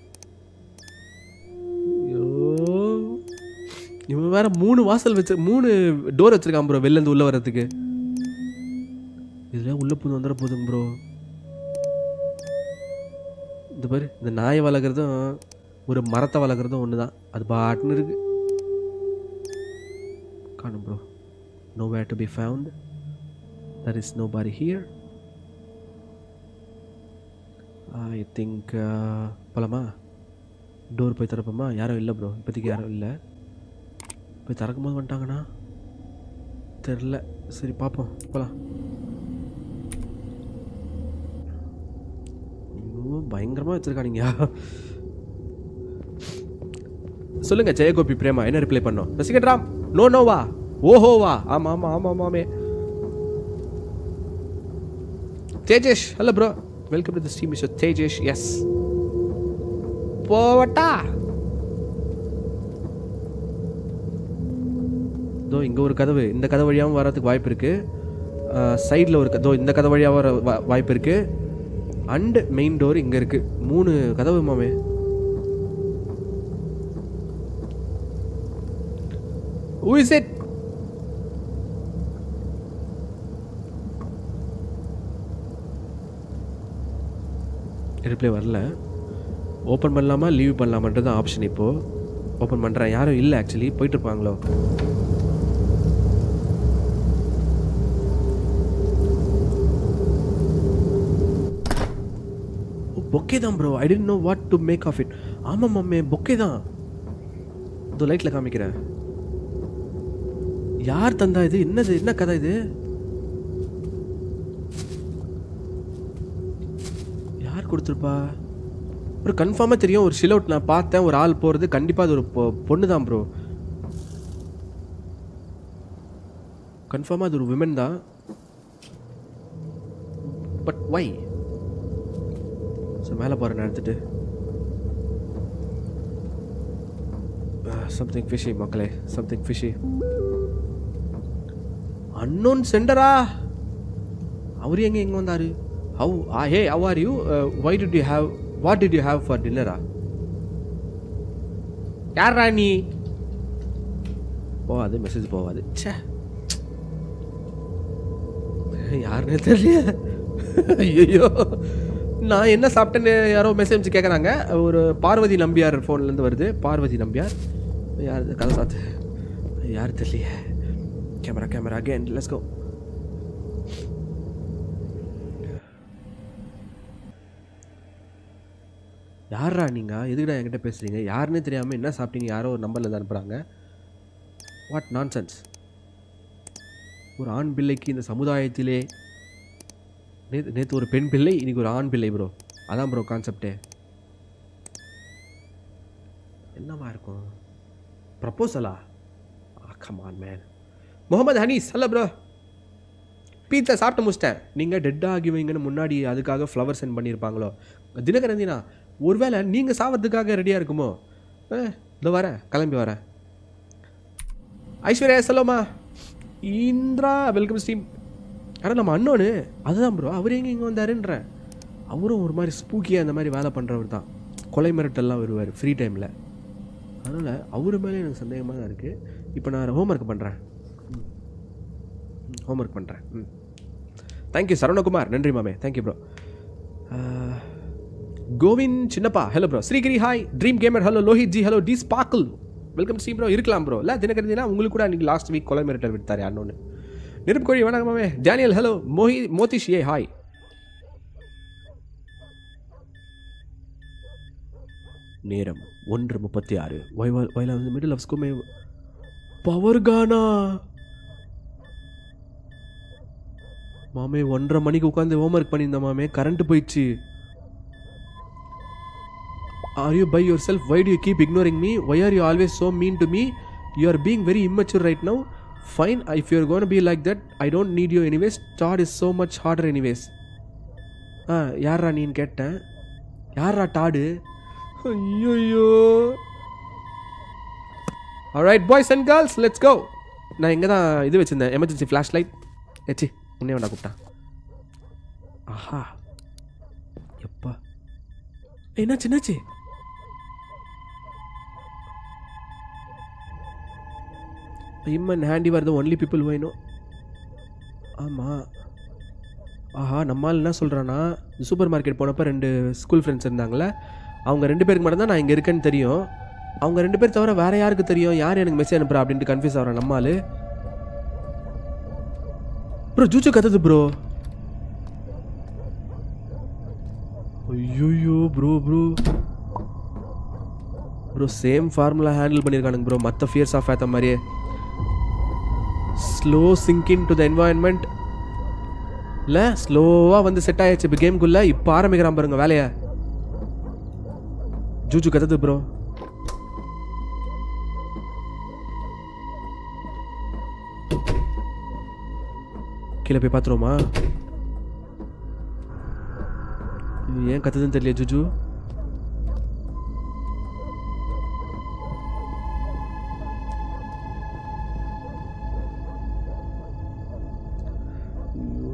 ஐயோ இவன் வேற 3 டோர் வச்சுருக்கான் ப்ரோ வெளிலேருந்து உள்ளே வர்றதுக்கு. இதில் உள்ளே புது வந்துட போதுங்க ப்ரோ. இந்த பாரு இந்த நாயை வளர்க்குறதும் ஒரு மரத்தை வளர்க்குறதும் ஒன்று தான். அது பாட்டுன்னு இருக்கு. காணும் bro. nowhere to be found. there is nobody here. I think போலாமா? டோர் போய் திறப்போமா? யாரும் இல்லை ப்ரோ இப்போதைக்கு. யாரும் இல்லை. போய் திறக்கும்போது வந்துட்டாங்கண்ணா தெரில. சரி பார்ப்போம் போகலாம். பயங்கரமாக வச்சுருக்கானுங்க. சொல்லுங்க ஜெயகோபி பிரேமா என்ன ரிப்ளை பண்ணோம்? ரசிகன் ராம் நோவா ஓஹோவா? ஆமாமே. Tejesh hello bro welcome to the stream mister Tejesh. Yes போவட்டா. இதோ இங்கே ஒரு கதவு, இந்த கதவு வழியாகவும் வரதுக்கு வாய்ப்பு இருக்குது. சைடில் ஒரு இந்த கதவு வழியாக வர வாய்ப்பு இருக்குது. அண்டு மெயின் டோர் இங்கே இருக்குது. 3 கதவு மாமே. Who is it? ரிப்ளை வரல. ஓப்பன் பண்ணலாமா லீவ் பண்ணலாமான்றது ஆப்ஷன். இப்போது ஓப்பன் பண்ணுறேன். யாரும் இல்லை ஆக்சுவலி, போயிட்டுருப்பாங்களோ. பொக்கே தான் bro. I don't know what to make of it. ஆமாம் மாமே, பொக்கே தான். இதோ லைட்டில் காமிக்கிறேன். யார் தந்தா இது? என்னது, என்ன கதை இது? யார் கொடுத்துருப்பா? ஒரு கன்ஃபார்மாக தெரியும். ஒரு ஷில் அவுட் நான் பார்த்தேன், ஒரு ஆள் போகிறது. கண்டிப்பாக அது ஒரு பொண்ணு தான் ப்ரோ. கன்ஃபார்மாக அது ஒரு விமன் தான். But why? ஸோ மேலே போகிறேன் எடுத்துட்டு. சம்திங் ஃபிஷி மக்களே, சம்திங் ஃபிஷி. அன்னோன் சென்டரா? அவர் எங்கே வந்தார்? Hey how are you? What did you have for டின்னரா? யாரா நீ? போகாது, மெசேஜ் போகாது. சே, யாருன்னு தெரியல. ஐயோ, நான் என்ன சாப்பிட்டேன்னு யாரோ மெசேஜ் கேட்குறாங்க. ஒரு பார்வதி நம்பியார் ஃபோன்லேருந்து வருது. பார்வதி நம்பியார் யார்? கதை சாத்து யார் தெரியலையே. Camera again, let's go. யாரா நீங்கள்? எதுக்குடா என்கிட்ட பேசுகிறீங்க? யாருன்னே தெரியாமல் என்ன சாப்பிட்டீங்க? யாரோ ஒரு நம்பரில் தான் அனுப்புகிறாங்க. What nonsense. ஒரு ஆண் பிள்ளைக்கு இந்த சமுதாயத்திலே நேற்று ஒரு பெண் பிள்ளை, இன்றைக்கி ஒரு ஆண் பிள்ளை ப்ரோ. அதான் ப்ரோ கான்செப்டே. என்னவா இருக்கும்? ப்ரப்போசலா? Come on man. Mohammed Hanees, hello bro. Pizza சாப்பிட்டு முடிச்சிட்டேன். நீங்கள் டெட்டாக ஆகிவீங்கன்னு முன்னாடி அதுக்காக ஃப்ளவர் சென்ட் பண்ணியிருப்பாங்களோ? தினகரந்தினா, ஒருவேளை நீங்கள் சாப்பிட்றதுக்காக ரெடியாக இருக்குமோ? இதோ வரேன், கிளம்பி வரேன். ஐஸ்வர்யா சலோமா, இந்திரா வெல்கம் ஸ்டீம். ஆனால் நம்ம அண்ணோன்னு அதுதான் ப்ரோ. அவர் எங்கே இங்கே வந்தாருன்றேன். அவரும் ஒரு மாதிரி ஸ்பூக்கியாக அந்த மாதிரி வேலை பண்ணுறவர் தான். கொலை மிரட்டெல்லாம் வருவார் ஃப்ரீ டைமில். அதனால் அவர் மேலே எனக்கு சந்தேகமாக தான் இருக்குது. இப்போ நான் ஹோம்ஒர்க் பண்ணுறேன். தேங்க்யூ சரவணகுமார், நன்றி மாமே, thank you bro. Govind Chinnappa, hello bro. Srigiri hi. Dream gamer hello. Lohith ji hello. D sparkle welcome Sri bro. இருக்கலாம் ப்ரோ. இல்லை தினகரந்தினா உங்களுக்கு கூட அன்றைக்கி லாஸ்ட் வீக் கொலை மிரட்டல் விட்டார் அண்ணோன்னு. நெருப்பு கோழி வணக்கம் மாமே. Daniel hello. Mothish A hi. நேரம் 1:36. while I was in the middle of school. Power கானா மாமே. 1:30 மணிக்கு உட்காந்து ஹோம்ஒர்க் பண்ணியிருந்தேன் மாமே. கரண்ட் போயிடுச்சு. Are you by yourself? Why do you keep ignoring me? Why are you always so mean to me? You are being very immature right now. Fine, if you're going to be like that, I don't need you anyways. Todd is so much harder anyways. யாரா நீன்னு கேட்டேன். யாரா டாடு? ஐயோ. Alright boys and girls, let's go. நான் இங்கே தான் இது வச்சுருந்தேன், எமர்ஜென்சி ஃப்ளாஷ் லைட். ஏச்சி உன்னே வேண்டா கூப்பிட்டான். ஆஹா எப்பா என்னாச்சு? I'm in handy where the only people why no. ஆமாம். ஆஹா, நம்மால் என்ன சொல்கிறான்னா, சூப்பர் மார்க்கெட் போனப்போ 2 ஸ்கூல் ஃப்ரெண்ட்ஸ் இருந்தாங்களே, அவங்க 2 பேருக்கு மட்டும் தான் நான் இங்கே இருக்கேன்னு தெரியும். அவங்க 2 பேர் தவிர வேறு யாருக்கு தெரியும்? யார் எனக்கு மெசேஜ் அனுப்புகிறா அப்படின்ட்டு கன்ஃபியூஸ் ஆகிறேன். நம்மால் ப்ரோ ஜூச்சு கத்துது ப்ரோ. ஐயோ ப்ரோ சேம் ஃபார்முலா ஹேண்டில் பண்ணியிருக்கானுங்க ப்ரோ. மற்ற ஃபியர்ஸ் ஆஃப் ஏற்ற மாதிரியே slow sinking to the environment. இல்லை ஸ்லோவாக வந்து செட் ஆயிடுச்சு இப்போ கேமுக்குள்ளே. இப்போ ஆரம்பிக்கிறான் பாருங்க வேலையை. ஜூஜு கத்துது ப்ரோ. கீழே போய் பார்த்துருவோமா? ஏன் கத்துதுன்னு தெரியல ஜூஜு.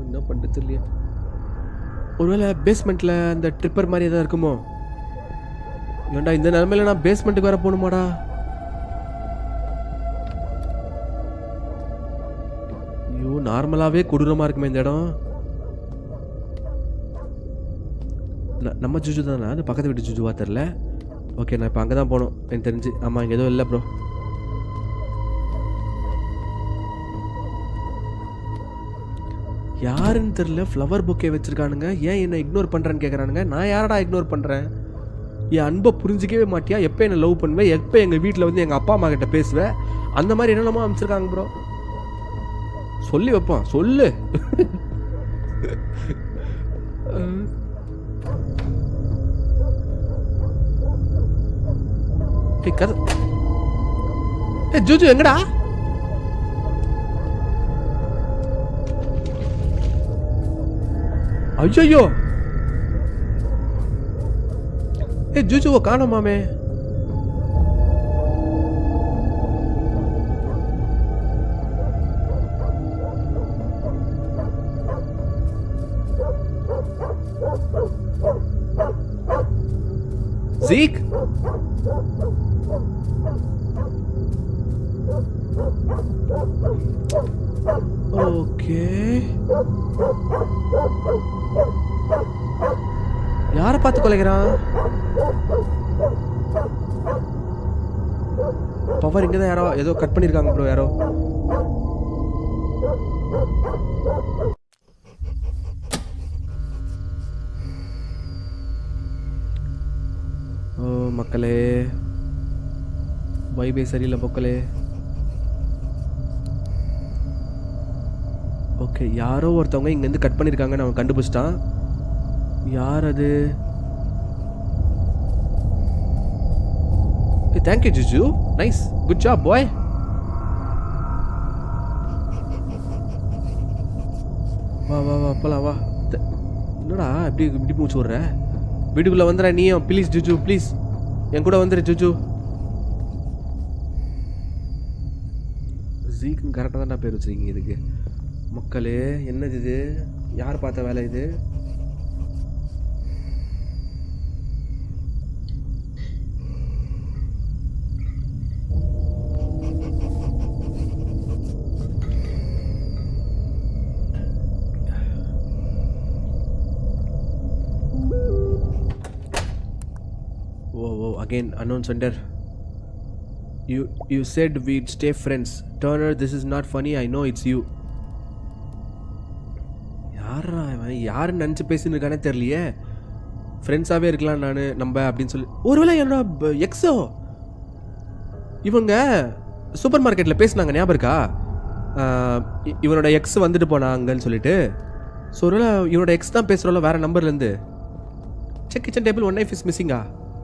என்ன பண்ணுறது இல்லையா? ஒருவேளை பேஸ்மெண்ட்டில் அந்த ட்ரிப்பர் மாதிரி எதாவது இருக்குமோ? ஏன்டா இந்த நிலமையில நான் பேஸ்மெண்ட்டுக்கு வேற போகணுமாடா? ஐயோ, நார்மலாகவே கொடூரமாக இருக்குமே இந்த இடம். நம்ம ஜுஜு தானே, அது பக்கத்து வீட்டு ஜுஜுவா தெரில. ஓகே, நான் இப்போ அங்கே தான் போகணும் எனக்கு தெரிஞ்சு. ஆமாம், இங்கே எதுவும் இல்லை ப்ரோ. யாருன்னு தெரில, ஃப்ளவர் பொக்கே வச்சுருக்கானுங்க. ஏன் என்னை இக்னோர் பண்ணுறேன்னு கேட்குறானுங்க. நான் யாரடா இக்னோர் பண்ணுறேன்? என் அன்பை புரிஞ்சிக்கவே மாட்டியா? எப்போ என்னை லவ் பண்ணுவேன்? எப்போ எங்கள் வீட்டில் வந்து எங்கள் அப்பா அம்மா கிட்ட பேசுவேன்? அந்த மாதிரி என்னென்னமோ அமைச்சிருக்காங்க ப்ரோ. சொல்லி வைப்பான், சொல்லு. கதை ஜூஜு எங்கடா? ஐயோ, ஜூஜுவை காணோமாமே. Zeke? Okay. யாரை பார்த்து கொலைக்கிறான்? பவர் இங்கே தான் யாரோ ஏதோ கட் பண்ணியிருக்காங்க ப்ரோ. யாரோ மக்களே, வைபே சரியில்லை மக்களே. ஓகே, யாரோ ஒருத்தவங்க இங்கேருந்து கட் பண்ணியிருக்காங்கன்னு அவன் கண்டுபிடிச்சிட்டான். யார் அது? Thank you JuJu, nice, good job boy. வா வா வா போலாம் வா. என்னடா இப்படி இப்படி மூச்சு விட்ற? வீட்டுக்குள்ளே வந்துடுற நீயும். ப்ளீஸ் ஜுஜு, ப்ளீஸ் என் கூட வந்துடு ஜுஜு. ஜீக்குன்னு கரெக்டாக தான் பேர் வச்சுருக்கீங்க இதுக்கு. மக்களே, என்னது இது? யார் பார்த்த வேலை இது? Whoa, again, unknown sender. You said we'd stay friends. Turner, this is not funny. I know it's you. யாருன்னு நினச்சி பேசின்னு இருக்கானே தெரியலையே. ஃப்ரெண்ட்ஸாகவே இருக்கலாம் நான் நம்ம அப்படின்னு சொல்லி. ஒருவேளை என்னோட எக்ஸோ இவங்க சூப்பர் மார்க்கெட்டில் பேசினாங்க, ஞாபகம் இருக்கா? இவனோட எக்ஸ் வந்துட்டு போனாங்கன்னு சொல்லிட்டு. ஸோ ஒருவேளை இவனோட எக்ஸ் தான் பேசுகிறோம்ல வேறு நம்பர்லேருந்து. Check kitchen table 1 knife is மிஸ்ஸிங்கா?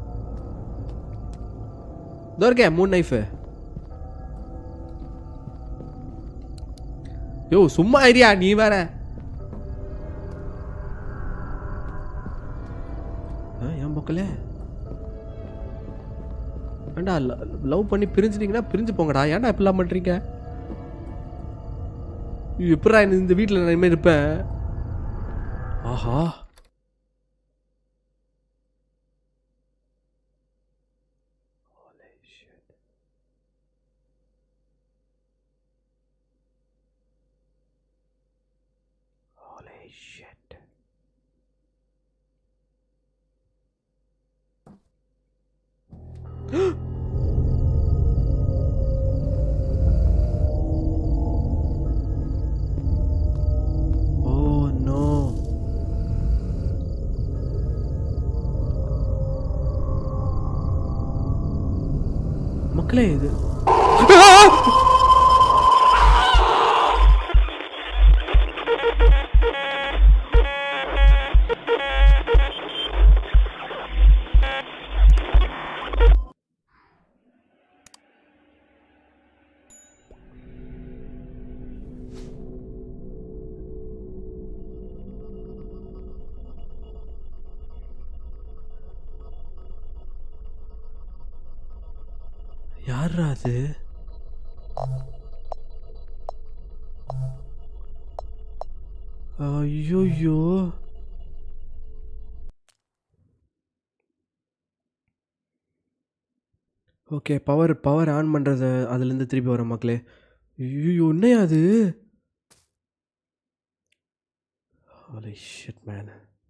இதோ இருக்கே 3 knife. யோ சும்மா ஐடியா, நீ வேற. ஏன் மக்களே, ஏண்டா லவ் பண்ணி பிரிஞ்சுட்டீங்கன்னா பிரிஞ்சு போங்கடா. ஏன்டா இப்படிலாம் பண்ணுறீங்க? எப்படா இந்த வீட்டில் நான் இனிமேல் இருப்பேன்? ஆஹா, oh no. மக்களே, இது யாரா அது? ஐயோ. ஓகே, பவர் ஆன் பண்ணுறது அதுலேருந்து திருப்பி வர மக்களே. ஐயோ, என்னையா அது? Holy shit man.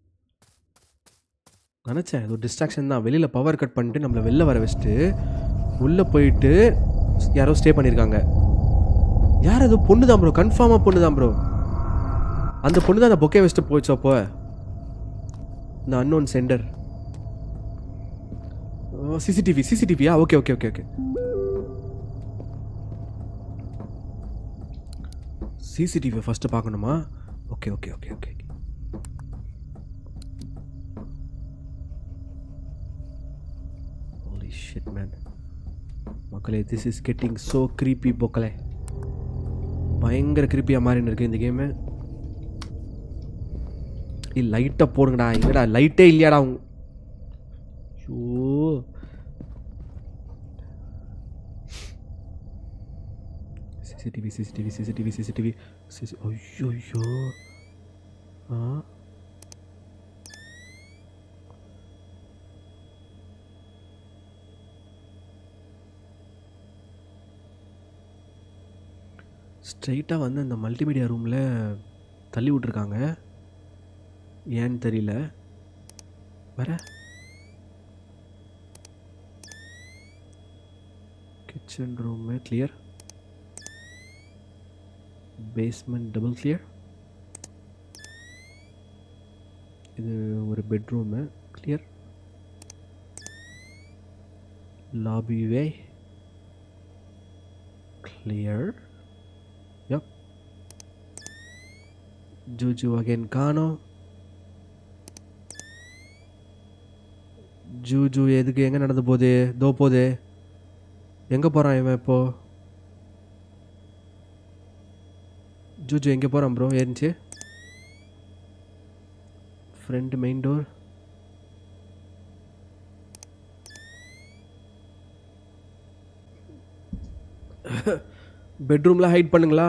நினச்சேன் இது ஒரு டிஸ்ட்ராக்ஷன் தான். வெளியில் பவர் கட் பண்ணிட்டு நம்மளை வெளில வர வச்சுட்டு உள்ளே போயிட்டு யாரோ ஸ்டே பண்ணியிருக்காங்க. யார் அது? பொண்ணு தான் ப்ரோ, கன்ஃபார்மாக பொண்ணு தான் ப்ரோ. அந்த பொண்ணு தான் அந்த பொக்கே வச்சுட்டு போச்சு. அப்போ இந்த அன்னோன் சென்டர். சிசிடிவியா? Okay okay okay okay. சிசிடிவியை ஃபஸ்ட்டு பார்க்கணுமா? Okay okay okay okay. Holy shit man. மக்களே, this is getting so creepy பொக்கலே. பயங்கர க்ரீப்பியாக மாறின்னு இருக்கு இந்த கேமு. லைட்டை போடுங்கடா. எங்கடா லைட்டே இல்லையாடா? ஐயோ, சிசிடிவி. ஐயோ. ஸ்ட்ரைட்டாக வந்து அந்த மல்டிமீடியா ரூமில் தள்ளி விட்ருக்காங்க. ஏன்னு தெரியல. வேற kitchen room clear. Basement double clear. இது ஒரு bedroom clear. Lobby way clear. Yup. JuJu again காணோம். ஜூஜு எதுக்கு? எங்கே நடந்து போகுது? தோ போகுது. எங்கே போகிறான் இவன் இப்போ? ஜூஜு எங்கே போகிறான் ப்ரோ? ஏறிச்சு. Front main door. பெட்ரூமில் ஹைட் பண்ணுங்களா?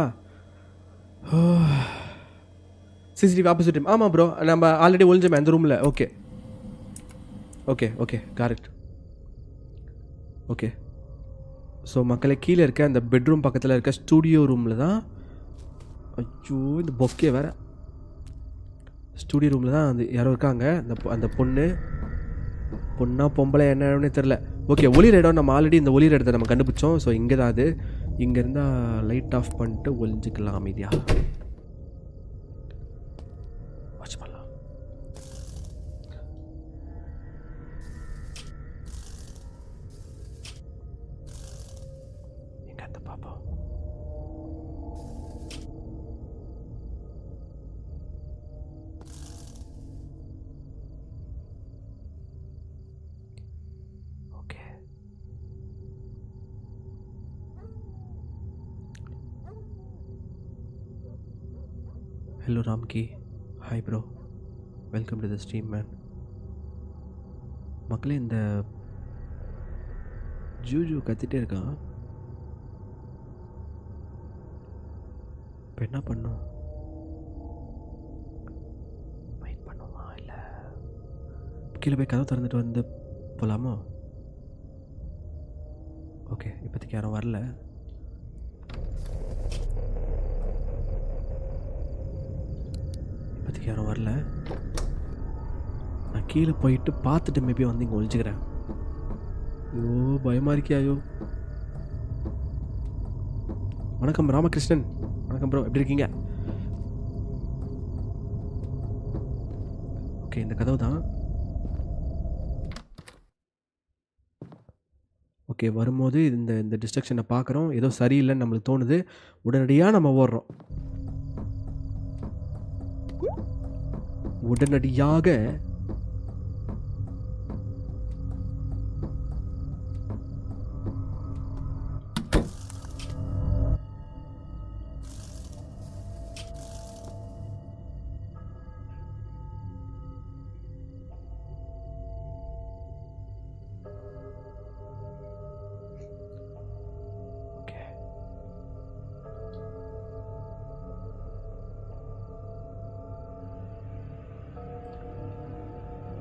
CCTV opposite. ஆமாம் ப்ரோ, நம்ம ஆல்ரெடி ஒழிஞ்சோமே அந்த ரூமில். Okay okay okay, correct. Okay, so மக்களே, கீழே இருக்க அந்த பெட்ரூம் பக்கத்தில் இருக்க ஸ்டூடியோ ரூமில் தான். ஐயோ, இந்த பொக்கே வேறு. ஸ்டூடியோ ரூமில் தான் அந்த யாரோ இருக்காங்க. அந்த பொண்ணா பொம்பளை என்னன்னு தெரில. ஓகே, ஒளிர இடம் நம்ம ஆல்ரெடி இந்த ஒளிர இடத்தை நம்ம கண்டுபிடிச்சோம். ஸோ இங்கே தான் அது. இங்கே இருந்தால் லைட் ஆஃப் பண்ணிட்டு ஒளிஞ்சிக்கலாம் அமைதியாக. வாட்ச் பண்ணலாம். எங்கே அந்த பாப்பா? Okay, hello Ramki. Hi bro, welcome to the stream man. மக்களே, இந்த ஜூஜு கத்திட்டே இருக்கான். இப்போ என்ன பண்ணும்? வெயிட் பண்ணுமா இல்லை கீழே போய் கதவு திறந்துட்டு வந்து போகலாமோ? ஓகே, இப்போதைக்கு யாரும் வரல. நான் கீழே போயிட்டு பார்த்துட்டு மேபி வந்து இங்கே ஒழிச்சுக்கிறேன். ஐயோ, பயமாக இருக்கியா? ஐயோ. வணக்கம் ராமகிருஷ்ணன். வணக்கம் ப்ரோ, எப்படி இருக்கீங்க? ஓகே, இந்த கதவு தான். ஓகே, வரும்போது இந்த டிஸ்ட்ரக்ஷனை பார்க்குறோம். ஏதோ சரியில்லைன்னு நம்மளுக்கு தோணுது. உடனடியாக நம்ம ஓடுறோம். உடனடியாக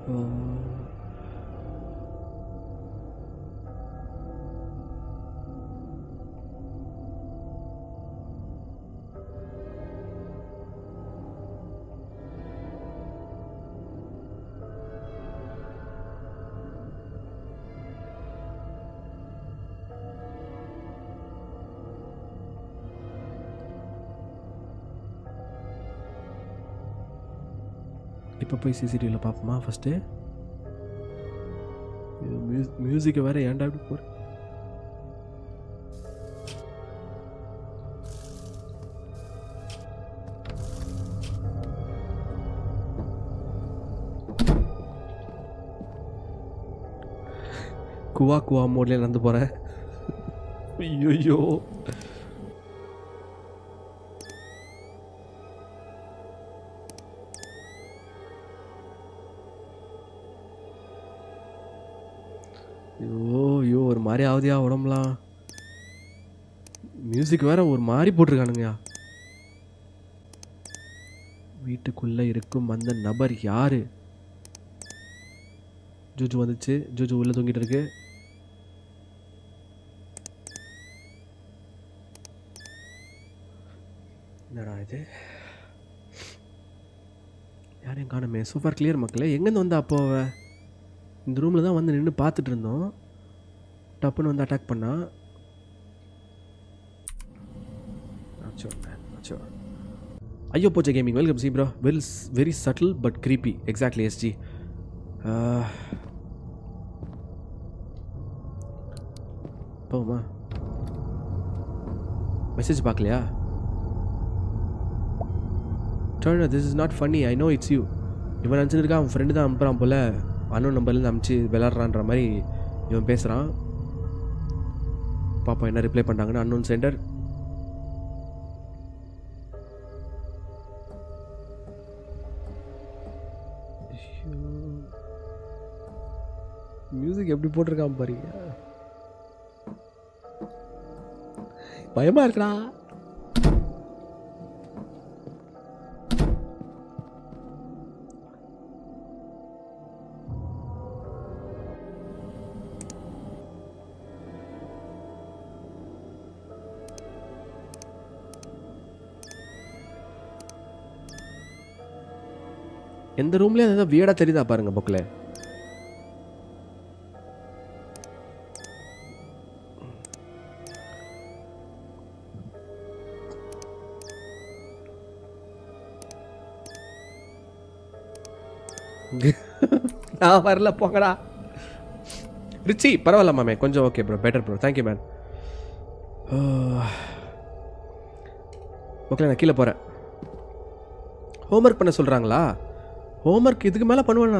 இப்போ போய் சிசிடிவியில் பார்ப்போமா ஃபஸ்ட்டு? மியூசிக்கை வேறு ஏன்டா அப்படி போகிற? குவா குவா மோட்லேயே நடந்து போகிறேன். ஐயோ ஐயோ ஒரு மாதிரி ஆகுதியா உடம்புலாம். மியூசிக் வேற ஒரு மாதிரி போட்டிருக்கானுங்கயா. வீட்டுக்குள்ளே இருக்கும் அந்த நபர் யாரு? ஜூஜு வந்துச்சு. ஜூஜு உள்ள தூங்கிட்டு இருக்கு. என்னடா இது? யாரையும் காணுமே. சூப்பர் கிளியர் மக்களே. எங்கேருந்து வந்தா அப்போ? இந்த ரூமில் தான் வந்து நின்று பார்த்துட்டு இருந்தோம். டப்புன்னு வந்து அட்டாக் பண்ணா. ஐயோ போச்சே gaming. Welcome C bro. Very subtle but creepy. Exactly SG. போமா மெசேஜ் பார்க்கலையா? Turner, this is not funny. I know it's you. இவன் நினச்சிருக்கா அவன் ஃப்ரெண்டு தான் அனுப்புகிறான் போல். அன்னோன் நம்பர்லேருந்து அனுப்பிச்சு விளாட்றான்ற மாதிரி இவன் பேசுகிறான். பாப்பா என்ன ரிப்ளை பண்ணுறாங்கன்னு. Unknown centre. மியூசிக் எப்படி போட்டிருக்கான் பாருங்க. பயமா இருக்குடா. எந்த ரூம்லேயும் ஏதாவது வியடா தெரியுதா பாருங்க புக்கில். நான் வரல போங்கடா. ரிச்சி பரவாயில்ல மாமே, கொஞ்சம் okay bro, better bro, thank you man. Okay நான் கீழே போகிறேன். ஹோம்ஒர்க் பண்ண சொல்கிறாங்களா? ஹோம்ஒர்க் இதுக்கு மேலே பண்ணுவேண்ணா?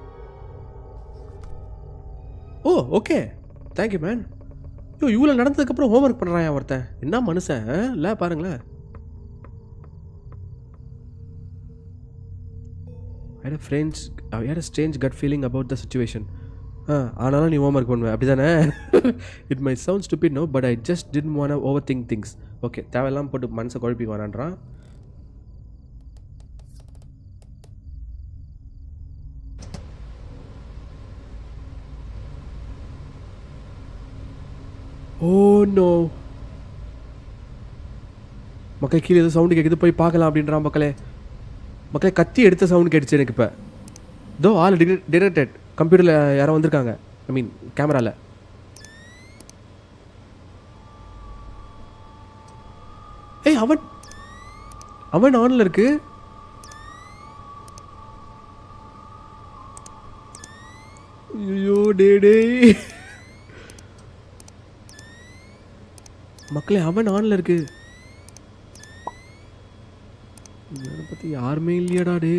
Oh okay thank you man. ஐயோ இவ்வளோ நடந்ததுக்கப்புறம் ஹோம்ஒர்க் பண்ணுறான் ஒருத்தன். என்ன மனுஷன் இல்லை பாருங்களேன். I had a strange gut feeling about the situation. ஆனாலும் நீ ஹோம்ஒர்க் பண்ணுவேன் அப்படி தானே? It may sound stupid no but I just didn't want to over think things. Okay தேவையெல்லாம் போட்டு மனசை குழப்பிக்க வேணான்றான். ஓ நோ மக்கள் கீழே ஏதோ சவுண்டு கேட்குது, போய் பார்க்கலாம் அப்படின்றான். மக்களே கத்தி எடுத்த சவுண்டு கேட்டுச்சு எனக்கு. இப்போ தோ ஆல் டிடெக்டட். கம்ப்யூட்டரில் யாரோ வந்திருக்காங்க, ஐ மீன் கேமராவில். ஏய் அவன் ஆன்ல இருக்கு. ஐயோ டே மக்களே அவன் ஆன்ல இருக்கு. இவனை பற்றி யாருமே இல்லையாடா டே.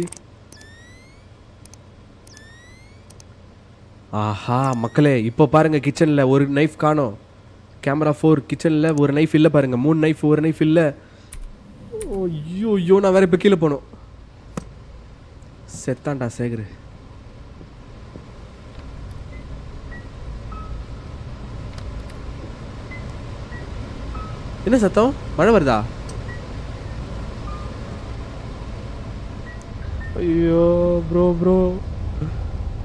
ஆஹா மக்களே இப்போ பாருங்க, கிச்சனில் ஒரு நைஃப் காணோம். கேமரா 4 கிச்சனில் ஒரு நைஃப் இல்லை பாருங்க. 3 நைஃப், ஒரு நைஃப் இல்லை. ஐயோ நான் வேற இப்போ கீழே போனோம். செத்தான்டா சேகர். என்ன சத்தம்? மழை வருதா? ஐயோ ப்ரோ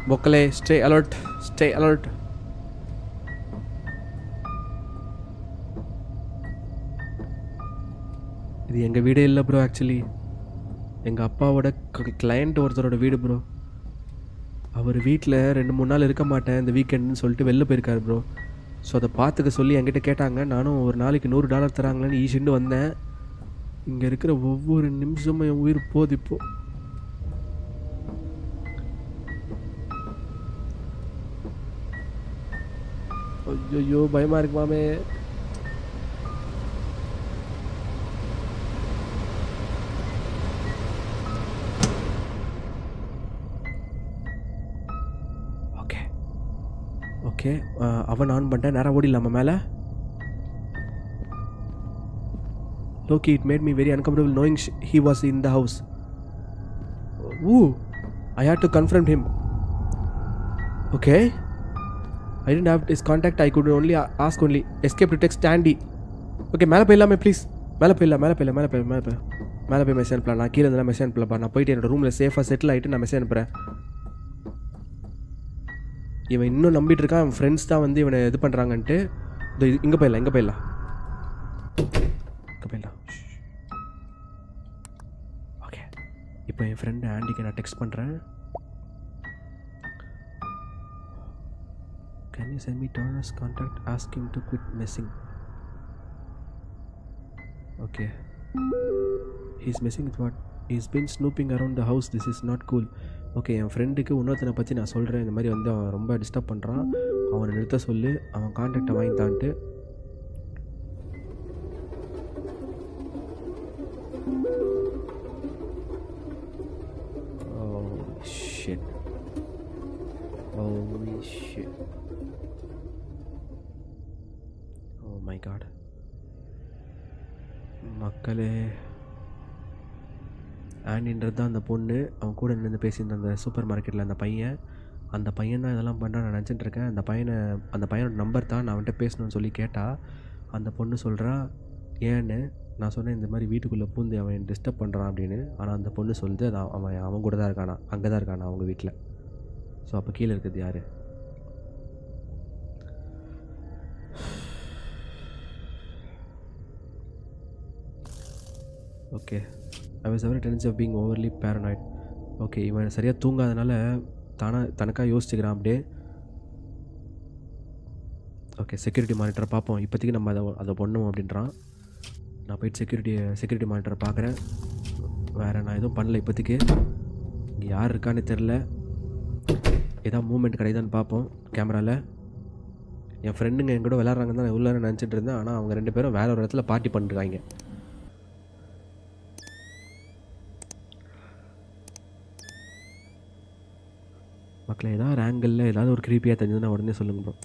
பொக்கலே ஸ்டே அலர்ட், ஸ்டே அலர்ட். இது எங்கள் வீடே இல்லை ப்ரோ. ஆக்சுவலி எங்கள் அப்பாவோட கிளையண்ட் ஒருத்தரோட வீடு ப்ரோ. அவர் வீட்டில் 2-3 நாள் இருக்க மாட்டேன் இந்த வீக்கெண்டுன்னு சொல்லிட்டு வெளில போயிருக்காரு ப்ரோ. ஸோ அதை பார்த்துக்க சொல்லி என்கிட்ட கேட்டாங்க. நானும் ஒரு நாளைக்கு $100 தராங்களேன்னு ஈஷின்னு வந்தேன். இங்கே இருக்கிற ஒவ்வொரு நிமிஷமும் என் உயிர் போகுது இப்போ. ஐயோ பயமாக இருக்கு மாமே. ஓகே ஓகே அவன் ஆன் பண்ணிட்டேன். நேராக ஓடிடலாமா மேலே? Loki, it made me very uncomfortable knowing he was in the house. Ooh, I had to confront him. Okay. I didn't have his contact. I could only ask only. Escape to text Andy. Okay, மேலே போயிடலாமே please. மேலே போய் message அனுப்பலாம். நான் கீழே இருந்தால் message அனுப்பலப்பா. நான் போயிட்டு என்னோட ரூமில் சேஃபாக செட்டில் ஆகிட்டு நான் மெசேஜ் அனுப்புகிறேன். இவன் இன்னும் நம்பிட்டு இருக்கான். அவன் ஃப்ரெண்ட்ஸ் தான் வந்து இவனை இது பண்ணுறாங்கன்ட்டு. இங்கே போயிடலாம். ஓகே, இப்போ என் ஃப்ரெண்டு ஆண்டிக்கு நான் டெக்ஸ்ட் பண்ணுறேன். Can you send me Turner's contact? Ask him to quit messing. Okay. He's messing with what? He's been snooping around the house. This is not cool. Okay, என் ஃப்ரெண்டுக்கு இன்னொருத்தனை பற்றி நான் சொல்கிறேன். இந்த மாதிரி வந்து அவன் ரொம்ப டிஸ்டர்ப் பண்ணுறான். அவனை நிறுத்த சொல்லு. அவன் கான்டாக்டை வாங்கித்தான்ட்டு. Holy shit. Oh my god. மக்களே, ஆண்டின்றது தான் அந்த பொண்ணு. அவன் கூட நின்று பேசியிருந்த அந்த சூப்பர் மார்க்கெட்டில் அந்த பையன் தான் இதெல்லாம் பண்ணுறான். நான் நினச்சிட்டு இருக்கேன். அந்த பையனோட நம்பர் தான் நான் அவன்கிட்ட பேசணும்னு சொல்லி கேட்டால் அந்த பொண்ணு சொல்கிறா ஏன்னு. நான் சொன்னேன் இந்த மாதிரி வீட்டுக்குள்ளே பூந்து அவன் டிஸ்டர்ப் பண்ணுறான் அப்படின்னு. ஆனால் அந்த பொண்ணு சொல்லுது அது அவன் கூட தான் இருக்கானா, அங்கே தான் இருக்கானா அவங்க வீட்டில். ஸோ அப்போ கீழே இருக்குது யார்? Okay, I was ever tendency of being overly paranoid. Okay, இவன் சரியாக தூங்காதனால தனக்காக யோசிச்சுக்கிறான் அப்படியே. ஓகே, செக்யூரிட்டி மானிட்டரை பார்ப்போம். இப்போதைக்கு நம்ம அதை பண்ணுவோம் அப்படின்றான். நான் போயிட்டு செக்யூரிட்டி மானிட்டரை பார்க்குறேன். வேறு நான் எதுவும் பண்ணல இப்போதைக்கு. இங்கே யார் இருக்கான்னு தெரில. ஏதாவது மூமெண்ட் கிடையாதான்னு பார்ப்போம் கேமராவில். என் ஃப்ரெண்டுங்க என் கூட விளாட்றாங்கன்னு தான் நான் உள்ளே நினச்சிட்டு இருந்தேன். ஆனால் அவங்க 2 பேரும் வேறு ஒரு இடத்துல பார்ட்டி பண்ணிருக்காங்க. மக்களை ஏதாவது ஆங்கிளில் ஏதாவது ஒரு க்ரீப்பியாக தெரிஞ்சதுன்னா உடனே சொல்லுங்க ப்ரோ.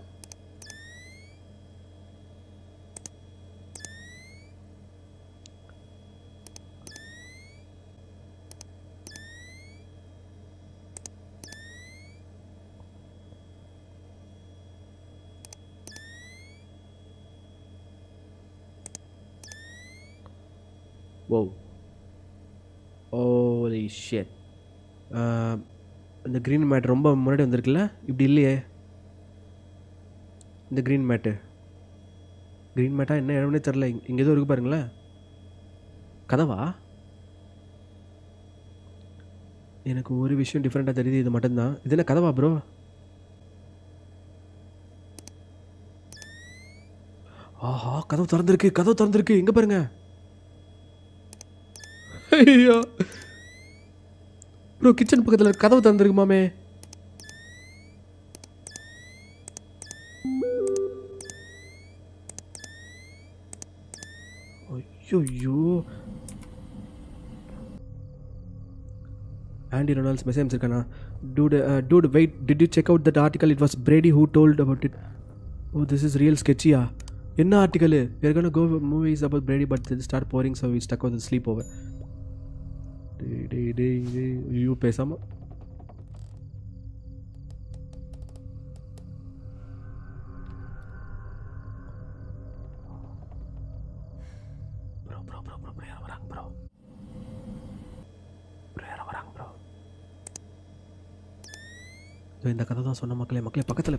Whoa. Holy shit. இந்த க்ரீன் மேட் ரொம்ப முன்னாடி வந்திருக்குல்ல? இப்படி இல்லையே இந்த க்ரீன் மேட்டாக என்ன இடம்னே தெரில. இங்கே எதுவும் இருக்குது பாருங்களேன். கதவா? எனக்கு ஒரு விஷயம் டிஃப்ரெண்ட்டாக தெரியுது. இது மட்டும்தான். இது என்ன கதவா ப்ரோ? ஆஹா, கதவு திறந்துருக்கு. எங்கே பாருங்க. ஐயோ ப்ரோ, கிச்சன் பக்கத்தில் கதவு திறந்துருக்கு மாமே. ஐயோ, ஆண்டி ரொனால்ட்ஸ் மெசேஜ் அனுப்பிச்சிருக்கானா? Dude, wait, did you check out that article? It was Brady who told about it. Oh, this is real sketchy. என்ன article? We are gonna go movies about Brady, but they start pouring, so we stuck with the sleepover. ஐயோ பேசாம இந்த கதை தான் சொன்ன மக்களே பக்கத்தில்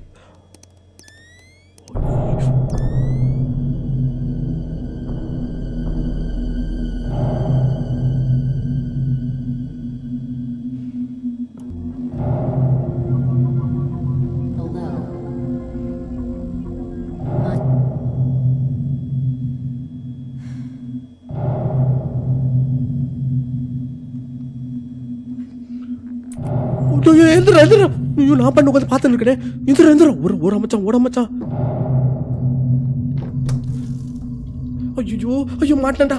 எந்திர ஐயோ நான் பண்ண உட்காந்து பார்த்துட்டு இருக்கேன். எந்திர ஒரு அமைச்சான் ஓட அமைச்சான். ஐயோ மாட்டேன்டா.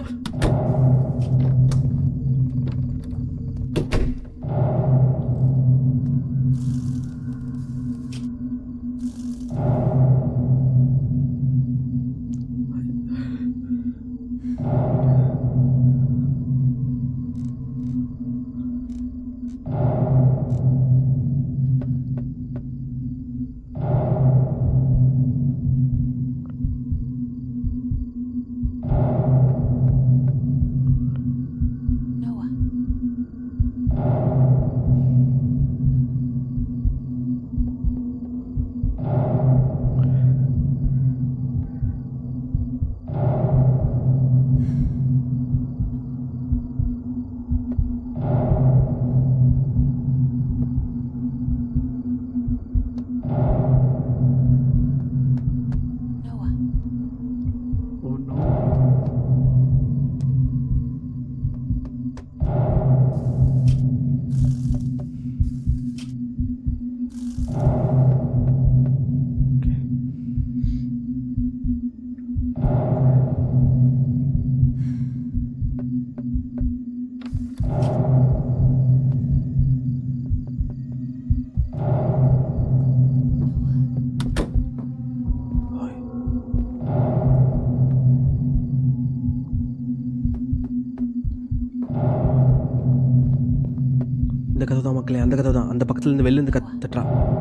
இந்த கதை தான் மக்களே, அந்த கதை தான். அந்த பக்கத்துலேருந்து வெளிலேருந்து தட்டுறா.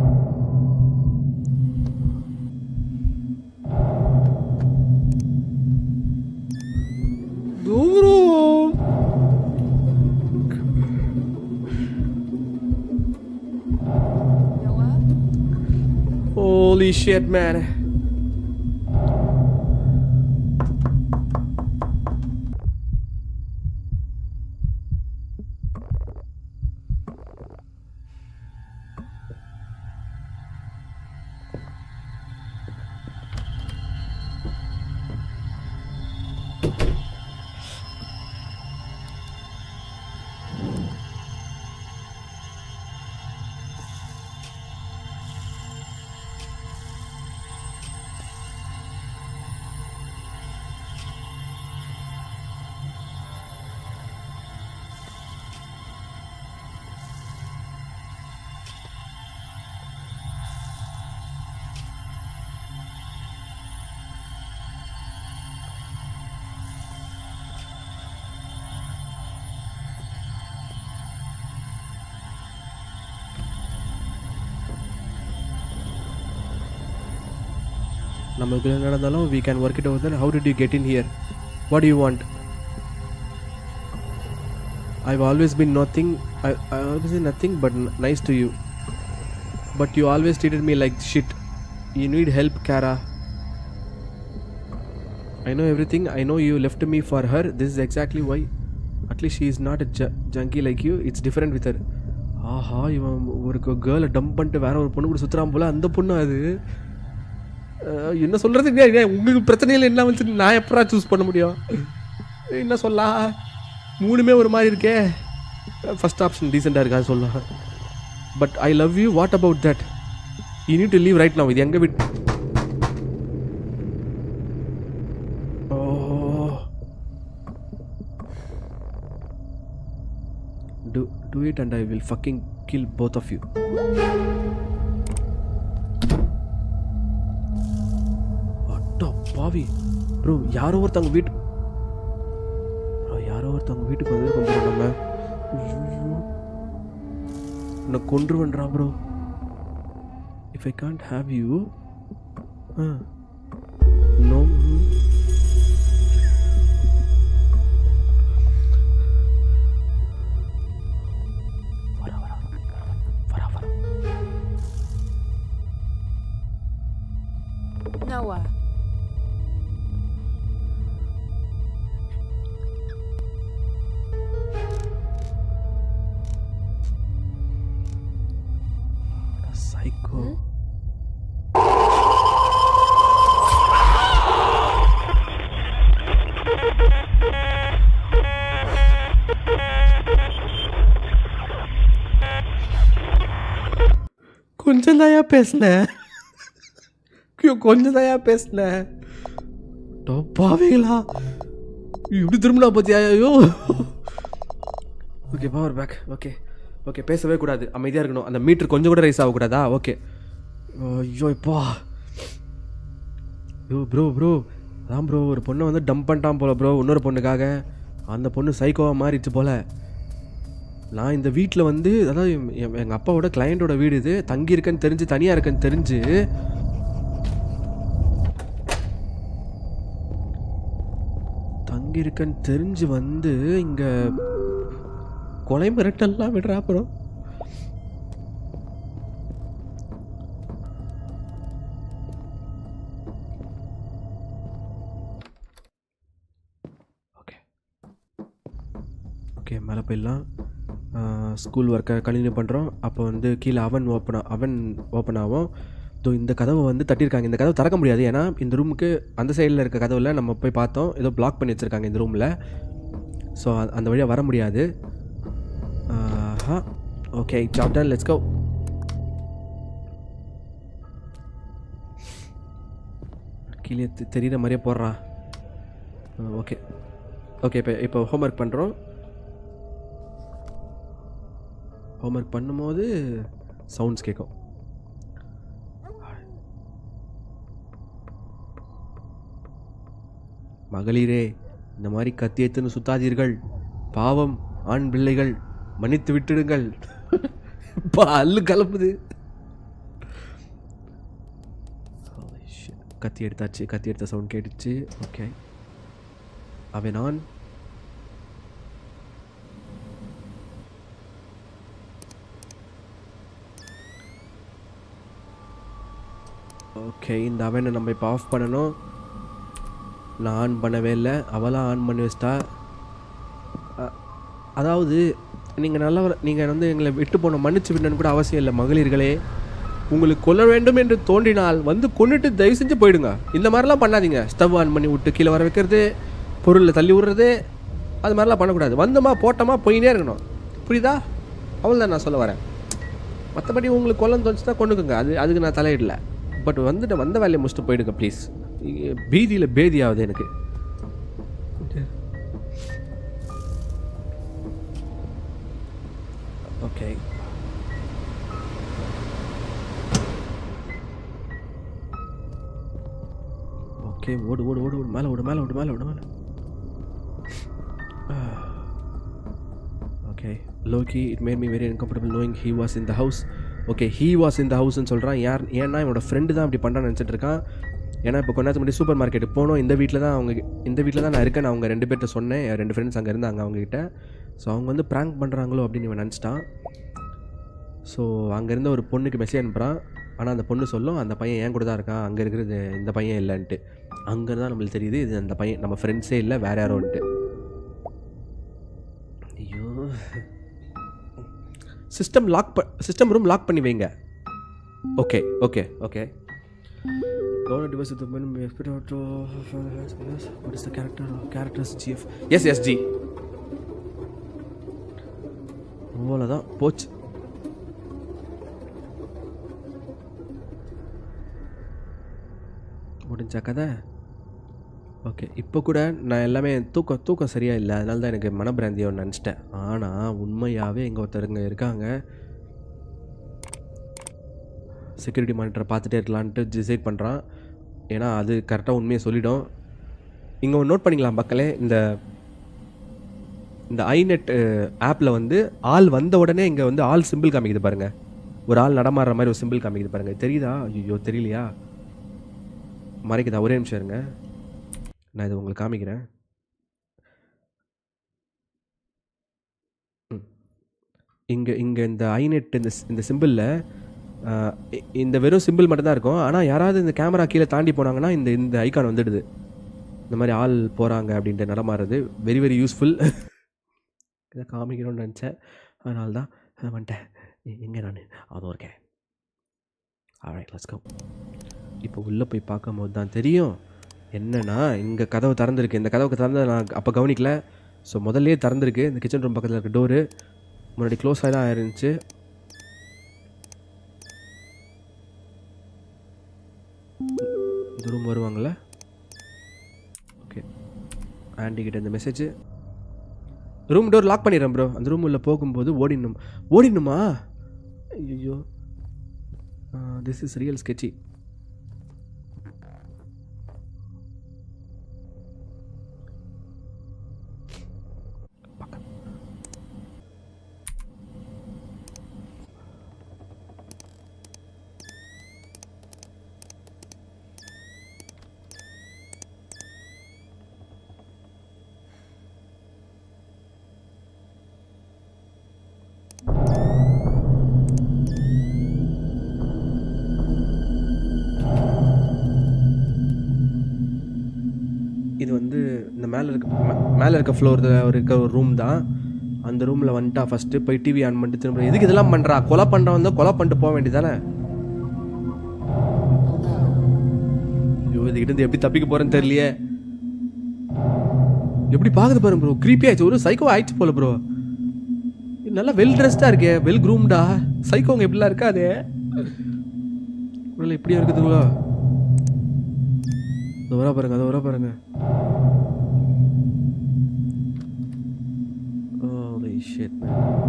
Holy shit, man. நமக்கு என்ன நடந்தாலும் we can work it over there. How did you get in here? What do you want? I've always been nothing. I always been nothing but nice to you. But you always treated me like shit. You need help, Kara. I know everything. I know you left me for her. This is exactly why. At least she is not a junkie like you. It's different with her. ஆஹா, இவன் ஒரு கேர்ளை dump பண்ணிட்டு வேற ஒரு பொண்ணு கூட சுற்றுறான் போல. அந்த பொண்ணு அது என்ன சொல்கிறது? உங்களுக்கு பிரச்சனையில் என்ன வந்து நான் எப்படா சூஸ் பண்ண முடியும்? என்ன சொல்லலாம், மூணுமே ஒரு மாதிரி இருக்கே. ஃபர்ஸ்ட் ஆப்ஷன் டீசெண்டாக இருக்காது சொல்லலாம். But I love you. What about that? You need to leave right now. இது எங்கே விட் do it and I will fucking kill both of you. பாவி ப்ரோ, யாரோ ஒருத்தவங்க வீட்டுக்கு வந்து நம்ம உன்னை கொன்றுவன்றா bro. If I can't have you no. கொஞ்சம் தாயா பேசினேன், கொஞ்சம் தாயா பேசினேன். பாவீங்களா இப்படி திரும்பினா பத்தியா? ஐயோ okay power back. Okay okay, பேசவே கூடாது, அமைதியாக இருக்கணும். அந்த மீட்டர் கொஞ்சம் கூட ரைஸ் ஆகக்கூடாதா? ஓகே. ஐயோ இப்பா ப்ரோ ப்ரோ அதான் ப்ரோ ஒரு பொண்ணை வந்து டம்ப் பண்ணிட்டான் போல ப்ரோ, இன்னொரு பொண்ணுக்காக. அந்த பொண்ணு சைக்கோவாக மாறிடுச்சு போல். நான் இந்த வீட்டில் வந்து அதாவது எங்கள் அப்பாவோட கிளையண்ட்டோட வீடு இது, தங்கியிருக்கேன்னு தெரிஞ்சு தனியாக இருக்கேன்னு தெரிஞ்சு வந்து இங்கே கொலை மிரட்டல்லாம் விடுறா. அப்புறம் ஓகே ஓகே மேலே போயிடலாம். ஸ்கூல் ஒர்க்கை கண்டினியூ பண்ணுறோம். அப்போ வந்து கீழே அவன் ஓப்பன் ஆகும். இந்த கதவை வந்து தட்டியிருக்காங்க. இந்த கதவை திறக்க முடியாது, ஏன்னா இந்த ரூமுக்கு அந்த சைடில் இருக்க கதவில் நம்ம போய் பார்த்தோம், ஏதோ பிளாக் பண்ணி வச்சுருக்காங்க இந்த ரூமில். ஸோ அந்த வழியாக வர முடியாது. Okay job done, let's go. கீழே தெரிகிற மாதிரியே போடுறா. ஓகே ஓகே இப்போ ஹோம்ஒர்க் பண்ணுறோம். ஹோம்ஒர்க் பண்ணும்போது சவுண்ட்ஸ் கேட்கும். மகளிரே, இந்த மாதிரி கத்தி எடுத்துன்னு சுத்தாதீர்கள், பாவம் ஆண் பிள்ளைகள், மன்னித்து விட்டுடுங்கள். அல்லு கலப்புது. கத்தி எடுத்தாச்சு, கத்தி எடுத்த சவுண்ட் கேட்டுச்சு. ஓகே அவன் நான் ஓகே இந்த அவனை நம்ம இப்போ ஆஃப் பண்ணணும். நான் ஆன் பண்ணவே இல்லை, அவளாம் ஆன் பண்ணி வச்சிட்டா. அதாவது நீங்கள் வந்து எங்களை விட்டு போன மன்னிச்சு விடணுன்னு கூட அவசியம் இல்லை. மகளிர்களே, உங்களுக்கு கொல்ல வேண்டும் என்று தோன்றினால் வந்து கொண்டுட்டு தயவு செஞ்சு போயிடுங்க. இந்த மாதிரிலாம் பண்ணாதீங்க. ஸ்டவ் ஆன் பண்ணி விட்டு கீழே வர வைக்கிறது, பொருளில் தள்ளி விடுறது, அது மாதிரிலாம் பண்ணக்கூடாது. வந்தோமா போட்டோமா போயினே இருக்கணும். புரியுதா? அவள் தான் நான் சொல்ல வரேன். மற்றபடி உங்களுக்கு கொல்லம் தோணுச்சுன்னா கொண்டுக்குங்க, அதுக்கு நான் தலையிடல. பட் வந்துட்டு வந்த வேலையை முடிச்சுட்டு போயிடுங்க ப்ளீஸ். பீதியில் பேதி ஆகுது எனக்கு. ஓகே ஓகே ஓடு ஓடு ஓடு ஓடு மேலே ஓடு மேலே ஓடு மேலே ஓடு மேலே. Okay Loki, it made me very uncomfortable knowing he was in the house. Okay he was in the ஹவுஸ்ன்னு சொல்கிறான். ஏன்னா என்னோட ஃப்ரெண்டு தான் அப்படி பண்ணுறான்னு நினச்சிட்டு இருக்கான். ஏன்னா இப்போ கொஞ்ச நேரத்துக்கு முன்னாடி சூப்பர் மார்க்கெட்டுக்கு போனோம். இந்த வீட்டில் தான் நான் இருக்கேன். அவங்க 2 பேர்கிட்ட சொன்னேன், 2 ஃப்ரெண்ட்ஸ் அங்கே இருந்தாங்க அவங்ககிட்ட. ஸோ அவங்க வந்து ப்ராங்க் பண்ணுறாங்களோ அப்படின்னு இவன் நினச்சிட்டான். ஸோ அங்கேருந்து ஒரு பொண்ணுக்கு மெசேஜ் அனுப்புகிறான். ஆனால் அந்த பொண்ணு சொல்லும் அந்த பையன் ஏன் கூட தான் இருக்கான், அங்கே இருக்கிறது இந்த பையன் இல்லைன்ட்டு. அங்கே தான் நம்மளுக்கு தெரியுது இது அந்த பையன் நம்ம ஃப்ரெண்ட்ஸே இல்லை, வேறு யாரோன்ட்டு. ஐயோ, சிஸ்டம் ரூம் லாக் பண்ணி வைங்க. Okay okay okay. Don't advise the men we expect out to what is the characters GF. Yes G. அவ்வளோதான் போச்சு. முடிஞ்சா கதை. ஓகே இப்போ கூட நான் எல்லாமே தூக்கம் சரியாக இல்லை, அதனால தான் எனக்கு மனப்பிராந்தியை நினச்சிட்டேன். ஆனால் உண்மையாகவே எங்கே ஒருத்தருங்க இருக்காங்க. செக்யூரிட்டி மானிட்டரை பார்த்துட்டே இருக்கலான்ட்டு டிசைட் பண்ணுறான். ஏன்னா அது கரெக்டாக உண்மையை சொல்லிடும். இங்கே ஒன்று நோட் பண்ணிக்கலாம் மக்களே, இந்த ஐநெட் ஆப்பில் வந்து ஆள் வந்த உடனே இங்கே வந்து ஆள் சிம்பிள் காமிக்குது பாருங்கள். ஒரு ஆள் நடமாடுற மாதிரி ஒரு சிம்பிள் காமிக்குது பாருங்கள். தெரியுதா? ஐயோ தெரியலையா? மறைக்குதா? ஒரே நிமிஷம் இருங்க, நான் இதை உங்களுக்கு காமிக்கிறேன். இங்கே இந்த ஐநெட் இந்த சிம்பிளில் இந்த வெறும் சிம்பிள் மட்டும்தான் இருக்கும். ஆனால் யாராவது இந்த கேமரா கீழே தாண்டி போனாங்கன்னா இந்த ஐக்கான் வந்துடுது. இந்த மாதிரி ஆள் போகிறாங்க அப்படின்ட்டு நடமாறுறது வெரி வெரி யூஸ்ஃபுல். இதை காமிக்கணும்னு நினச்சேன், அதனால தான் வந்துட்டேன். எங்கே நான் அதுவும் இருக்கேன். Alright let's go. இப்போ உள்ளே போய் பார்க்கும்போது தான் தெரியும் என்னென்னா, இங்கே கதவு திறந்துருக்கு. இந்த கதவுக்கு திறந்து நான் அப்போ கவனிக்கல. ஸோ முதல்லே திறந்துருக்கு. இந்த கிச்சன் ரூம் பக்கத்தில் இருக்க டோரு முன்னாடி க்ளோஸ் ஆகி தான் இருந்துச்சு. ரூம் வருவாங்கள்ல. ஓகே, ஆண்டி கிட்ட இந்த மெசேஜ். ரூம் டோர் லாக் பண்ணிடுறேன் ப்ரோ. அந்த ரூம் உள்ள போகும்போது ஓடிடணுமா? ஐயோ, திஸ் இஸ் ரியல் ஸ்கெட்சி. இது வந்து இந்த மேலே இருக்க ஃப்ளோரில் இருக்க ஒரு ரூம் தான். அந்த ரூமில் வந்துட்டா ஃபஸ்ட்டு போய் டிவி ஆன் பண்ணிட்டு திரும்ப எதுக்கு இதெல்லாம் பண்ணுறா? கொலை பண்ணுறவன் தான் கொலை பண்ணிட்டு போக வேண்டியதானே. ஐயோ, இதுக்கிட்ட எப்படி தப்பிக்க போகிறேன்னு தெரியலையே. எப்படி பார்க்குது பாருங்க ப்ரோ, க்ரீப்பி ஆயிடுச்சு. ஒரு சைக்கோ ஆயிடுச்சு போல ப்ரோ. நல்லா வெல் ட்ரெஸ்டாக இருக்கே, வெல் க்ரூம்டா. சைக்கோங்க எப்படிலாம் இருக்காது இப்படியா இருக்குதுங்களா? அதை வர பாருங்க, அதை வர பாருங்க. Holy shit, man.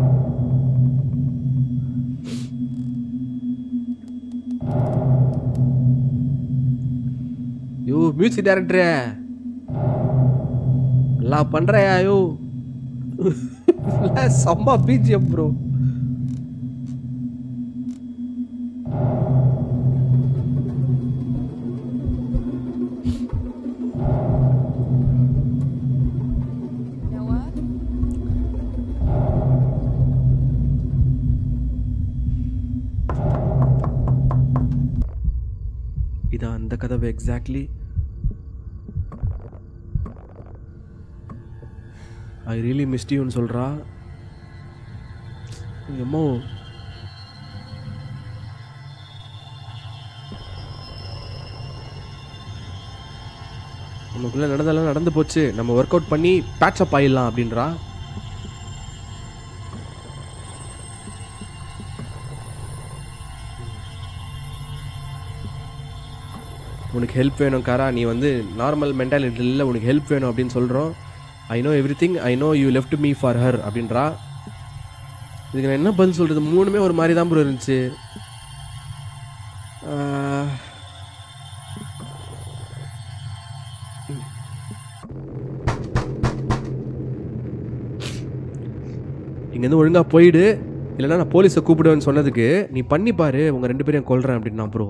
Yo music டைரக்டரே, நல்லா பண்றியா? யோ செம்ம பிஜிஎம் ப்ரோ. இதான் அந்த கதவு எக்ஸாக்ட்லி. ஐ ரியலி மிஸ்ட் யூன்னு சொல்கிறா. எம்மோ நமக்குள்ளே நடந்தெல்லாம் நடந்து போச்சு, நம்ம ஒர்க் அவுட் பண்ணி பேட்சப் ஆயிடலாம் அப்படின்றா. உனக்கு ஹெல்ப் வேணும் காரா, நீ வந்து நார்மல் மென்டாலிட்டி இல்லை, உனக்கு ஹெல்ப் வேணும் அப்படின்னு சொல்கிறோம். I know everything, I know you left me for her அப்படின்றா. இதுக்கு நான் என்ன பதில் சொல்கிறது? மூணுமே ஒரு மாதிரி தான் ப்ரோ இருந்துச்சு. இங்கேருந்து ஒழுங்காக போயிடு, இல்லைன்னா நான் போலீஸை கூப்பிடுவேன்னு சொன்னதுக்கு நீ பண்ணிப்பாரு, உங்கள் 2 பேரையும் கொல்றேன் அப்படின்னா ப்ரோ.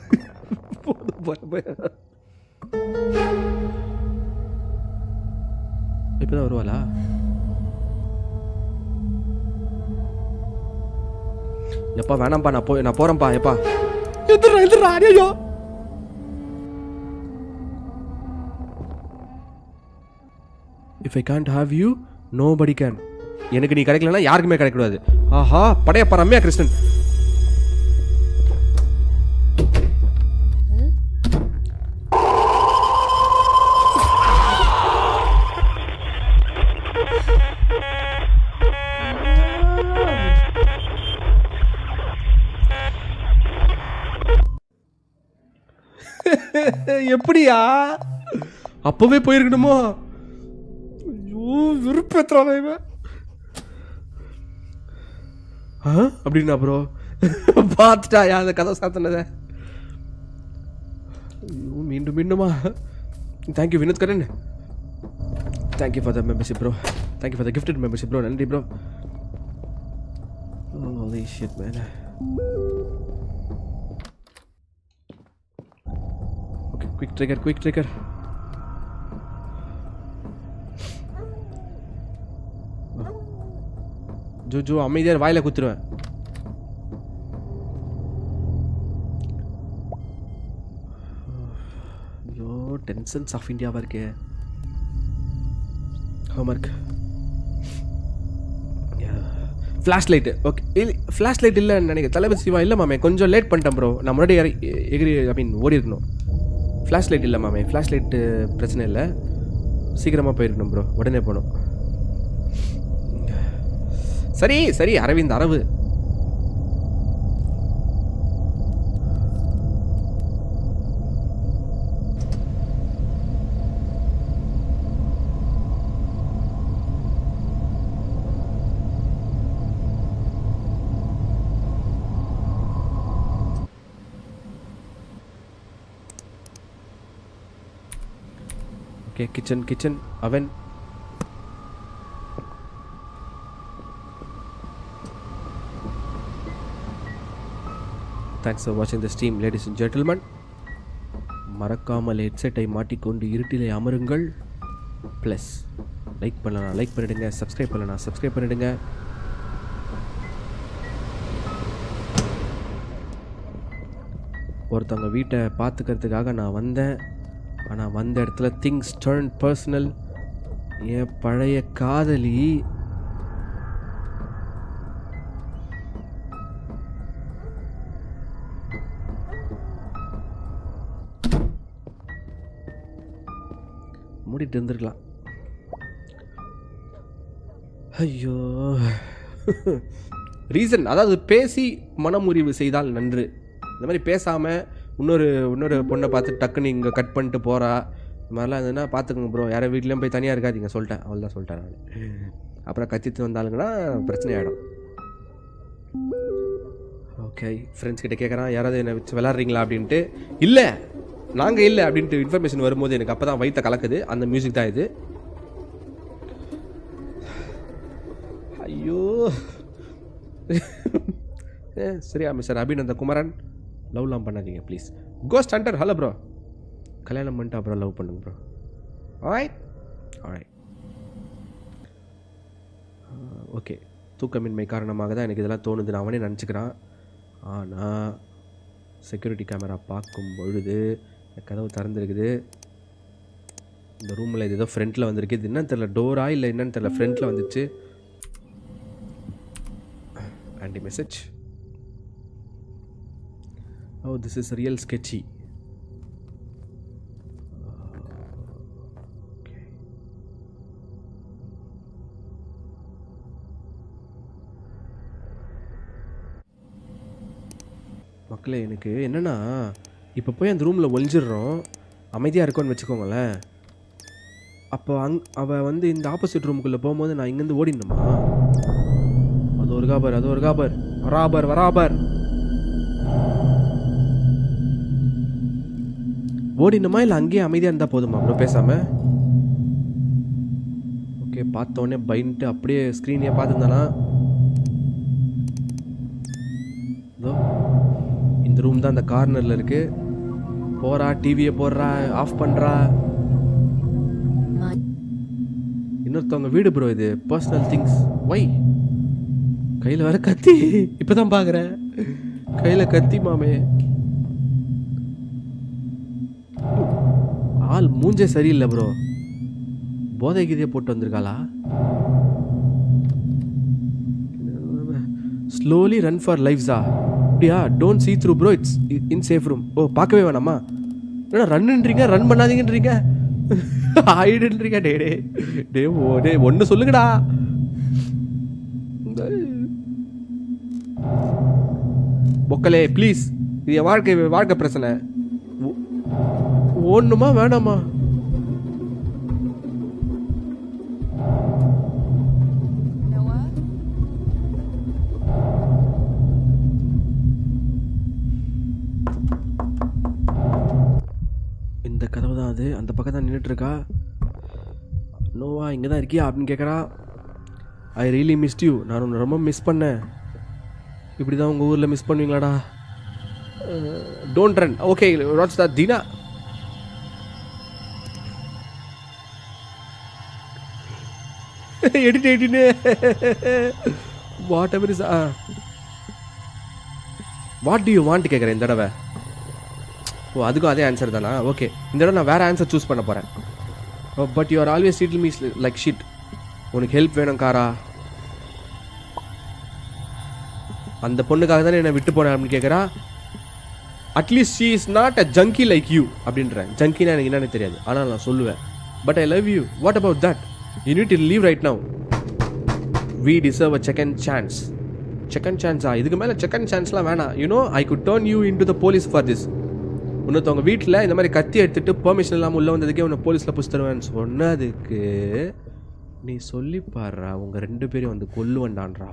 இப்பதான் வருவாளா? எப்பா வேணாம்ப்பா, நான் போறேன்ப்பா. எப்பா எதிரா ஐயோ. If I can't have you nobody can. எனக்கு நீ கிடைக்கலன்னா யாருக்குமே கிடைக்கூடாது. ஆஹா, படையப்பா ரம்யா கிருஷ்ணன். எப்படியா அப்பவே போயிருக்கணுமோ? ஐயோ விருப்பத்துறான் இவன். அப்படின்னா ப்ரோ பார்த்துட்டாயா அந்த கதை சாத்தினதை? ஐயோ மீண்டுமா. Thank you Vinoth Karan, thank you for the membership bro, thank you for the gifted membership bro. நன்றி bro. Holy shit man. Okay, quick trigger. ஜோ அமைதியார், வாயில குத்துருவேன். ஐயோ டென்ஷன்ஸ் ஆஃப் இந்தியாவா இருக்கே. Homework flash light. ஓகே இல்லை ஃப்ளாஷ் லைட் இல்லைன்னு நினைக்கிறேன். தளபதி சிவா இல்லை மாமே, கொஞ்சம் லேட் பண்ணிட்டேன் ப்ரோ. நான் முன்னாடி எகிரி ஓடி இருக்கணும். ஃப்ளாஷ் லைட் இல்லை மாமே, ஃப்ளாஷ் லைட்டு பிரச்சனை இல்லை, சீக்கிரமாக போயிருக்கணும் ப்ரோ, உடனே போகணும். சரி அரவிந்த் அரவு. ஓகே கிச்சன் அவன். தேங்க்ஸ் ஃபார் வாட்சிங் the stream ladies and gentlemen. மறக்காமல் ஹெட்செட்டை மாட்டிக்கொண்டு இருட்டிலே அமருங்கள். ப்ளஸ் லைக் பண்ணலாம் லைக் பண்ணிவிடுங்க, சப்ஸ்கிரைப் பண்ணலாம் சப்ஸ்கிரைப் பண்ணிவிடுங்க. ஒருத்தவங்க வீட்டை பார்த்துக்கிறதுக்காக நான் வந்தேன். ஆனால் வந்த இடத்துல திங்ஸ் டர்ன் பர்சனல். என் பழைய காதலி மூடிட்டு இருந்திருக்கலாம். ஐயோ ரீசன், அதாவது பேசி மனமுறிவு செய்தால் நன்று. இந்த மாதிரி பேசாமல் இன்னொரு பொண்ணை பார்த்து டக்குன்னு இங்கே கட் பண்ணிட்டு போகிறா. இந்த மாதிரிலாம் இருந்ததுன்னா பார்த்துக்கோங்க ப்ரோ. யாரும் வீட்லேயும் போய் தனியாக இருக்காதிங்க சொல்லிட்டேன். அவள் தான் சொல்லிட்டேன் நான். அப்புறம் கத்திட்டு வந்தாலுங்கன்னா பிரச்சனை ஆகிடும். ஓகே ஃப்ரெண்ட்ஸ் கிட்ட கேட்குறான் யாராவது என்னை வச்சு விளாட்றீங்களா அப்படின்ட்டு. இல்லை நாங்கள் இல்லை அப்படின்ட்டு இன்ஃபர்மேஷன் வரும்போது எனக்கு அப்போ தான் வயிற்ற கலக்குது. அந்த மியூசிக் தான் இது. ஐயோ சரியா மிஸ்டர் அபிநந்த குமரன், லவ்லாம் பண்ணாதீங்க please. Ghost hunter hello bro. கல்யாணம் பண்ணிட்டு அப்புறம் லவ் பண்ணுங்க ப்ரோ. Alright okay. தூக்கமின்மை காரணமாக தான் எனக்கு இதெல்லாம் தோணுதுன்னு அவனே நினச்சிக்கிறான். ஆனால் செக்யூரிட்டி கேமரா பார்க்கும் பொழுது கதவு திறந்துருக்குது. இந்த ரூமில் இது ஏதோ ஃப்ரண்ட்டில் வந்திருக்கு. இது என்னன்னு தெரில, டோரா இல்லை என்னன்னு தெரில, ஃப்ரண்ட்டில் வந்துச்சு. Aunty message. Oh, this is real sketchy. Okay. மக்களே எனக்கு என்னன்னா இப்போ போய் அந்த ரூமில் ஒளிஞ்சிடுறோம், அமைதியாக இருக்கோன்னு வச்சுக்கோங்களேன். அப்போ அவள் வந்து இந்த ஆப்போசிட் ரூமுக்குள்ளே போகும்போது நான் இங்கேருந்து ஓடிடணுமா? அது ஒரு காபர் வராபர் ஓடினுமா இல்லை அங்கேயே அமைதியாக இருந்தால் போதுமா அவ்வளோ பேசாமல்? ஓகே பார்த்தோன்னே பயந்துட்டு அப்படியே ஸ்க்ரீனையே பார்த்துருந்தானா. இதோ இந்த ரூம் தான் அந்த கார்னரில் இருக்குது. போகிறா, டிவியை போடுறா, ஆஃப் பண்ணுறா. இன்னொருத்தவங்க வீடு ப்ரோ, இது பர்சனல் திங்ஸ். ஒய் கையில் வர கத்தி, இப்போ தான் பார்க்குறேன் கையில் கத்தி மாமே. ஆள் மூஞ்சே சரியில்லை ப்ரோ. போதை கீதையை போட்டு வந்திருக்காளா? ஸ்லோலி ரன் ஃபார் லைஃப்ஸா? அப்படியா? Don't see through bro, it's in safe room. ஓ பார்க்கவே வேணாமா? ஏன்னா ரன்னுன்றீங்க, ரன் பண்ணாதீங்கன்றீங்க, ஆயிடுன்றீங்க. டே ஒன்று சொல்லுங்கடா. பொக்கலே ப்ளீஸ், இது என் வாழ்க்கை பிரச்சனை. ஓடணுமா வேணாமா? இந்த கதவு தான் அது. அந்த பக்கம் தான் நின்றுட்டு இருக்கா. நோவா இங்கே தான் இருக்கியா அப்படின்னு கேட்குறா. I really missed you. நான் உன்னை ரொம்ப மிஸ் பண்ணேன். இப்படி தான் உங்கள் ஊரில் மிஸ் பண்ணுவீங்களாடா? Don't run. Okay what's that தீனா? Edit whatever is what do you want கேட்குறேன் இந்த தடவை. ஓ அதுக்கும் அதே ஆன்சர் தானா? ஓகே இந்த தடவை நான் வேறு ஆன்சர் சூஸ் பண்ண போகிறேன். But you are always treating me like shit. உனக்கு ஹெல்ப் வேணும் காரா? அந்த பொண்ணுக்காக தானே என்னை விட்டு போனேன் அப்படின்னு கேட்குறா. At least she is not a junkie like you அப்படின்றேன். ஜங்கினா எனக்கு என்னன்னு தெரியாது, ஆனால் நான் சொல்லுவேன் but I love you. What about that? You need to leave right now. We deserve a second chance. Second chance இதுக்கு மேலே second chanceலாம் வேணாம். You know I could turn you into the police for this. இன்னொருத்தவங்க வீட்டில் இந்த மாதிரி கத்தி எடுத்துகிட்டு permission இல்லாமல் உள்ளே வந்ததுக்கே உன்னை போலீஸில் புடிச்சு தருவேன்னு சொன்னதுக்கு நீ சொல்லி பாடுறா உங்கள் 2 பேரையும் வந்து கொல்லுவண்டான்றா.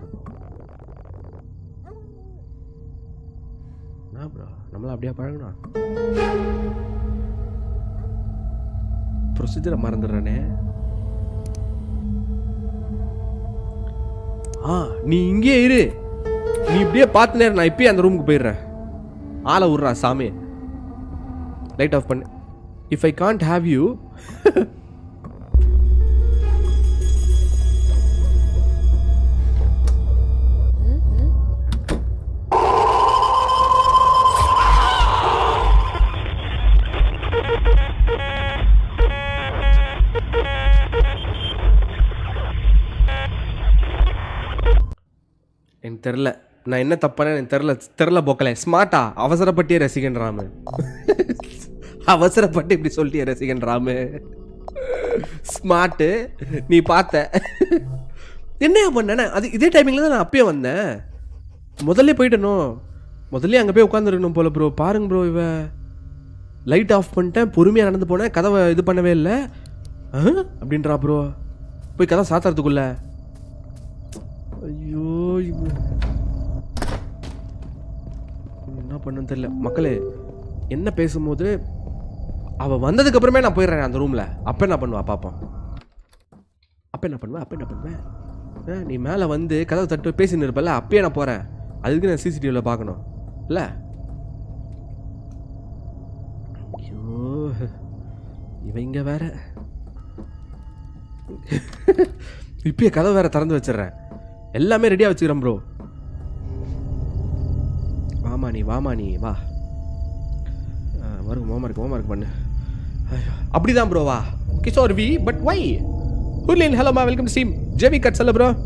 என்ன ப்ரோ நம்மளாம் அப்படியே பழகணும்? ப்ரொசீஜரை மறந்துடுறானே. நீ இங்கே இரு, நீ இப்படியே பார்த்து நேரம் நான் இப்பயே அந்த ரூமுக்கு போயிடுறேன். ஆளை விட்றா சாமி. லைட் ஆஃப் பண்ணு. If I can't have you எனக்கு தெரில, நான் என்ன தப்பானே எனக்கு தெரில போக்கல. ஸ்மார்ட்டா அவசரப்பட்டியே ரசிகன் ராமு. அவசரப்பட்டு இப்படி சொல்லிட்டிய ரசிகன் ராமு. ஸ்மார்ட்டு நீ பார்த்த என்னையா பண்ண? அது இதே டைமிங்கில் தான் நான் அப்பயே வந்தேன். முதல்ல போயிட்டணும், முதல்ல அங்கே போய் உட்காந்துருக்கணும் போல ப்ரோ. பாருங்க ப்ரோ, இவ லைட் ஆஃப் பண்ணிட்டேன், பொறுமையாக நடந்து போனேன், கதவை இது பண்ணவே இல்லை அப்படின்றா ப்ரோ. போய் கதை சாத்துறதுக்குள்ள ஐயோ என்ன பண்ணுன்னு தெரியல. மக்களே என்ன பேசும்போது அவள் வந்ததுக்கு அப்புறமே நான் போயிடுறேன் அந்த ரூமில். அப்போ என்ன பண்ணுவா பார்ப்போம். அப்போ என்ன பண்ணுவேன் நீ மேலே வந்து கதவை தட்டு பேசின்னு இருப்பல, அப்பயே நான் போகிறேன். அதுக்கு நான் சிசிடிவியில் பார்க்கணும் இல்லை? ஐயோ இவங்க வேற இப்பயே கதவை வேற திறந்து வச்சிடுறேன். எல்லாமே ரெடியாக வச்சுக்கிறேன் ப்ரோ. வாமா நீ வா. வரும் ஹோம்ஒர்க் பண்ணு. அப்படிதான் ப்ரோ வா. கிஷோர் வி பட் வை ஹுர்லின் ஹலோமா வெல்கம் ஸ்ட்ரீம் ஜேவி கட் சொல்ல ப்ரோ.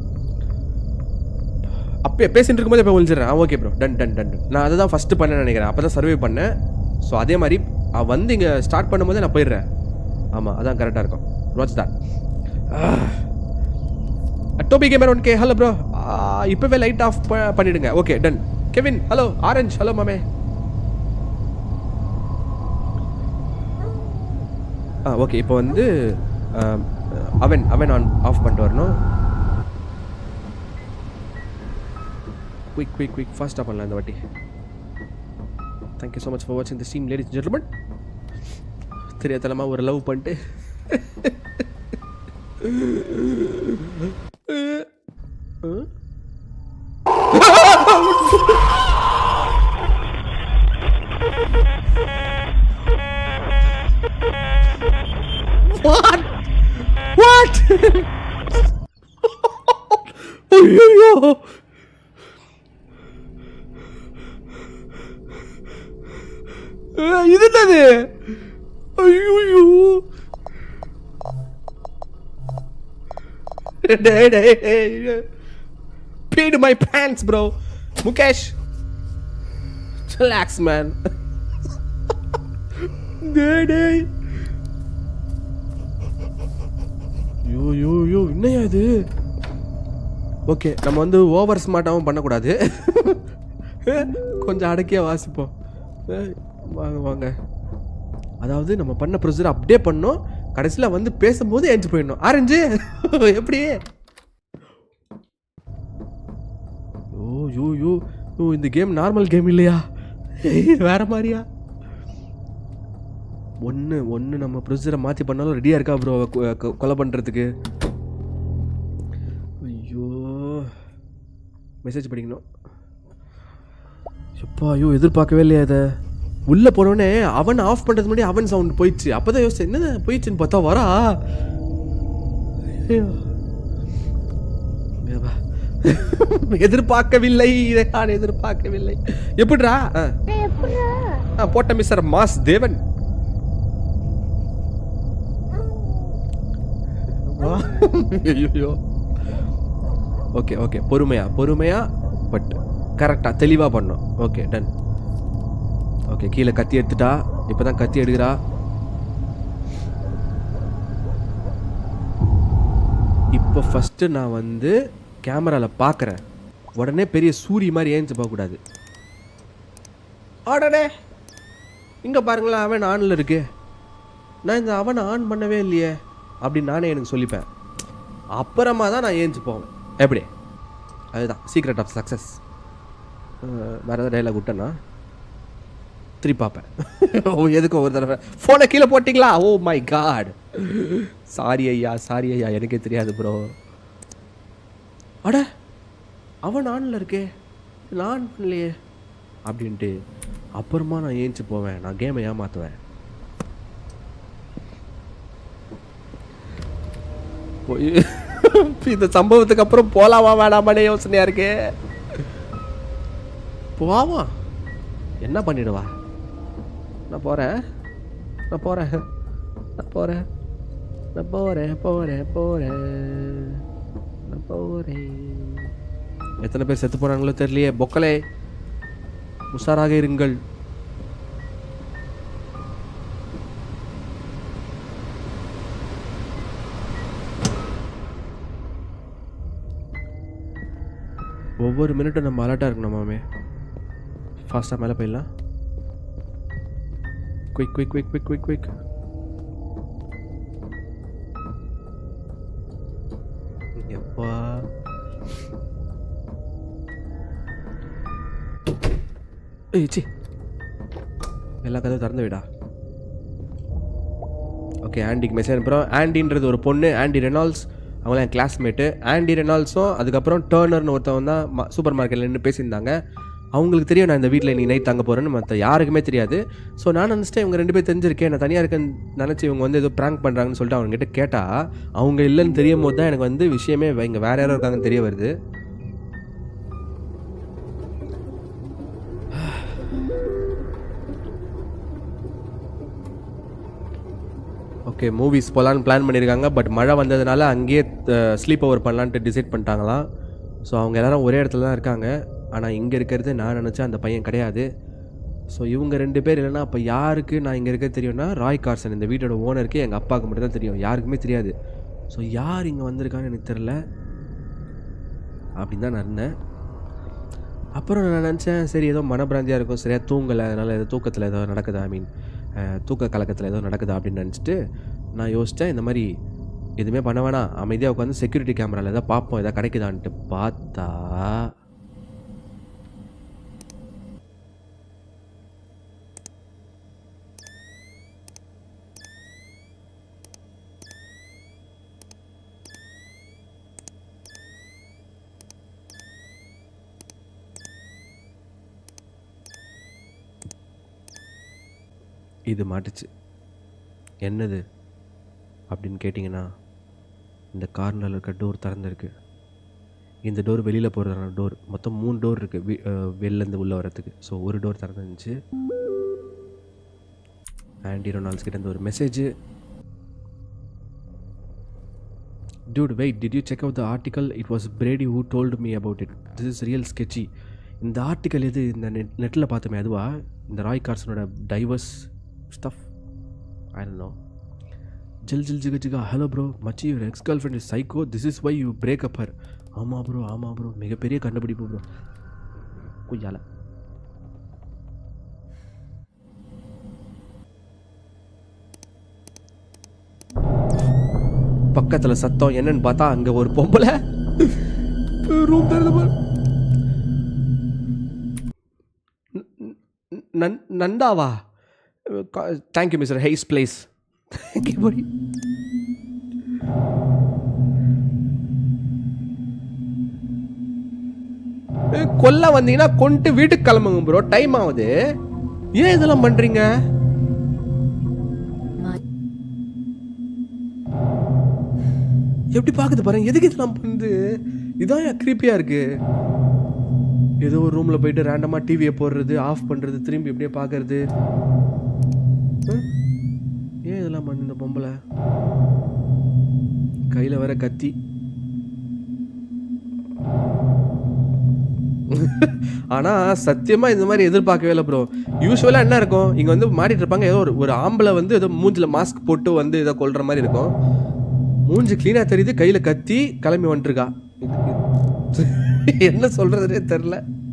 அப்பயே பேசிட்டு இருக்கும்போது இப்போ ஒழிச்சிடுறேன். Okay bro, ton. நான் அதை தான் ஃபஸ்ட்டு பண்ணேன்னு நினைக்கிறேன். அப்போ தான் சர்வே பண்ணேன். ஸோ அதே மாதிரி வந்து இங்கே ஸ்டார்ட் பண்ணும்போதே நான் போயிடுறேன். ஆமாம் அதான் கரெக்டாக இருக்கும். வாட்ச் தான் Toby gamer 1K hello bro. இப்போவே லைட் ஆஃப் பண்ணிடுங்க. Okay done. Kevin hello. Orange hello மாமே. ஓகே இப்போ வந்து அவன் ஆன் ஆஃப் பண்ணிட்டு வரணும். குயிக் ஃபாஸ்ட்டாக பண்ணலாம் இந்த வாட்டி. தேங்க்யூ ஸோ மச் ஃபார் வாட்சிங் the stream ladies and gentlemen. தெரியாதலமாக ஒரு லவ் பண்ணிட்டு What? ஐயோ இது என்னது? ஐயோ peed my pants bro. Mukesh relax man. டேய் யோ என்னையா இது? ஓகே நம்ம வந்து ஓவர் ஸ்மார்ட்டாகவும் பண்ணக்கூடாது. கொஞ்சம் அடக்கியாக வாசிப்போம். வாங்க அதாவது நம்ம பண்ண ப்ரொசீஜர் அப்படியே பண்ணோம். கடைசியில் வந்து பேசும்போது ஏஞ்சி போயிடணும். ஆரஞ்சு எப்படி? ஓ இந்த கேம் நார்மல் கேம் இல்லையா? வேற மாதிரியா? ஒன்று நம்ம ப்ரொசீஜரை மாற்றி பண்ணாலும் ரெடியாக இருக்கா ப்ரோ கொலை பண்ணுறதுக்கு? ஐயோ மெசேஜ் படிக்கணும். எப்பா ஐயோ எதிர்பார்க்கவே இல்லையா இதை. உள்ளே போனோடனே அவன் ஆஃப் பண்ணுறது முன்னாடி அவன் சவுண்ட் போயிடுச்சு. அப்போ தான் யோசிச்சு என்ன போயிடுச்சுன்னு பார்த்தா வரா. எதிர்பார்க்கவில்லை, இதை நான் எதிர்பார்க்கவில்லை. எப்படிடா போட்ட மிஸ்டர் மாஸ் தேவன். ஐயோ ஓகே பொறுமையா பட் கரெக்டாக தெளிவாக பண்ணோம். Okay done. ஓகே கீழே கத்தி எடுத்துட்டா. இப்போ தான் கத்தி எடுக்கிறா. இப்போ ஃபஸ்ட்டு நான் வந்து கேமராவில் பார்க்குறேன். உடனே பெரிய சூரிய மாதிரி ஏஞ்சி போகக்கூடாது. ஆடனே இங்கே பாருங்களேன் அவன் ஆனில் இருக்கு. நான் இந்த அவனை ஆன் பண்ணவே இல்லையே அப்படின்னு நானே எனக்கு சொல்லிப்பேன். அப்புறமா தான் நான் ஏஞ்சி போவேன். எப்படி? அதுதான் சீக்ரெட் ஆஃப் சக்ஸஸ். வேறு ஏதாவது டைலாக் விட்டேன்னா திருப்பி பார்ப்பேன். ஓ எதுக்கும் ஒரு தடவை ஃபோனை கீழே போட்டிங்களா? ஓ மை காட், சாரி ஐயா எனக்கே தெரியாது ப்ரோ. அட அவன் ஆனில் இருக்கே, நான் பண்ணலையே அப்படின்ட்டு அப்புறமா நான் ஏஞ்சி போவேன். நான் கேமை ஏமாற்றுவேன். போய் இந்த சம்பவத்துக்கு அப்புறம் போகலாமா வேணாமானே யோசனையாக இருக்கு. போவா என்ன பண்ணிடுவா? நான் போகிறேன். எத்தனை பேர் செத்து போனாங்களோ தெரியலையே. பொக்கலே உஷாராக இருங்கள். ஒவ்வொரு மினிட்டும் நம்ம அலர்ட்டாக இருக்கணும் மாமே. ஃபாஸ்ட்டாக மேலே போயிடலாம். குயிக். எப்பா சி எல்லா கதையும் திறந்து விடா. ஓகே, ஆண்டிக்கு மெசேஜ் அனுப்புகிறோம். ஆண்டின்றது ஒரு பொண்ணு, ஆண்டி ரெனால்ட்ஸ். அவங்களாம் என் கிளாஸ்மேட்டு. ஆண்டி ரெனால்ட்ஸும் அதுக்கப்புறம் டர்னர்னு ஒருத்தவங்க தான் சூப்பர் மார்க்கெட்டில் நின்று பேசியிருந்தாங்க. அவங்களுக்கு தெரியும் நான் இந்த வீட்டில் நீ நைட் தங்க போகிறேன்னு. மற்ற யாருக்குமே தெரியாது. ஸோ நான் நினச்சிட்டேன் இவங்க 2 பேர் தெரிஞ்சிருக்கேன், நான் தனியாக இருக்கேன்னு நினச்சி இவங்க வந்து ஏதோ ப்ராங்க் பண்ணுறாங்கன்னு சொல்லிட்டு அவங்ககிட்ட கேட்டால் அவங்க இல்லைன்னு தெரியும் போது தான் எனக்கு வந்து விஷயமே இங்கே வேறு யாரும் இருக்காங்கன்னு தெரிய வருது. ஓகே, மூவிஸ் போகலான்னு பிளான் பண்ணியிருக்காங்க. பட் மழை வந்ததுனால அங்கேயே ஸ்லீப் ஓவர் பண்ணலான்ட்டு டிசைட் பண்ணிட்டாங்களாம். ஸோ அவங்க எல்லோரும் ஒரே இடத்துல தான் இருக்காங்க. ஆனால் இங்கே இருக்கிறது நான் நினச்சேன் அந்த பையன் கிடையாது. ஸோ இவங்க 2 பேர் இல்லைன்னா அப்போ யாருக்கு நான் இங்கே இருக்க தெரியும்னா ராய் கார்சன், இந்த வீட்டோட ஓனருக்கு, எங்கள் அப்பாவுக்கு மட்டும் தான் தெரியும், யாருக்குமே தெரியாது. ஸோ யார் இங்கே வந்திருக்கான்னு எனக்கு தெரில அப்படின்னு தான் நான் இருந்தேன். அப்புறம் நான் நினச்சேன் சரி ஏதோ மனப்பிராந்தியாக இருக்கும், சரியாக தூங்கலை, அதனால் ஏதோ தூக்கத்தில் ஏதோ நடக்குதா, தூக்க கலக்கத்தில் ஏதோ நடக்குதா அப்படின்னு நினச்சிட்டு நான் யோசித்தேன் இந்த மாதிரி எதுவுமே பண்ண வேணாம், அமைதியாக உட்காந்து செக்யூரிட்டி கேமராவில் எதாவது பார்ப்போம் எதாவது கிடைக்குதான்ட்டு பார்த்தா இது மாட்டுச்சு. என்னது அப்படின்னு கேட்டிங்கன்னா, இந்த கார்னரில் இருக்க டோர் திறந்துருக்கு. இந்த டோர் வெளியில் போகிறதான டோர். மொத்தம் 3 டோர் இருக்குது வெளிலேருந்து உள்ளே வரத்துக்கு. ஸோ ஒரு டோர் திறந்துருந்துச்சு. ஆண்டி ரொனால்ட்ஸ் கிட்டேருந்து ஒரு message. Dude, wait, did you check out the article? It was Brady who told me about it. This is real sketchy. இந்த ஆர்டிக்கல் எது இந்த நெட்டில் பார்த்தோமே அதுவா? இந்த ராய் கார்சனோட divorce stuff. I don't know. Jil jiga jiga. Hello bro, Machi, your ex-girlfriend is psycho. This is why you break up her. ஆமா bro மிகப்பெரிய கண்டுபிடிப்பு ப்ரோ. கொய்யால பக்கத்தில் சத்தம் என்னன்னு பார்த்தா அங்கே ஒரு பொம்பளை ரூம் தருது. நந்தாவா? Thank you mister Hayes place. கொல்ல வந்தீங்கன்னா கொண்டு வீட்டுக்கு கிளம்புங்க ப்ரோ, டைம் ஆகுது. ஏன் இதெல்லாம் பண்றீங்க? எப்படி பாக்குது பாருங்க. எதுக்கு இதெல்லாம் பண்ணுது? இதான் கிரீப்பியா இருக்கு. ஏதோ ஒரு ரூம்ல போயிட்டு ரேண்டமா டிவியை போடுறது, ஆஃப் பண்றது, திரும்பி இப்படியே பாக்குறது. ஏன் இதெல்லாம் பண்ணு இந்த பொம்பளை? கையில வர கத்தி. ஆனா சத்தியமா இந்த மாதிரி எதிர்பார்க்கவே இல்லை ப்ரோ. யூஸ்வலா என்ன இருக்கும், இங்க வந்து மாட்டிட்டு இருப்பாங்க, ஏதோ ஒரு ஆம்பளை வந்து ஏதோ மூஞ்சில மாஸ்க் போட்டு வந்து ஏதோ கொல்ற மாதிரி இருக்கும். மூஞ்சி கிளீனா தெரியுது, கையில கத்தி, கிளம்பி வந்துருக்கா. என்ன சொல்றதுனே தெரியல.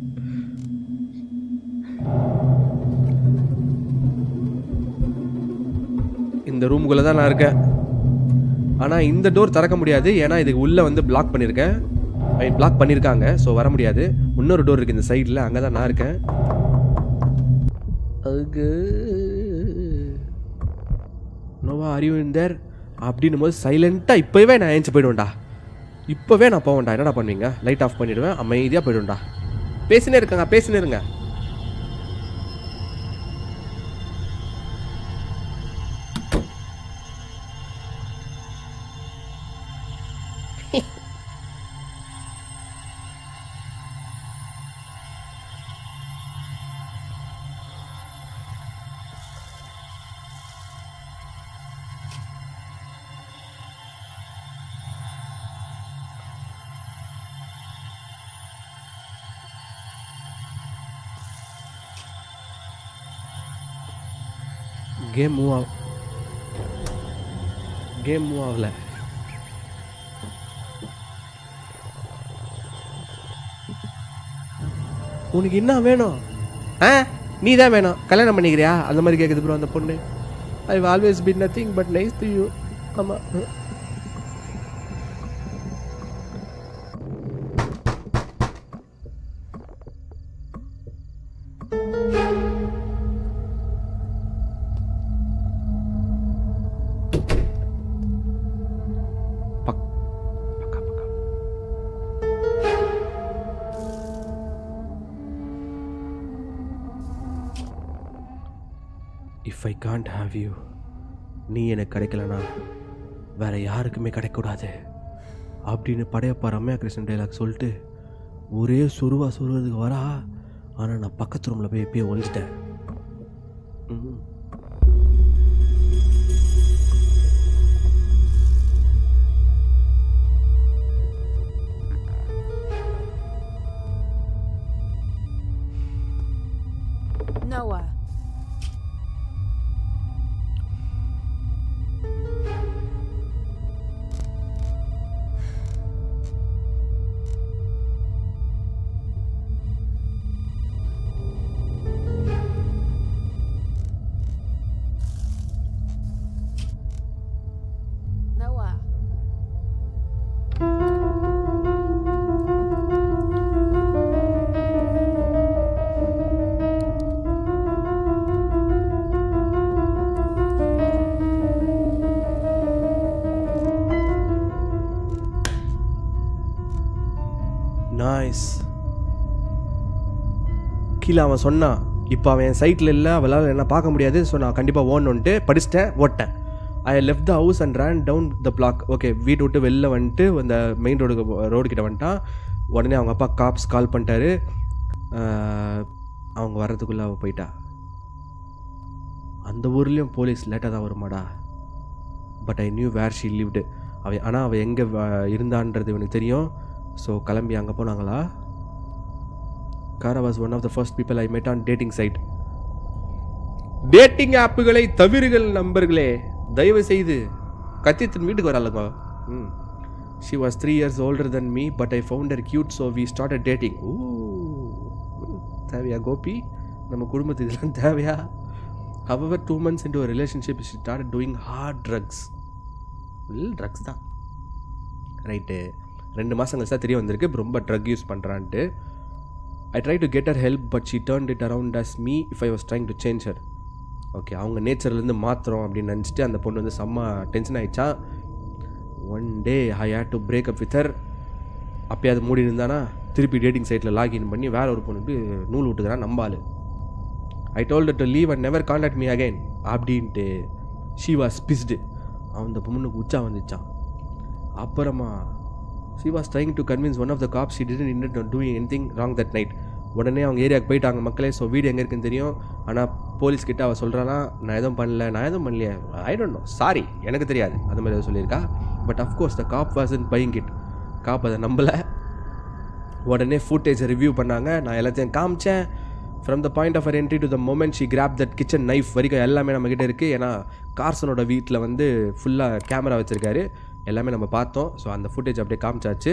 இந்த ரூமுக்குள்ள தான் நான் இருக்கேன். ஆனா இந்த டோர் திறக்க முடியாது, ஏன்னா இதுக்கு உள்ள வந்து பிளாக் பண்ணிருக்கேன். பிளாக் பண்ணிருக்காங்க, ஸோ வர முடியாது. இன்னொரு டோர் இருக்கு இந்த சைடில், அங்கே தான் நான் இருக்கேன். Noah are you in there அப்படின்னும் போது சைலண்ட்டாக இப்போவே நான் ஏஞ்சி போயிடுவேன்டா. இப்போவே நான் போவேன்டா. என்னடா பண்ணுவீங்க? லைட் ஆஃப் பண்ணிவிடுவேன், அமைதியாக போயிடுவேன்டா. பேசினே இருங்க. கேம் மூவ் ஆகல. உனக்கு என்ன வேணும்? நீ தான் வேணும், கல்யாணம் பண்ணிக்கிறியா? அந்த மாதிரி கேட்குது ப்ரோ அந்த பொண்ணு. I always been nothing but nice to you. ஆமாம். If I can't have you, நீ எனக்கு கிடைக்கலனா வேறு யாருக்குமே கிடைக்கக்கூடாது அப்படின்னு படையப்பா ரம்யா கிருஷ்ணன் டைலாக் சொல்லிட்டு ஒரே சொருவதுக்கு வரா. ஆனால் நான் பக்கத்து ரூமில் போய் எப்பயே ஒழிஞ்சிட்டேன். Noah. நைஸ். கீழே அவன் சொன்னான், இப்போ அவன் என் சைட்டில் இல்லை, அவளால் என்ன பார்க்க முடியாது, ஸோ நான் கண்டிப்பாக ஓடணுன்ட்டு படிச்சிட்டேன், ஓட்டேன். I left the house and run down the block. Okay, வீட்டு விட்டு வெளில வந்துட்டு அந்த மெயின் ரோடு கிட்ட வந்துட்டான். உடனே அவங்க அப்பா காப்ஸ் கால் பண்ணிட்டாரு. அவங்க வர்றதுக்குள்ளே அவள் போயிட்டா. அந்த ஊர்லேயும் போலீஸ் லேட்டாக தான் வருமாடா. But I knew where she lived. ஆனால் அவள் எங்கே இருந்தான்றது எனக்கு தெரியும். ஸோ கிளம்பி அங்கே போனாங்களா? Kara was one of the first people I met on dating site. Dating ஆப்புகளை தவிர்கள் நண்பர்களே, தயவு செய்து கத்தியத்தின் வீட்டுக்கு வராளுங்க. She was 3 years older than me but I found her cute so we started dating. தேவையா கோபி? நம்ம குடும்பத்துக்கு இதெல்லாம் தேவையா? However 2 months into a relationship she started doing hard drugs. Drugs தான் ரைட்டு. 2 மாதம் கழிச்சா தெரிய வந்திருக்கு ரொம்ப ட்ரக் யூஸ் பண்ணுறான்ட்டு. I tried to get her help but she turned it around as me if I was trying to change her. Okay, அவங்க நேச்சர்லேருந்து மாற்றுறோம் அப்படின்னு நினச்சிட்டு அந்த பொண்ணு வந்து செம்ம டென்ஷன் ஆகிடுச்சா. One day I had to break up with her. அப்போயாவது மூடி இருந்தானா திருப்பி டேட்டிங் சைட்டில் லாகின் பண்ணி வேற ஒரு பொண்ணுக்கு நூல் விட்டுக்கிறான் நம்பாள். I told her to leave and never contact me again அப்படின்ட்டு. she was pissed. அந்த பொண்ணுக்கு உச்சா வந்துச்சான். அப்புறமா she was trying to convince one of the cops she didn't intend on doing anything wrong that night. உடனே அவங்க ஏரியாவுக்கு போயிட்டாங்க மக்களே. ஸோ வீடு எங்கே இருக்குன்னு தெரியும். ஆனால் போலீஸ்கிட்ட அவள் சொல்கிறானா நான் எதுவும் பண்ணலையே, ஐ டோன்ட் நோ, சாரி எனக்கு தெரியாது, அந்த மாதிரி எதாவது சொல்லியிருக்கா. But of course the cop wasn't buying it. Cop அதை நம்பலை. உடனே ஃபுட்டேஜை ரிவ்யூ பண்ணாங்க. நான் எல்லாத்தையும் காமிச்சேன். From the point of entry to the moment she grab that kitchen knife வரைக்கும் எல்லாமே நம்மக்கிட்ட இருக்குது. ஏன்னா கார்சனோட வீட்டில் வந்து ஃபுல்லாக கேமரா வச்சுருக்காரு, எல்லாமே நம்ம பார்த்தோம். ஸோ அந்த ஃபுட்டேஜ் அப்படியே காமிச்சாச்சு.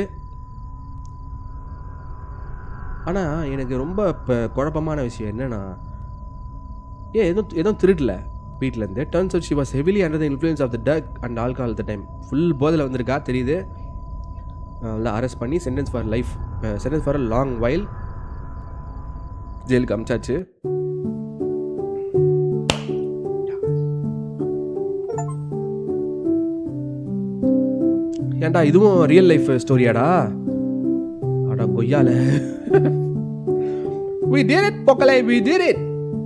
ஆனால் எனக்கு ரொம்ப இப்போ குழப்பமான விஷயம் என்னென்னா, எதுவும் திருடல வீட்டிலேருந்து. Turns out she was heavily under the influence of the drug and alcohol the time. Full போதில் வந்திருக்கா தெரியுது. அரெஸ்ட் பண்ணி sentence for a long while ஜெயிலுக்கு அமிச்சாச்சு. ஏன்டா இதுவும் ரியல் லைஃப் ஸ்டோரியாடா? அடா கொய்யால. We did it பொக்கலே, we did it.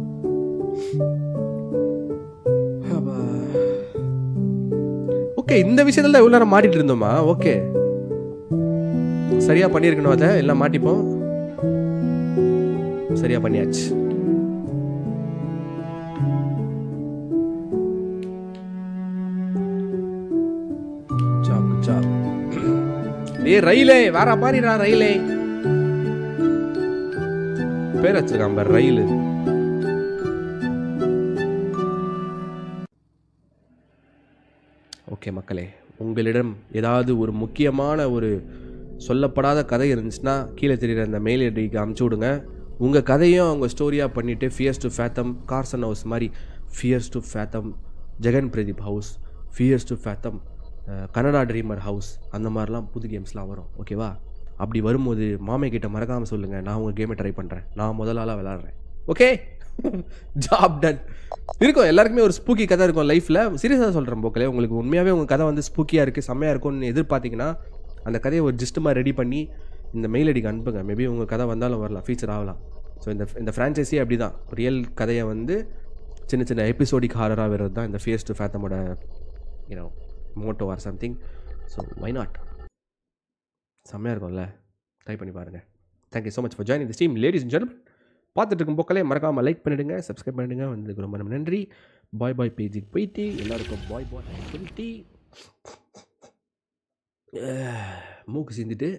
ஓகே, இந்த விஷயத்துல தான் எவ்வளோ நேரம் மாட்டிட்டு இருந்தோமா? ஓகே, சரியா பண்ணியிருக்கணும். அதை எல்லாம் மாட்டிப்போம். சரியா பண்ணியாச்சு. ஏ ரயிலே வேற பாரிடா, ரயிலே பேர் வச்சிருக்கான் பாரு, ரயில். ஓகே மக்களே, உங்களிடம் ஏதாவது ஒரு முக்கியமான ஒரு சொல்லப்படாத கதை இருந்துச்சுன்னா கீழே தெரியுற அந்த மெயில் ஐடிக்கு அமுச்சு விடுங்க. உங்கள் கதையும் அவங்க ஸ்டோரியாக பண்ணிவிட்டு fears to fathom Carson house மாதிரி, fears to fathom Jagan Pradeep house, fears to fathom Canada dreamer house, அந்த மாதிரிலாம் புது கேம்ஸ்லாம் வரும். ஓகேவா? அப்படி வரும்போது மாமே கிட்ட மறக்காமல் சொல்லுங்கள், நான் உங்கள் கேமை ட்ரை பண்ணுறேன், நான் முதல் ஆளாக விளாட்றேன். Okay, job ton. இருக்கும், எல்லாருக்குமே ஒரு ஸ்பூக்கி கதை இருக்கும் லைஃப்பில். சீரியஸாக சொல்கிறேன் போக்கலே, உங்களுக்கு உண்மையாகவே உங்கள் கதை வந்து ஸ்பூக்கியாக இருக்குது, செம்மையாக இருக்கும்னு எதிர்பார்த்தீங்கன்னா அந்த கதையை ஒரு ஜிஸ்ட்டுமாக ரெடி பண்ணி இந்த மெயில் ஐடிக்கு அனுப்புங்க. மேபி உங்கள் கதை வந்தாலும் வரலாம், ஃபீச்சர் ஆகலாம். ஸோ இந்த ஃப்ரான்ச்சைஸி அப்படி தான், ரியல் கதையை வந்து சின்ன சின்ன எபிசோடிக் ஹாரராக வர்றது தான் இந்த ஃபியர்ஸ் டு ஃபேத்தமோட motto or something. So why not? செம்மையாக இருக்கும்ல, ட்ரை பண்ணி பாருங்கள். Thank you so much for joining the team ladies and gentlemen. பார்த்துட்டு இருக்கும் போக்கலே மறக்காமல் லைக் பண்ணிவிடுங்க, சப்ஸ்கிரைப் பண்ணிவிடுங்க. வந்ததுக்கு ரொம்ப நன்றி. பாய் பாய் பேஜுக்கு போயிட்டு எல்லாருக்கும் பாய் பாய் சொல்லிட்டு மூக்கு சிந்திட்டு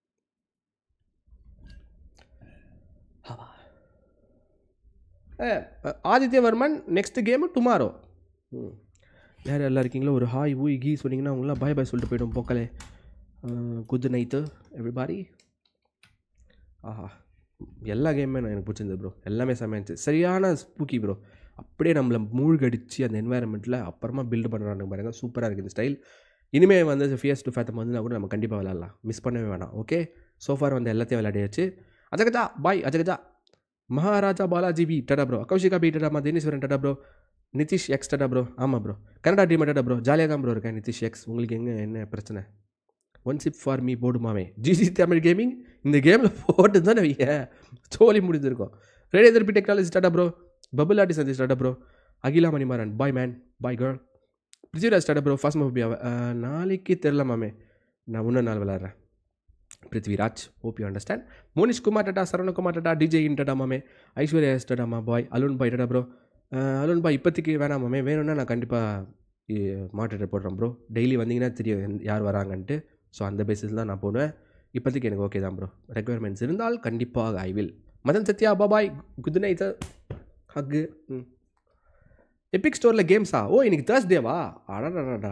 ஆதித்யவர்மன் நெக்ஸ்ட் கேமு டுமாரோ. யார் எல்லாம் இருக்கீங்களோ ஒரு ஹாய் ஊய் கீ சொன்னீங்கன்னா அவங்களாம் பாய் பாய் சொல்லிட்டு போய்டும் போக்கலே. Good night everybody. ஆஹா, எல்லா கேமுமே நான் எனக்கு பிடிச்சிருந்தது ப்ரோ, எல்லாமே செம்மையாச்சு. சரியான ஸ்பூக்கி ப்ரோ, அப்படியே நம்மளை மூழ்கடிச்சு அந்த என்வாயர்மெண்ட்டில் அப்புறமா பில்டு பண்ணுறாங்க பாருங்க. சூப்பராக இருக்குது இந்த ஸ்டைல். இனிமேல் வந்து ஃபியர்ஸ் டு ஃபேத்தம் வந்து கூட நம்ம கண்டிப்பாக விளாட்லாம், மிஸ் பண்ணவே வேணாம். ஓகே, சோஃபார் வந்து எல்லாத்தையும் விளையாடியாச்சு. Ajagaja bye, Ajagaja Maharaja Balaji B tata bro, Kaushika B டடாமா, Dineswaran tata bro, Nitish X tata bro. ஆமாம் bro, Canada dreamer tata bro. ஜாலியாக தான் ப்ரோ இருக்கேன் நிதிஷ் எக்ஸ். உங்களுக்கு என்ன பிரச்சனை? ஒன் சிப் ஃபார் மீ போடுமாவே. ஜிஜி தமிழ் கேமிங் இந்த கேமில் போட்டு தான் வைங்க, சோலி முடிஞ்சிருக்கோம். Radio therapy technology tata bro, bubble RT Santhish tata bro, Akila Manimaran bye man, bye girl, Prithviraj டடா ப்ரோ, ஃபாஸ்ட் மோபியா. நாளைக்கு தெரில மாமே, நான் இன்னும் நாள் விளாட்றேன். Prithviraj, hope you understand. Monish Kumar tata, Saravanakumar டடா, டிஜே இன் டடா மாமே, ஐஸ்வர்யா எஸ் டடாமா பாய், அலுன் பாய் டடா ப்ரோ. அலுன் பாய் இப்போதைக்கு வேணாம் மாமே, வேணும்னா நான் கண்டிப்பாக மாட்டேட்டர் போடுறேன் ப்ரோ. டெய்லி வந்தீங்கன்னா தெரியும் யார் வராங்கன்ட்டு. ஸோ அந்த பேசிஸ் தான் நான் போடுவேன். இப்போதைக்கு எனக்கு ஓகே தான் ப்ரோ. ரெக்குயர்மெண்ட்ஸ் இருந்தால் கண்டிப்பாக I will. Madan Sathya bye bye, good night ஹக்கு. எபிக் ஸ்டோரில் கேம்ஸா? ஓ இன்னைக்கு தேர்ஸ்டேவா? அடடா,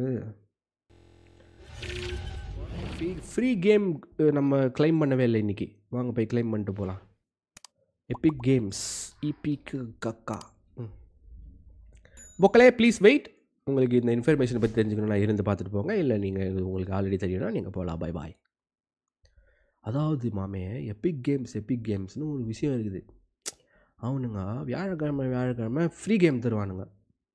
ஃப்ரீ கேம் நம்ம கிளைம் பண்ணவே இல்லை இன்றைக்கி. வாங்க போய் கிளைம் பண்ணிட்டு போகலாம். எபிக் கேம்ஸ், இபிக்கு கக்கா. பொக்கலே ப்ளீஸ் வெயிட். உங்களுக்கு இந்த இன்ஃபர்மேஷனை பற்றி தெரிஞ்சுக்கணும்னா இருந்து பார்த்துட்டு போங்க, இல்லை நீங்கள் இது உங்களுக்கு ஆல்ரெடி தெரியும்னா நீங்கள் போகலாம். பாய் பாய். அதாவது மாமே, எபிக் கேம்ஸ்னு ஒரு விஷயம் இருக்குது. அவனுங்க வியாழக்கிழமை ஃப்ரீ கேம் தருவானுங்க.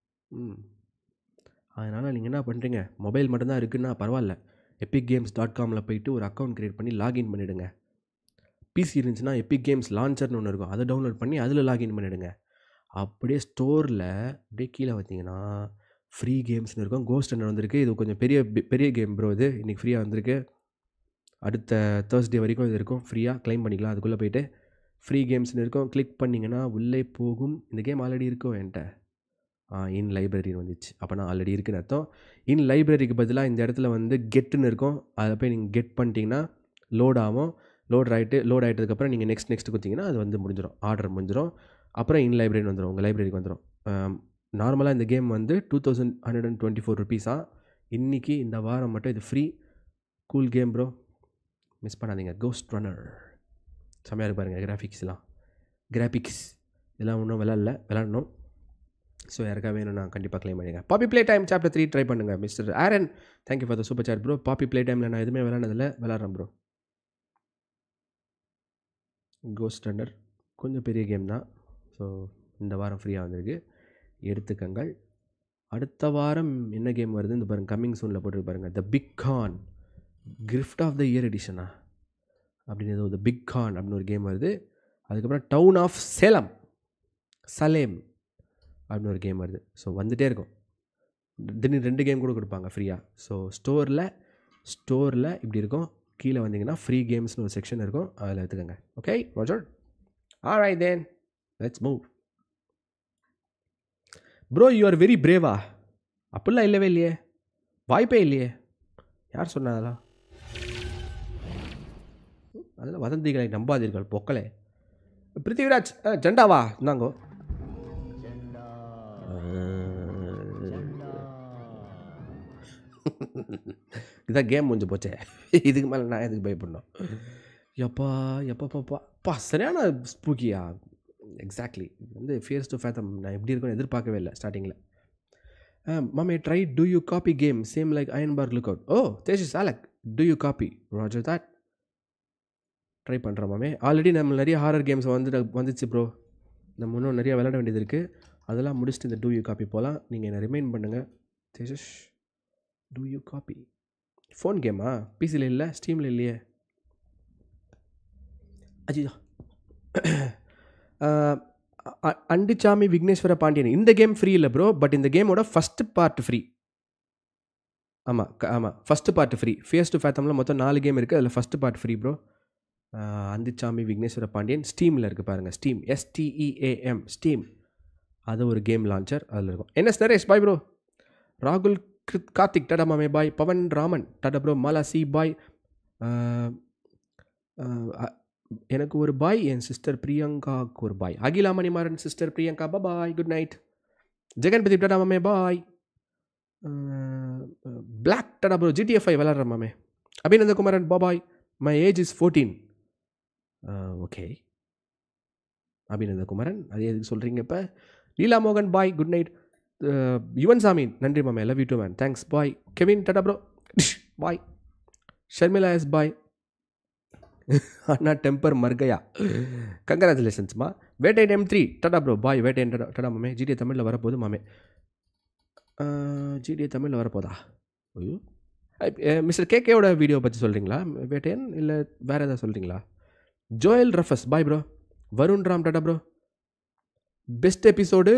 அதனால் நீங்கள் என்ன பண்ணுறீங்க, மொபைல் மட்டும்தான் இருக்குன்னா பரவாயில்ல, epicgames.comல போய்ட்டு ஒரு அக்கௌண்ட் க்ரியேட் பண்ணி லாகின் பண்ணிவிடுங்க. பிசி இருந்துச்சுன்னா எபிக் கேம்ஸ் லான்ச்சர்னு ஒன்று இருக்கும், அதை டவுன்லோட் பண்ணி அதில் லாகின் பண்ணிவிடுங்க. அப்படியே ஸ்டோரில் அப்படியே கீழே பார்த்தீங்கன்னா ஃப்ரீ கேம்ஸ்னு இருக்கும். கோஸ்ட் ரன்னர் வந்திருக்கு, இது கொஞ்சம் பெரிய கேம் ப்ரோ. இது இன்றைக்கி ஃப்ரீயாக வந்திருக்கு, அடுத்த தேர்ஸ்டே வரைக்கும் இது இருக்கும், ஃப்ரீயாக க்ளைம் பண்ணிக்கலாம். அதுக்குள்ளே போய்ட்டு ஃப்ரீ கேம்ஸ்னு இருக்கும், கிளிக் பண்ணிங்கன்னா உள்ளே போகும். இந்த கேம் ஆல்ரெடி இருக்கும் என்கிட்ட. இன் லைப்ரரின்னு வந்துச்சு, அப்போ நான் ஆல்ரெடி இருக்குன்னு அர்த்தம். இன் லைப்ரரிக்கு பதிலாக இந்த இடத்துல வந்து கெட்டுன்னு இருக்கும், அதை போய் நீங்கள் கெட் பண்ணிட்டீங்கன்னா லோட் ஆகும். லோட் ஆகிட்டதுக்கப்புறம் நீங்கள் நெக்ஸ்ட் கொடுத்தீங்கன்னா அது வந்து முடிஞ்சிடும், ஆர்டர் முடிஞ்சிடும். அப்புறம் இன் லைப்ரரின்னு வந்துடும், உங்கள் லைப்ரரிக்கு வந்துடும். நார்மலாக இந்த கேம் வந்து 2124 ருபீஸாக. இன்றைக்கி இந்த வாரம் மட்டும் இது free. Cool game bro, miss பண்ணாதீங்க. கோஸ்ட் ரன்னர் செம்மையாக இருக்கு பாருங்கள். கிராஃபிக்ஸ் இதெல்லாம் இன்னும் விளாடணும். ஸோ யாருக்காக வேணும் நான் கண்டிப்பாக க்ளைம் பண்ணிடுங்க. Poppy Play Time chapter 3 try பண்ணுங்கள். Mister Aaron, thank you for the super chat bro. Poppy Play டைமில் நான் எதுவுமே விளாட்றேன் ப்ரோ. கோஸ்ட் ரன்னர் கொஞ்சம் பெரிய கேம் தான். ஸோ இந்த வாரம் ஃப்ரீயாக வந்திருக்கு, எடுத்துக்கங்கள். அடுத்த வாரம் என்ன கேம் வருது இந்த பாருங்கள், கம்மிங் சூனில் போட்டு பாருங்கள். The big con gift of the year எடிஷனா அப்படின்னு ஏதோ த பிக் கான் அப்படின்னு ஒரு கேம் வருது. அதுக்கப்புறம் டவுன் ஆஃப் சலேம் அப்படின்னு ஒரு கேம் வருது. ஸோ வந்துகிட்டே இருக்கும், திடீர்னு 2 கேம் கூட கொடுப்பாங்க ஃப்ரீயாக. ஸோ ஸ்டோரில் இப்படி இருக்கும், கீழே வந்தீங்கன்னா ஃப்ரீ கேம்ஸ்னு ஒரு செக்ஷன் இருக்கும், அதில் எடுத்துக்கோங்க. Okay Roger, all right then let's move. Bro you are very பிரேவா? அப்படிலாம் இல்லவே இல்லையே, வாய்ப்பே இல்லையே. யார் சொன்னா அதெல்லாம்? அதெல்லாம் வதந்திகளை நம்பாதீர்கள் பொக்களே. பிருத்திவிராஜ் ஜெண்டாவா இருந்தாங்கோ. இதான் கேம் முடிஞ்சு போச்சே, இதுக்கு மேலே நான் எதுக்கு பயப்படணும்? எப்பா சரியான ஸ்பூக்கியா. எக்ஸாக்ட்லி, வந்து ஃபியர்ஸ் டு ஃபேத்தம் நான் எப்படி இருக்குன்னு எதிர்பார்க்கவே இல்லை ஸ்டார்டிங்கில். மாமே try do you copy game same like Ironbark look out. Oh Tejas ஆலக் do you copy Roger that? Try பண்ணுறோம் மாமே. ஆல்ரெடி நம்ம நிறைய ஹாரர் கேம்ஸ் வந்துச்சு ப்ரோ, நம்ம இன்னும் நிறைய விளையாட வேண்டியது இருக்குது. அதெல்லாம் முடிச்சுட்டு இந்த டூ யூ காப்பி போகலாம். நீங்கள் என்ன ரிமைண்ட் பண்ணுங்கள். Tejas do you copy phone கேமா? பிசியில் இல்லை, ஸ்டீமில் இல்லையே. அஜிதா அண்டிச்சாமி விக்னேஸ்வர பாண்டியன், இந்த கேம் ஃப்ரீ இல்லை ப்ரோ, பட் இந்த கேமோட ஃபஸ்ட்டு பார்ட் ஃப்ரீ. ஆமாம் first part free. Fears to ஃபேத்தமில் மொத்தம் 4 கேம் இருக்குது, அதில் first part free bro. Andhichami Vigneshwara Pandiyan ஸ்டீமில் இருக்குது பாருங்கள், ஸ்டீம் STEAM ஸ்டீம், அது ஒரு கேம் லான்ச்சர், அதில் இருக்கும். NS Naresh bye bro. ராகுல் கார்த்திக் டாடா மாமே bye. Pavan Raman tata bro. Mala C bye. எனக்கு ஒரு பாய், என் சிஸ்டர் பிரியங்காவுக்கு ஒரு bye. Akila Manimaran sister Priyanka bye, good night. Jagan Pradeep tata மாமே bye. Black tata bro. GTA 5 விளாட்ற மாமே. Abhinanda Kumaran bye. My age is 14. Okay Abhinanda Kumaran, அது எதுக்கு சொல்கிறீங்க இப்போ? லீலா மோகன் பாய், குட் நைட். யுவன் சாமி நன்றி மாமே, love you too man, thanks bye. Kevin tata bro bye. Sharmila S bye. அண்ணா டெம்பர் மர்கையா கங்க்ராச்சுலேஷன்ஸ்மா. வேட்டைன் M3 டாடா ப்ரோ பாய். வேட்டைன் டாடா மாமே. GTA தமிழில் வரப்போகுது மாமே. GTA தமிழில் வரப்போதா? ஐயோ மிஸ்டர் கேகேவோட வீடியோ பற்றி சொல்கிறீங்களா வேட்டையன், இல்லை வேறு எதாவது சொல்கிறீங்களா? Joel Rufus bye bro. Varun Ram tata bro. Best episode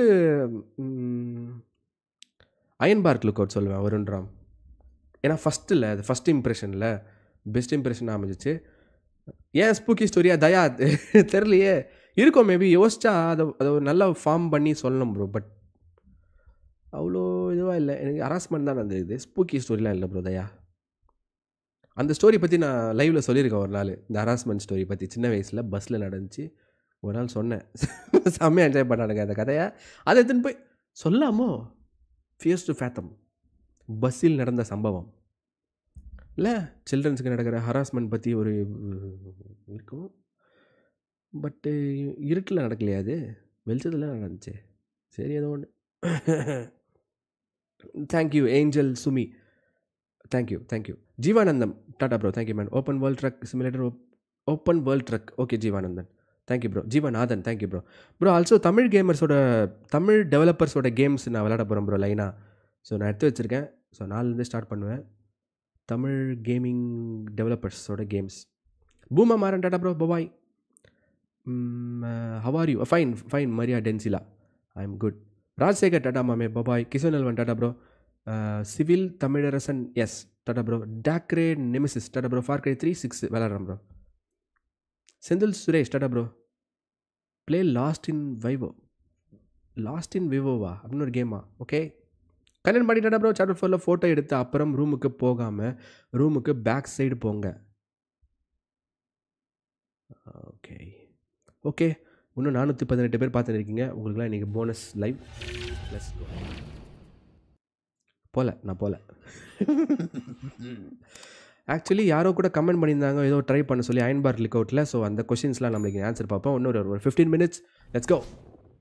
Ironbark look out சொல்லுவேன் வருண் ராம். ஏன்னா அது ஃபஸ்ட் இம்ப்ரெஷனில் பெஸ்ட் இம்ப்ரெஷன் அமைஞ்சிச்சு. ஏன் ஸ்பூக்கி ஸ்டோரியா தயா தெரிலையே, இருக்கும் மேபி யோசிச்சா அதை ஒரு நல்லா ஃபார்ம் பண்ணி சொல்லணும் ப்ரோ. பட் அவ்வளோ இதுவாக இல்லை, எனக்கு ஹராஸ்மெண்ட் தான் நடந்தது, ஸ்பூக்கி ஸ்டோரிலாம் இல்லை ப்ரோ தயா. அந்த ஸ்டோரி பற்றி நான் லைவில் சொல்லியிருக்கேன் ஒரு நாள், இந்த ஹராஸ்மெண்ட் ஸ்டோரி பற்றி. சின்ன வயசில் பஸ்ஸில் நடந்துச்சு, ஒரு நாள் சொன்னேன். செம்மையாக என்ஜாய் பண்ணானுங்க அந்த கதையை. அதை எடுத்துன்னு போய் சொல்லாமோ ஃபியர்ஸ் டு ஃபேத்தம் பஸ்ஸில் நடந்த சம்பவம் இல்லை, சில்ட்ரன்ஸுக்கு நடக்கிற ஹராஸ்மெண்ட் பற்றி ஒரு இருக்கும். பட்டு இருட்டில் நடக்கலையா, அது வெளிச்சத்தில் நடந்துச்சு. சரி ஏதோ ஒன்று. Thank you angel Sumi, thank you. Jeevanandam tata bro, thank you man. Open world truck simulator, open world truck. Okay Jeevanandan, thank you bro. Jeevanathan thank you bro. Also Tamil டெவலப்பர்ஸோட கேம்ஸ் நான் விளையாட போகிறேன் ப்ரோ லைனாக. ஸோ நான் எடுத்து வச்சுருக்கேன். ஸோ நாலுலேருந்து ஸ்டார்ட் பண்ணுவேன். தமிழ் கேமிங் டெவலப்பர்ஸோட games. Pooma Maran tata bro bye. How are you? Fine Maria Denzila, I am good. Rajasekar tata மாமே bye. Kishonalvan tata bro. Civil Tamilarasan S tata bro. டாக்ரே nemesis tata bro. Far cry 3-6 விளாட்றேன் bro. Senthil Suresh tata bro. Play lost in விவோவா அப்படின்னு ஒரு கேமா? Okay. கல்யாணம் பண்ணி Tata bro. Chapter 4 photo எடுத்து அப்புறம் ரூமுக்கு போகாமல் ரூமுக்கு பேக் சைடு போங்க. ஓகே இன்னும் 418 பேர் பார்த்துருக்கீங்க. உங்களுக்குலாம் இன்றைக்கி போனஸ் லைவ். Let's go. நான் போகல. ஆக்சுவலி யாரோ கூட கமெண்ட் பண்ணியிருந்தாங்க ஏதோ ட்ரை பண்ண சொல்லி அயன்பார்க் லுக் அவுட்டில். ஸோ அந்த கொஷின்ஸ்லாம் நம்மளுக்கு ஆன்சர் பார்ப்போம். இன்னொரு ஒரு 15 minutes. Let's go.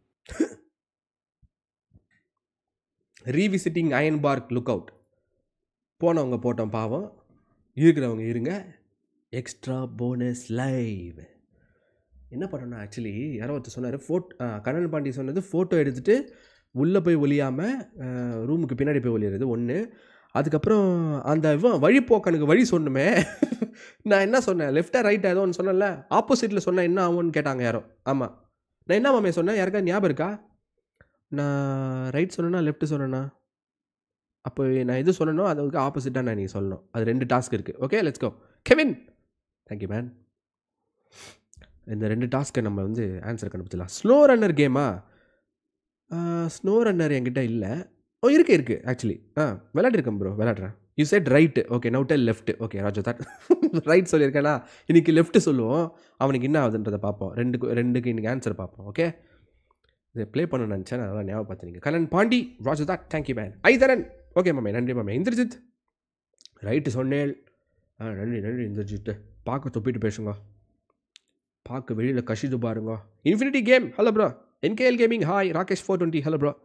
Revisiting Ironbark look out. போனவங்க போட்டோம் பாவம், இருக்கிறவங்க இருங்க. Extra bonus live. என்ன பண்ணோன்னா ஆக்சுவலி யாரோ ஒருத்தர் சொன்னார், கண்ணன் பாண்டி சொன்னது ஃபோட்டோ எடுத்துகிட்டு உள்ளே போய் ஒளியாமல் ரூமுக்கு பின்னாடி போய் ஒளியிறது ஒன்று. அதுக்கப்புறம் அந்த வழிப்போக்கனுக்கு வழி சொன்னுமே, நான் என்ன சொன்னேன், லெஃப்டாக ரைட்டாக ஏதோ ஒன்று சொன்னேன்ல, ஆப்போசிட்டில் சொன்னேன் என்ன ஆகும்னு கேட்டாங்க யாரோ. ஆமாம், நான் என்ன மாமே சொன்னேன், யாருக்கா ஞாபகம் இருக்கா? நான் ரைட் சொன்னேன்னா லெஃப்ட்டு சொன்னேன்னா? அப்போ நான் எது சொன்னனோ அதுக்கு ஆப்போசிட்டாக நான் நீங்கள் சொல்லணும். அது 2 டாஸ்க் இருக்குது. Okay, let's go. Kevin, thank you man. இந்த 2 டாஸ்க்கை நம்ம வந்து ஆன்சர் கண்டுபிடிச்சலாம். ஸ்னோ ரன்னர் கேமா? ஸ்னோ ரன்னர் என்கிட்ட இல்லை. ஓ இருக்குது ஆக்சுவலி. விளையாடிருக்கேன் ப்ரோ, விளையாடுறேன். You said right, okay, now tell left. Okay Raja that right சொல்லியிருக்கேன்னா இன்றைக்கி லெஃப்ட்டு சொல்லுவோம். அவனுக்கு என்ன ஆகுதுன்றதை பார்ப்போம். ரெண்டுக்கு இன்றைக்கி ஆன்சர் பார்ப்போம். ஓகே, இதை ப்ளே பண்ண நினச்சேன், நல்லா ஞாபகம் பார்த்துங்க. Kalan Pandi, Raja that, thank you man. Aitharan, okay மாமே, நன்றி மாமே. இந்திரஜித், ரைட்டு சொன்னேன். நன்றி இந்திரஜித்து. பார்க்க தொப்பிட்டு பேசுங்க, பார்க்க வெளியில் கஷிது பாருங்க. Infinity game, hello bro. NKL gaming, hi. Rakesh 420, hello bro.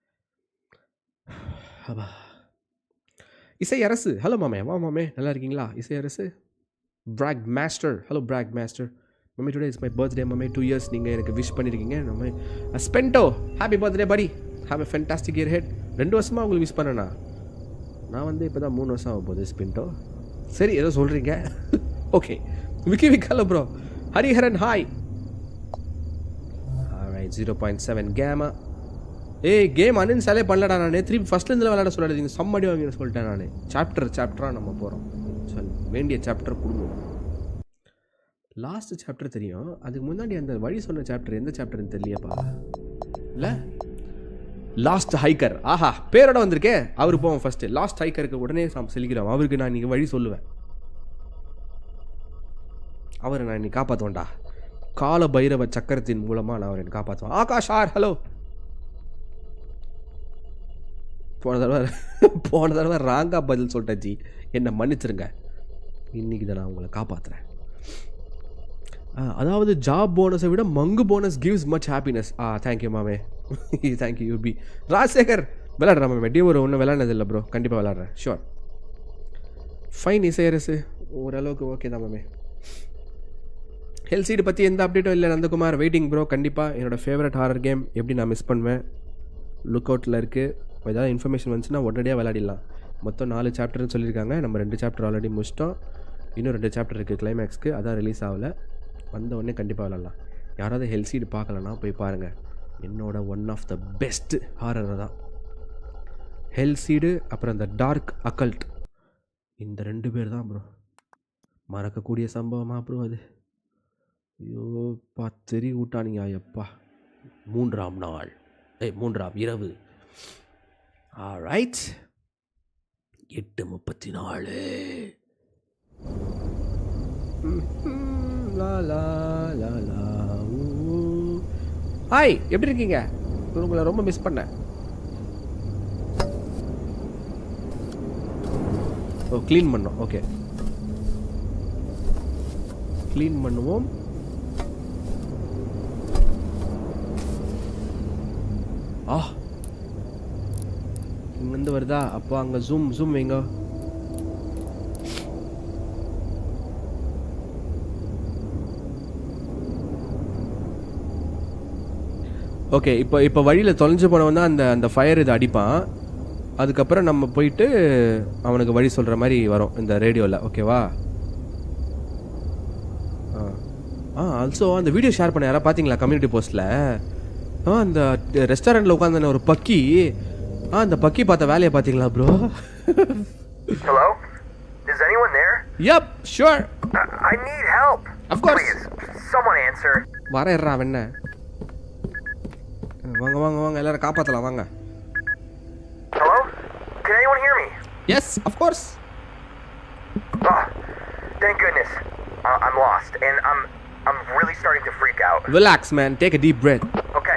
Isai Arasu, hello மாமே. வா மாமே, நல்லா இருக்கீங்களா? Isai Arasu. Frag master, hello frag master. Mummy today is my birthday mummy. 2 years நீங்கள் எனக்கு விஷ் பண்ணியிருக்கீங்க. நம்ம ஸ்பென்டோ, happy birthday buddy. Have a fantastic year ahead. 2 வருஷமாக உங்களுக்கு விஷ் பண்ணேண்ணா. நான் வந்து இப்போ தான் 3 வருஷம் ஆகும் போகுது ஸ்பென்டோ. சரி, ஏதோ சொல்கிறீங்க. Okay, Vicky hello bro. Hariharan, hi. 0.7 கேமா. கேம் அன்இன்ஸ்டாலே பண்ணலடா நான். திருப்பி ஃபஸ்ட்லேருந்து விளையாட சொல்லாதீங்க, சம்மடி வாங்கின்னு சொல்லிட்டேன் நான். சாப்டராக நம்ம போகிறோம். சொல் வேண்டிய சாப்டர் கொடுங்க. லாஸ்ட் சாப்டர் தெரியும், அதுக்கு முன்னாடி அந்த வழி சொன்ன சாப்டர் எந்த சாப்டர்னு தெரியலையாப்பா. இல்லை, லாஸ்ட் ஹைக்கர். ஆஹா, பேரோட வந்திருக்கே. அவரு போவோம் ஃபஸ்ட்டு. லாஸ்ட் ஹைக்கருக்கு உடனே செலுக்கிறோம். அவருக்கு நான் இன்றைக்கி வழி சொல்லுவேன். அவரை நான் இன்னைக்கு காப்பாற்றுவேன்டா. கால பைரவ சக்கரத்தின் மூலமாக நான் அவரை காப்பாற்றுவேன். Akash R, hello. போன தடவை ராங்கா பதில் சொல்லிட்டேன் ஜி, என்னை மன்னிச்சிருங்க. இன்றைக்கி தான் நான் உங்களை காப்பாற்றுறேன். அதாவது ஜாப் போனஸை விட மங்கு bonus gives much happiness. Thank you மாமே. Thank you UP. ராஜசேகர், விளையாடுறேன் மாமே. ஒரு ஒன்றும் விளையாடுனதில்லை ப்ரோ, கண்டிப்பாக விளையாடுறேன், ஷுவர். ஃபைன் இசையரசு, ஓரளவுக்கு ஓகே தான் மாமே. ஹெல்சீடு பற்றி எந்த அப்டேட்டும் இல்லை நந்தகுமார். Waiting bro. கண்டிப்பாக என்னோடய ஃபேவரட் ஹாரர் கேம் எப்படி நான் மிஸ் பண்ணுவேன். லுக் அவுட்டில் இருக்குது. ஏதாவது இன்ஃபர்மேஷன் வந்துச்சுன்னா உடனடியாக விளையாடிடலாம். மொத்தம் 4 சாப்டர்னு சொல்லியிருக்காங்க. நம்ம 2 சாப்டர் ஆல்ரெடி முடிச்சிட்டோம். இன்னும் 2 சாப்டர் இருக்குது கிளைமேக்ஸ்க்கு, அதான் ரிலீஸ் ஆகலை. வந்த உடனே கண்டிப்பாக விளையாடலாம். யாராவது ஹெல்சீடு பார்க்கலன்னா போய் பாருங்கள். என்னோட one of the best horror தான் ஹெல்சீடு. அப்புறம் இந்த டார்க் அக்கல்ட், இந்த 2 பேர் தான் ப்ரோ. மறக்கக்கூடிய சம்பவமாக ப்ரோ அது. ஐயோ தெரி விட்டானுங்க ஐயப்பா. 3ஆம் நாள், 3ஆம் இரவு. ஆல்ரைட், 8:34. ஹாய், எப்படி இருக்கீங்க? உங்களை ரொம்ப மிஸ் பண்ணேன். ஓ, க்ளீன் பண்ணோம். ஓகே, க்ளீன் பண்ணுவோம். இங்கேருந்து வருதா? அப்போ அங்கே ஜூம் வைங்க. ஓகே, இப்போ வழியில் தொலைஞ்சு போனவன் தான் அந்த ஃபயர் இது அடிப்பான். அதுக்கப்புறம் நம்ம போயிட்டு அவனுக்கு வழி சொல்கிற மாதிரி வரும் இந்த ரேடியோவில். ஓகேவா? ஆல்சோ அந்த வீடியோ ஷேர் பண்ண யாராவது பார்த்தீங்களா கம்யூனிட்டி போஸ்ட்டில்? அந்த ரெஸ்டாரண்ட்டில் உட்காந்து ஒரு பக்கி. அந்த பக்கி பார்த்த வேலையை பார்த்தீங்களா bro? Hello? Is anyone there? Yep, sure. I need help. Of course. Please, someone answer. வரேறா வெண்ண. வாங்க எல்லாரும் காப்பாத்தலாம் வாங்க. Hello? Can anyone hear me? Yes, of course. Oh, thank goodness. I'm lost and I'm really starting to freak out. Relax man, take a deep breath. Okay.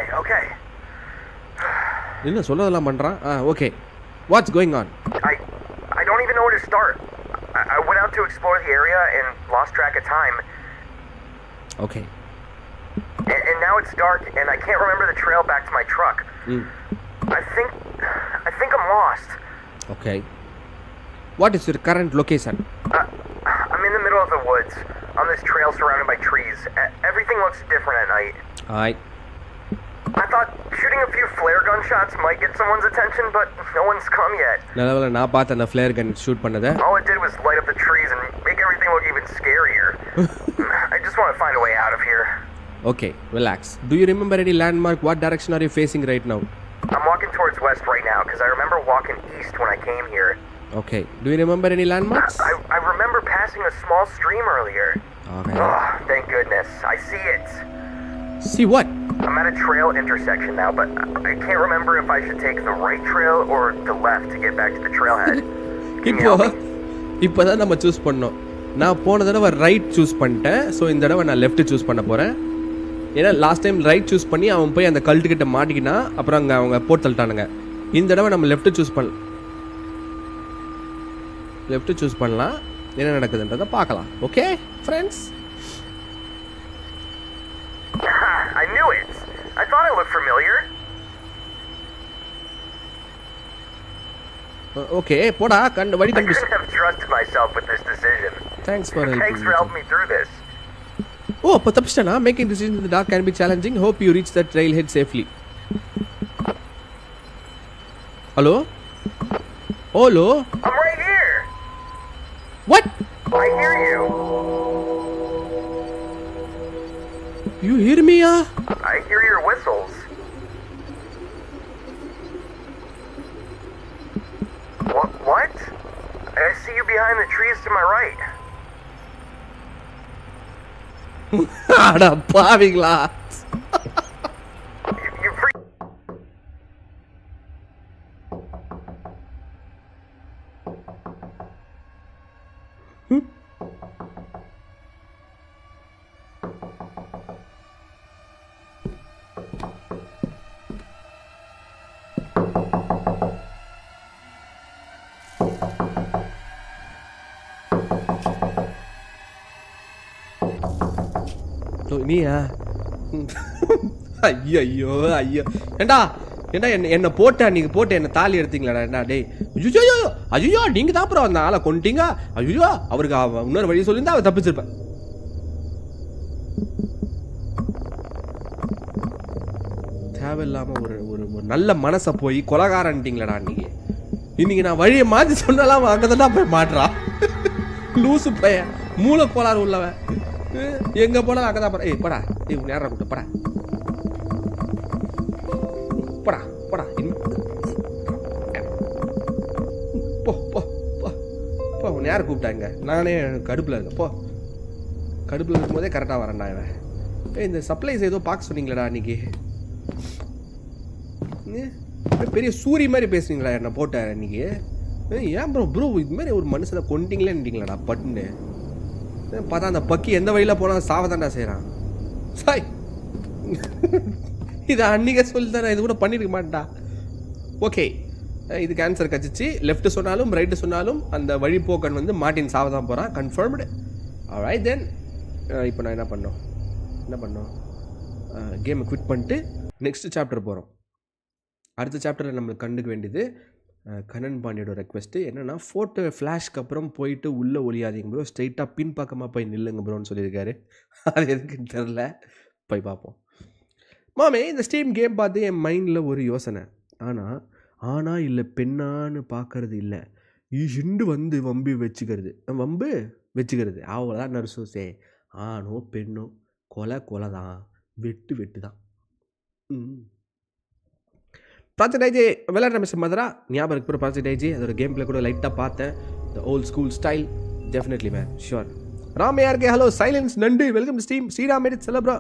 என்ன சொல்லதெல்லாம் பண்றான்? Okay. What's going on? I don't even know where to start. I went out to explore the area and lost track of time. Okay. And now it's dark and I can't remember the trail back to my truck. I think I'm lost. Okay. What is your current location? I'm in the middle of the woods on this trail surrounded by trees. Everything looks different at night. Alright. I thought shooting a few flare gun shots might get someone's attention, but no one's come yet. நல்லவேளை நான் பார்த்த அந்த flare gun shoot பண்ணதை. All it did was light up the trees and make everything look even scarier. I just want to find a way out of here. Okay, relax. Do you remember any landmark? What direction are you facing right now? I'm walking towards west right now because I remember walking east when I came here. Okay. Do you remember any landmarks? I remember passing a small stream earlier. Okay. Oh, thank goodness. I see it. See what? I'm at a trail intersection now, but I can't remember if I should take the right trail or the left to get back to the trailhead. இப்போதான் நம்ம choose பண்ணோம். நான் போன தடவை right choose பண்ணிட்டேன். So இந்த தடவை நான் லெஃப்ட் சூஸ் பண்ண போகிறேன். ஏன்னா லாஸ்ட் டைம் ரைட் சூஸ் பண்ணி அவன் போய் அந்த கல்ட்டுக்கிட்ட மாட்டிக்கினா அப்புறம் அங்கே அவங்க போட்டு தள்ளிட்டானுங்க. இந்த தடவை நம்ம லெஃப்ட் சூஸ் பண்ணலாம். என்ன நடக்குதுன்றதை பார்க்கலாம். Okay friends? I knew it. I thought it looked familiar. Okay, போடா வழி I couldn't have trusted myself with this decision. Thanks for helping me through this. Oh, அப்ப தப்பிச்சிட்டேனா? Making decisions in the dark can be challenging. Hope you reach the trailhead safely. Hello? Hello? I'm right here. What? I hear you. You hear me? I hear your whistles. What? I see you behind the trees to my right. அட பாவிங்களா. நீயா? ஐயோ ஏண்டா என்ன போட்ட நீங்க போட்டு என்ன தாலி எடுத்தீங்களாடா? என்ன டேய்? ஐயோ நீங்க தான் அப்புறம் அந்த ஆளை கொண்டுட்டீங்க. ஐயோ அவருக்கு இன்னொரு வழி சொல்லியிருந்தா அவ தப்பிச்சிருப்பேன். தேவையில்லாம ஒரு நல்ல மனசை போய் கொலகாரன்ட்டீங்களடா நீங்க. இன்னைக்கு நான் வழியை மாற்றி சொன்னாலாம் அங்கதான் போய் மாட்டுறா. லூசு பையன், மூளை கோளாறு உள்ளவன். எங்க போனாலும் அங்கதான் போற. ஏய் போடா, ஏய் நேரம் கூட்ட போடா போடா போடா போ போ போ. நேரம் கூப்பிட்டாங்க, நானே கடுப்புல இருக்கேன். போ, கடுப்புல இருக்கும்போதே கரெக்டா வரேன்டா இவன். ஏய் இந்த சப்ளைஸ் ஏதோ பார்க்க சொன்னீங்களடா அன்னைக்கு. பெரிய சூரி மாதிரி பேசுறீங்களா என்ன போட்ட அன்னைக்கு? ஏன் ப்ரோ இது மாதிரி ஒரு மனுஷனை கொண்டீங்களேன்ட்டீங்களாடா பட்டுன்னு? பார்த்தா அந்த பக்கி எந்த வழியில் போனால் சாவதாண்டா செய்கிறான். சாய் இதை அன்றைக்கே சொல்லி தரேன், இது கூட பண்ணியிருக்க மாட்டா. ஓகே, இது கேன்சர் கச்சிச்சு. லெஃப்ட் சொன்னாலும் ரைட்டு சொன்னாலும் அந்த வழிப்போக்கன் வந்து மாட்டின் சாவதான் போகிறான். கன்ஃபர்ம்டு. All right then. இப்போ நான் என்ன பண்ணோம் கேமை குவிட் பண்ணிட்டு நெக்ஸ்ட் சாப்டர் போகிறோம். அடுத்த சாப்டரில் நம்மளுக்கு கண்டுக்க வேண்டியது கண்ணன் பாண்டியோட ரெக்வெஸ்ட்டு என்னென்னா, ஃபோட்டோ ஃப்ளாஷ்க்கு அப்புறம் போயிட்டு உள்ளே ஒளியாதீங்க ப்ரோ, ஸ்ட்ரைட்டாக பின்பக்கமாக போய் நில்லுங்க ப்ரோன்னு சொல்லியிருக்காரு. அது எதுக்குன்னு தெரில, போய் பார்ப்போம். மாமே இந்த ஸ்டீம் கேம் பார்த்து என் மைண்டில் ஒரு யோசனை. ஆனால் இல்லை பெண்ணான்னு பார்க்கறது இல்லை, இண்டு வந்து வம்பு வச்சுக்கிறது அவ்வளோதான் நர்சோசே. ஆணோ பெண்ணோ கொலை தான், வெட்டு தான். ப்ராஜெக்ட் ஐஜி விளையாடுற மிஸ் மதரா ஞாபகம் இருக்கு. ப்ராஜெக்ட் ஐஜி அதோட கேம் பிளே கூட லைட்டாக பார்த்தேன். The old school style definitely man, sure. Ramaiah இருக்கே, ஹலோ சைலன்ஸ் நண்டு, welcome to Steam. Sriram edits செலப்ரா.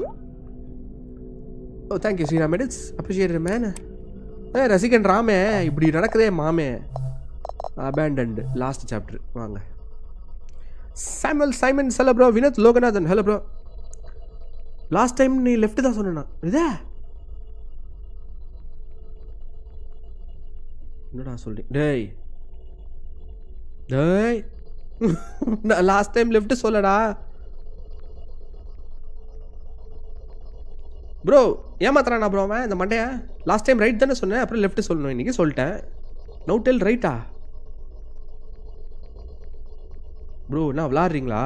Oh thank you Sriram edits, appreciate man. ரசிகன் ராமே, இப்படி நடக்குதே மாமே. Abandoned last chapter. வாங்க சைமன் செலப்ரா. Vinod Loganathan hello bro. Last time நீ லெஃப்ட் தான் சொன்னா இதே என்னடா சொல்றேன்? டேய் நான் லாஸ்ட் டைம் லெஃப்ட் சொல்லடா ப்ரோ. ஏமாத்துறானா ப்ரோ அவன் இந்த மண்டையா? லாஸ்ட் டைம் ரைட் தானே சொன்னேன், அப்புறம் லெஃப்ட் சொல்லணும். இன்னைக்கு சொல்லிட்டேன். நோ டெல் ரைட்டா ப்ரோ? என்ன விளாட்றீங்களா?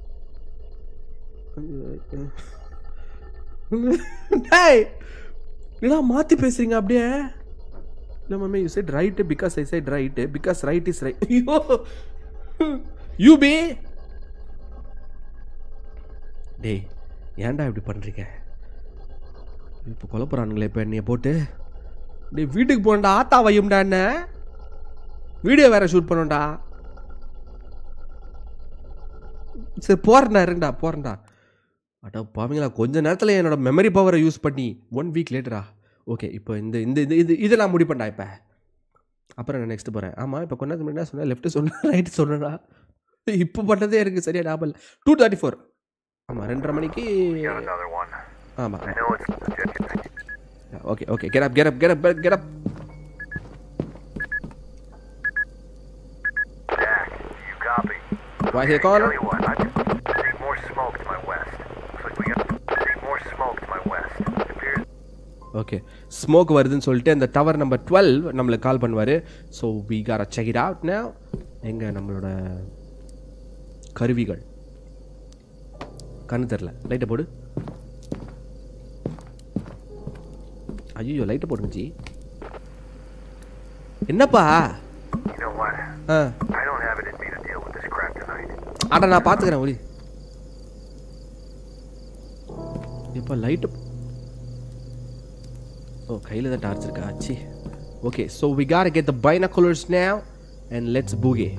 டேய் இல்லைடா மாற்றி பேசுகிறீங்க அப்படியே. இல்லை மாமே you said right because I said right because right is right. ஐயோ யூ பி டேய் ஏன்டா இப்படி பண்ணுறீங்க? இப்போ குழப்பறானுங்களே இப்போ என்னைய போட்டு. டேய் வீட்டுக்கு போகண்டா, ஆத்தா வையும்டா, என்ன வீடியோ வேறு ஷூட் பண்ணோண்டா. சரி போகிறேன்டா, இருங்கடா போகிறேன்டா. அட்டா பாவீங்களா, கொஞ்ச நேரத்தில் என்னோடய மெமரி பவரை யூஸ் பண்ணி 1 வீக் லேட்டரா. ஓகே இப்போ இந்த இந்த இது இதை நான் முடிப்பேன்டா. இப்போ அப்புறம் நான் நெக்ஸ்ட்டு போகிறேன். ஆமாம் இப்போ கொஞ்ச நேரத்துக்கு முன்னாடி சொன்னேன், லெஃப்ட்டு சொன்னேன், ரைட்டு சொன்னேன்டா. இப்போ பண்ணதே எனக்கு சரியா ஞாபகம் இல்லை. 2:34. ஆமாம் 2:30 மணிக்கு. ஆமாம் okay okay get up why he calling? Okay smoke வருதுன்னு சொல்லிட்டு அந்த டவர் நம்பர் 12 நம்மளுக்கு கால் பண்ணுவார். So we gotta check it out now. எங்கே நம்மளோட கருவிகள் கண்ணு தெரில. லைட்டை போடு. ஐயோ லைட்டை போடுங்க ஜி. என்னப்பா? ஆடா நான் பார்த்துக்கிறேன் ஒளி. இப்போ லைட்டு ஓ கையில் தான் டார்ச் இருக்கா? ஆச்சு okay. So we gotta get the binoculars now and let's boogie.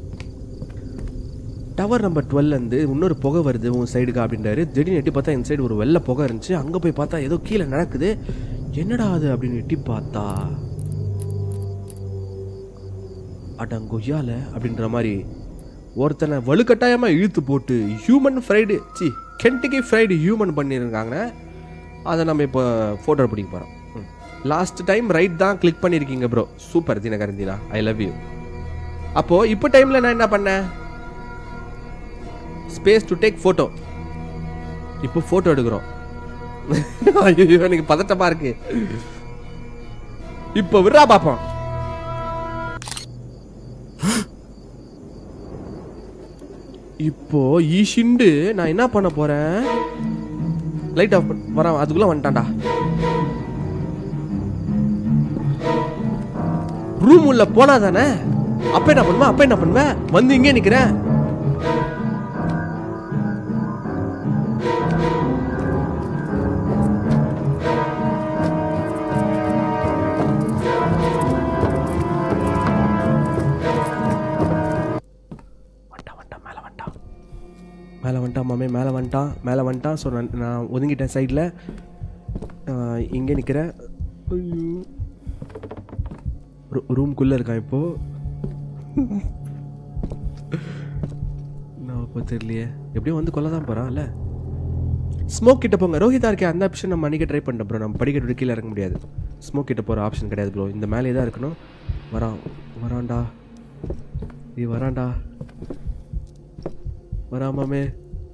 Tower number 12 இன்னொரு புகை வருது உன் சைடுக்கா அப்படின்றாரு. திடீர்னு எட்டி பார்த்தா இந்த சைடு ஒரு வெள்ளை புகை இருந்துச்சு. அங்கே போய் பார்த்தா ஏதோ கீழே நடக்குது. என்னடா அது அப்படின்னு எட்டி பார்த்தா அடங்கொய்யால அப்படின்ற மாதிரி ஒருத்தனை வலுக்கட்டாயமாக இழுத்து போட்டு human fried Kentucky fried human பண்ணியிருக்காங்க. அதை நம்ம இப்போ ஃபோட்டோ பிடிக்க போகிறோம். லாஸ்ட் டைம் ரைட் தான் கிளிக் பண்ணியிருக்கீங்க ப்ரோ. சூப்பர் தினகரந்தினா, ஐ லவ் யூ. அப்போது இப்போ டைமில் நான் என்ன பண்ணேன்? Space to take photo. இப்போ ஃபோட்டோ எடுக்கிறோம். ஐயோ எனக்கு பதட்டமா இருக்கு. இப்போ விடுறா பாப்போம். இப்போ ஈஷிண்டு நான் என்ன பண்ண போறேன்? லைட் ஆஃப் வர அதுக்குள்ள வந்துட்டான்டா. ரூம் உள்ள போனா தானே. அப்ப என்ன பண்ணுவேன்? வந்து இங்கே நிக்கிறேன். மேலே வந்துட்டான். ஸோ நான் ஒதுங்கிட்டேன் சைடில். இங்கே நிற்கிறேன். ரூம்குள்ளே இருக்கான் இப்போது. நான் இப்போ தெரியலையே, எப்படியும் வந்து கொல்ல தான் போகிறான்ல. ஸ்மோக் கிட்ட போங்க. ரோஹிதா இருக்கே அந்த ஆப்ஷன் நம்ம அன்றைக்கி ட்ரை பண்ணிட்டோம் ப்ரோ. நம்ம படிக்கட்டு கீழே இறங்க முடியாது. ஸ்மோக் கிட்ட போகிற ஆப்ஷன் கிடையாது ப்ரோ. இந்த மேலே தான் இருக்கணும். வரான்டா வராமாமே.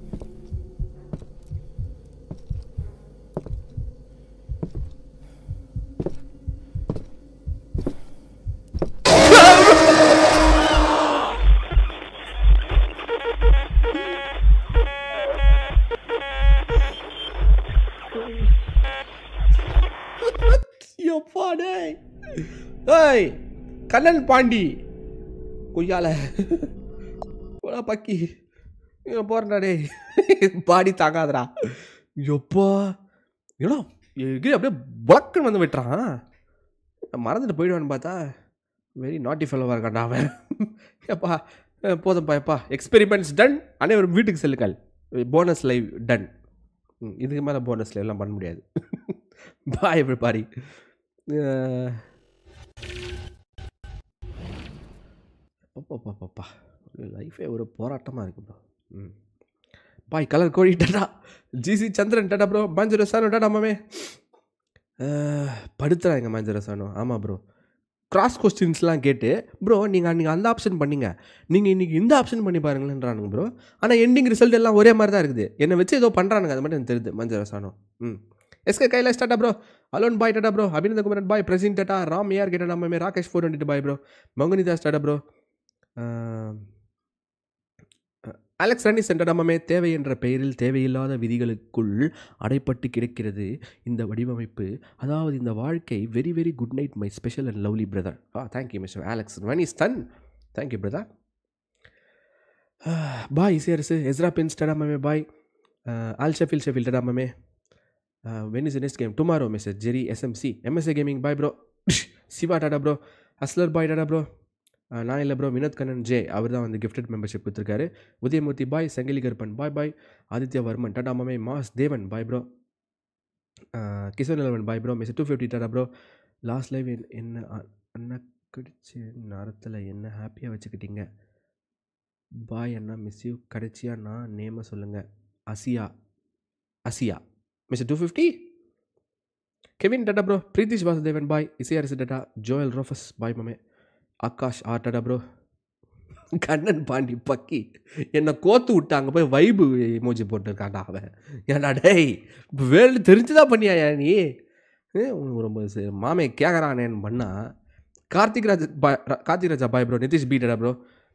கண்ணன் பாண்டி கொய்யால பக்கி போறா டே. பாடி தாக்காதரா. எப்பா ஏடா அப்படியே புலக்குன்னு வந்து விட்டுறான். மறந்துட்டு போயிடுவான்னு பார்த்தா வெரி நாட்டி ஃபெல்லோவாக இருக்கான்டா அவன். எப்பா போதும்ப்பா எக்ஸ்பெரிமெண்ட்ஸ் டன். அனைவரும் வீட்டுக்கு செல்லுங்கள். Bonus live done. இதுக்கு மேலே போனஸ் லைவ்லாம் பண்ண முடியாது. Bye everybody. அப்பா லைஃபே ஒரு போராட்டமாக இருக்கு ப்ரோ. பாய் கலர் கோழி tata. GC Chandran tata bro. மாஞ்சூர சானோ டாடா மாமே. படுத்துறாங்க மாஞ்சூர சானோ. ஆமாம் ப்ரோ. கிராஸ் கொஸ்டின்ஸ்லாம் கேட்டு ப்ரோ நீங்கள் அந்த ஆப்ஷன் பண்ணிங்க, நீங்கள் இன்றைக்கி இந்த ஆப்ஷன் பண்ணி பாருங்களேன்றானுங்க ப்ரோ. ஆனால் எண்டிங் ரிசல்ட் எல்லாம் ஒரே மாதிரி தான் இருக்குது. என்னை வச்சு ஏதோ பண்ணுறானுங்க, அது மட்டும் எனக்கு தெரியுது. மாஞ்சூர சானோ. SK Kailash tata bro. Alone bye tata bro. Abhinand Kumaran bye. பிரசின் டாடா. ராம் ஏஆர் கேட்டா மாமே. Rakesh 422 bye bro. Mangunidas tata bro. Alex Rani சென்றடமே தேவை என்ற பெயரில் தேவையில்லாத விதிகளுக்குள் அடைப்பட்டு கிடக்கிறது இந்த வடிவமைப்பு. அதாவது இந்த வாழ்க்கை. Very very good night my special and lovely brother. Thank you mister Alex Rani ஸ்டன். Thank you brother. Bye ECRS Ezra Prince டடாமே பாய். ஆல் ஷெஃபில் டடாமே. When is next game tomorrow mister Jerry SMC MSA gaming bye bro. Siva tata bro. அஸ்லர் bye tata bro. நான் இல்லை bro. Vinoth Kannan J அவர் தான் வந்து கிஃப்டட் மெம்பர்ஷிப் கொடுத்துருக்காரு. உதயமூர்த்தி பாய். செங்கிலி கருப்பன் பாய் பாய். ஆதித்யா வர்மன் டாடா மாமே. Mass Devan bye bro. Kishore Nilavan bye bro. Mister 250 tata bro. Last live என்ன அண்ணா கிடைச்சி நேரத்தில் என்ன ஹாப்பியாக வச்சுக்கிட்டீங்க பாய் அண்ணா. Miss you. கடைச்சியா நான் நேமை சொல்லுங்கள். அசியா mister 250. Kevin tata bro. Preethish Vasudevan bye. ECRS tata. Joel Rufus bye மாமே. Akash tata bro. கண்ணன் பாண்டி பக்கி என்னை கோத்து விட்டு அங்கே போய் வைபு எமோஜி போட்டுருக்காண்டா அவன். ஏன்டா டேய் வேர்ல்டு தெரிஞ்சுதான் பண்ணியா நீ? ரொம்ப மாமே கேட்குறானேன்னு பண்ணா. Karthik Raja bye bro. Nitish P tata bro.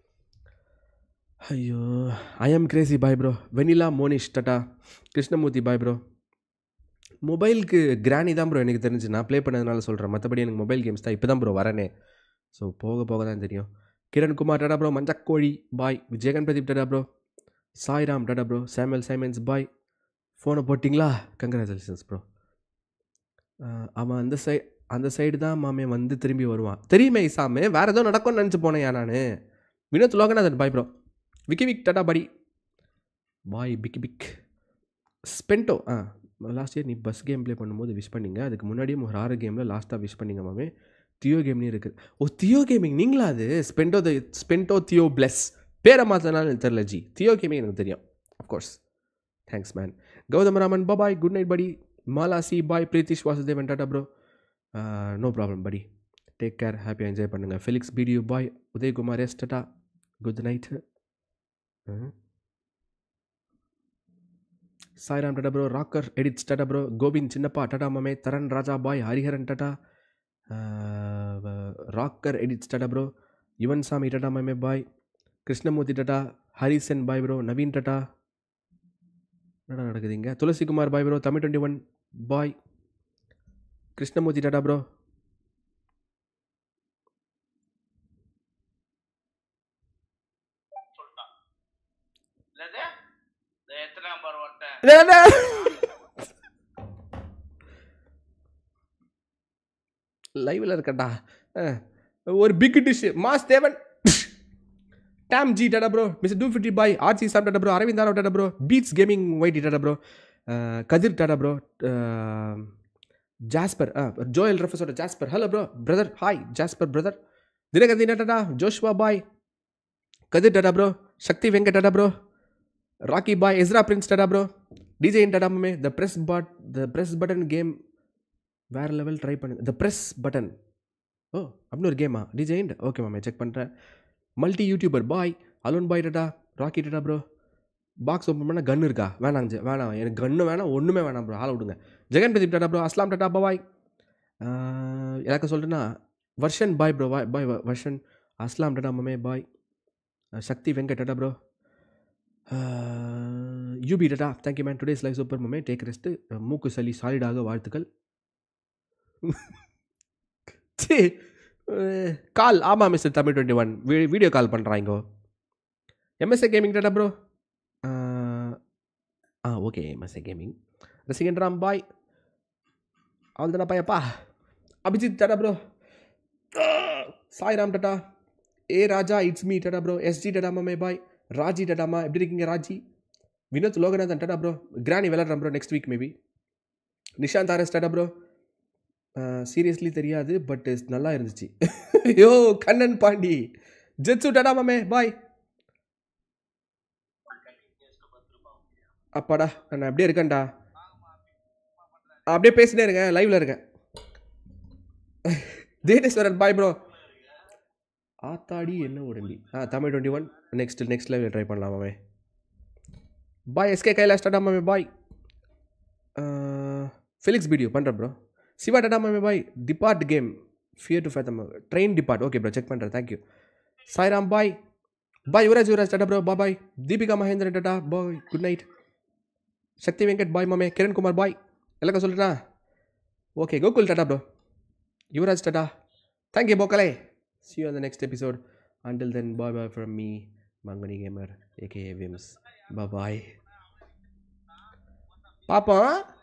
ஐயோ I am crazy bye bro. Vanilla Monish tata. Krishnamoorthy bye bro. மொபைலுக்கு கிராணி தான் ப்ரோ எனக்கு தெரிஞ்சு. நான் ப்ளே பண்ணதுனால சொல்கிறேன். மற்றபடி எனக்கு மொபைல் கேம்ஸ் தான் இப்போ தான் ப்ரோ வரனே. ஸோ போக போக தான் தெரியும். Kirankumar tata bro. மஞ்சக்கோழி பாய். விஜயகன் Pradeep tata bro. Sairam tata bro. Samuel Simons bye. ஃபோனை போட்டிங்களா? Congratulations bro. அவன் அந்த சைடு தான் மாமே வந்து திரும்பி வருவான். தெரியுமே இசாமே. வேறு ஏதோ நடக்கும்னு நினச்சி போனேன் நான். Vinoth Loganathan bye bro. Vicky tata buddy bye. Big ஸ்பென்டோ. லாஸ்ட் இயர் நீ பஸ் கேம் ப்ளே பண்ணும்போது விஷ் பண்ணிங்க. அதுக்கு முன்னாடியும் ஒரு 6 கேமில் லாஸ்ட்டாக விஷ் பண்ணிங்க மாமே. தியோ கேம்னு இருக்குது. தியோ கேமிங் நீங்களா? அது ஸ்பென்டோ தியோ பிளஸ் பேரை மாற்றினாலும் எனக்கு தெரில ஜி. தியோ கேமிங் எனக்கு தெரியும் of course. Thanks man. Gowthamraman bye. Good night buddy. மாலாசி bye. Preethish Vasudevan tata bro. No problem buddy. Take care. ஹாப்பியாக என்ஜாய் பண்ணுங்கள். ஃபெலிக்ஸ் பிடியூ bye. Udayakumar S tata. Good night. Sairam tata bro. Rocker edits tata bro. Govind Chinnappa tata மாமே. Tharan Raja bye. Hariharan tata. Rocker edits tata bro. Yuvan Sami tata மாமே bye. Krishnamoorthy tata. Harrison bye bro. Naveen tata. என்னடா நடக்குதுங்க? Thulasikumar bye bro. Tamil 21 bye. Krishnamoorthy tata bro. லைவில் இருக்கட்டா. ஒரு big dish. Mass Devan. Tom G tata bro. Mister 250 bye. RC சாப் tata bro. Aravind Aarav tata bro. Beats gaming white tata bro. Kathir tata bro. Jasper. Joel ரெஃபஸோட Jasper. Hello bro brother. Hi Jasper brother. Dinakar tata. Joshua bye. Kathir tata bro. Sakthi Venkat tata bro. Rocky bye. Ezra Prince tata bro. DJ tata மாமே. The press button game வேறு level try பண்ணுங்க. The press button. அப்படின்னு ஒரு கேமா? DJ இண்ட். Okay மாமே check பண்ணுறேன். Multi YouTuber bye. Alone bye tata. Rocky tata bro. Box open பண்ணால் கன் இருக்கா? வேணாம் எனக்கு கன்னு வேணாம். ஒன்றுமே வேணாம் ப்ரோ. ஆளை விடுங்க. Jagan Pradeep tata bro. Aslam tata பாய். எனக்கு சொல்லிட்டுனா வர்ஷன் பாய் ப்ரோ. பாய் வர்ஷன். அஸ்லாம் டாடா மாமே bye. Sakthi Venkat tata bro. UP tata. Thank you man. Today's live super மாமே. Take rest. மூக்கு சளி சாலிடாக வாழ்த்துக்கள். கால். ஆமாம் மிஸ்டர் தமிழ் 21 வீடியோ கால் பண்ணுறாங்க. MSA gaming tata bro. Okay MSA gaming. ரசிகன் ராம் பாய். அவள் தானே பாயப்பா. Abhijith tata bro. Sairam tata. A Raja it's me tata bro. SG tata மாமே பாய். ராஜி டாடாமா. எப்படி இருக்கீங்க Raji? Vinoth Loganathan tata bro. Granny விளாட்றேன் bro next week maybe. Nishanth RS tata bro. Seriously தெரியாது பட் நல்லா இருந்துச்சு. யோ கண்ணன் பாண்டி. ஜெட்ஸு டாடா மாமே பாய். அப்பாடா நான் அப்படியே இருக்கேன்டா. அப்படியே பேசினே இருக்கேன். லைவில் இருக்கேன். Dhaneshwaran bye bro. ஆத்தாடி என்ன உடம்பி. தமிழ் 21 நெக்ஸ்ட் லைவில் ட்ரை பண்ணலாமாமே. பாய். எஸ்கே கைலாஷ் டாடா மாமே பாய். ஃபெலிக்ஸ் வீடியோ பண்ணுறேன் ப்ரோ. சிவா டாடா மாமே bye. Depart game fear to fathom train depart. Okay bro check பண்ணுறேன். Thank you. Sairam bye. Bye Yuvaraj tata bro bye. Deepika Mahendran tata bye, good night. Sakthi Venkat bye மாமே. Kirankumar bye. எல்லாருக்கும் சொல்லிட்டா? Okay Gokul tata bro. Yuvaraj tata. Thank you போக்கலே. See you on the next episode. Until then, bye from me, Mangani Gamer, aka Vims. Bye. பாப்பா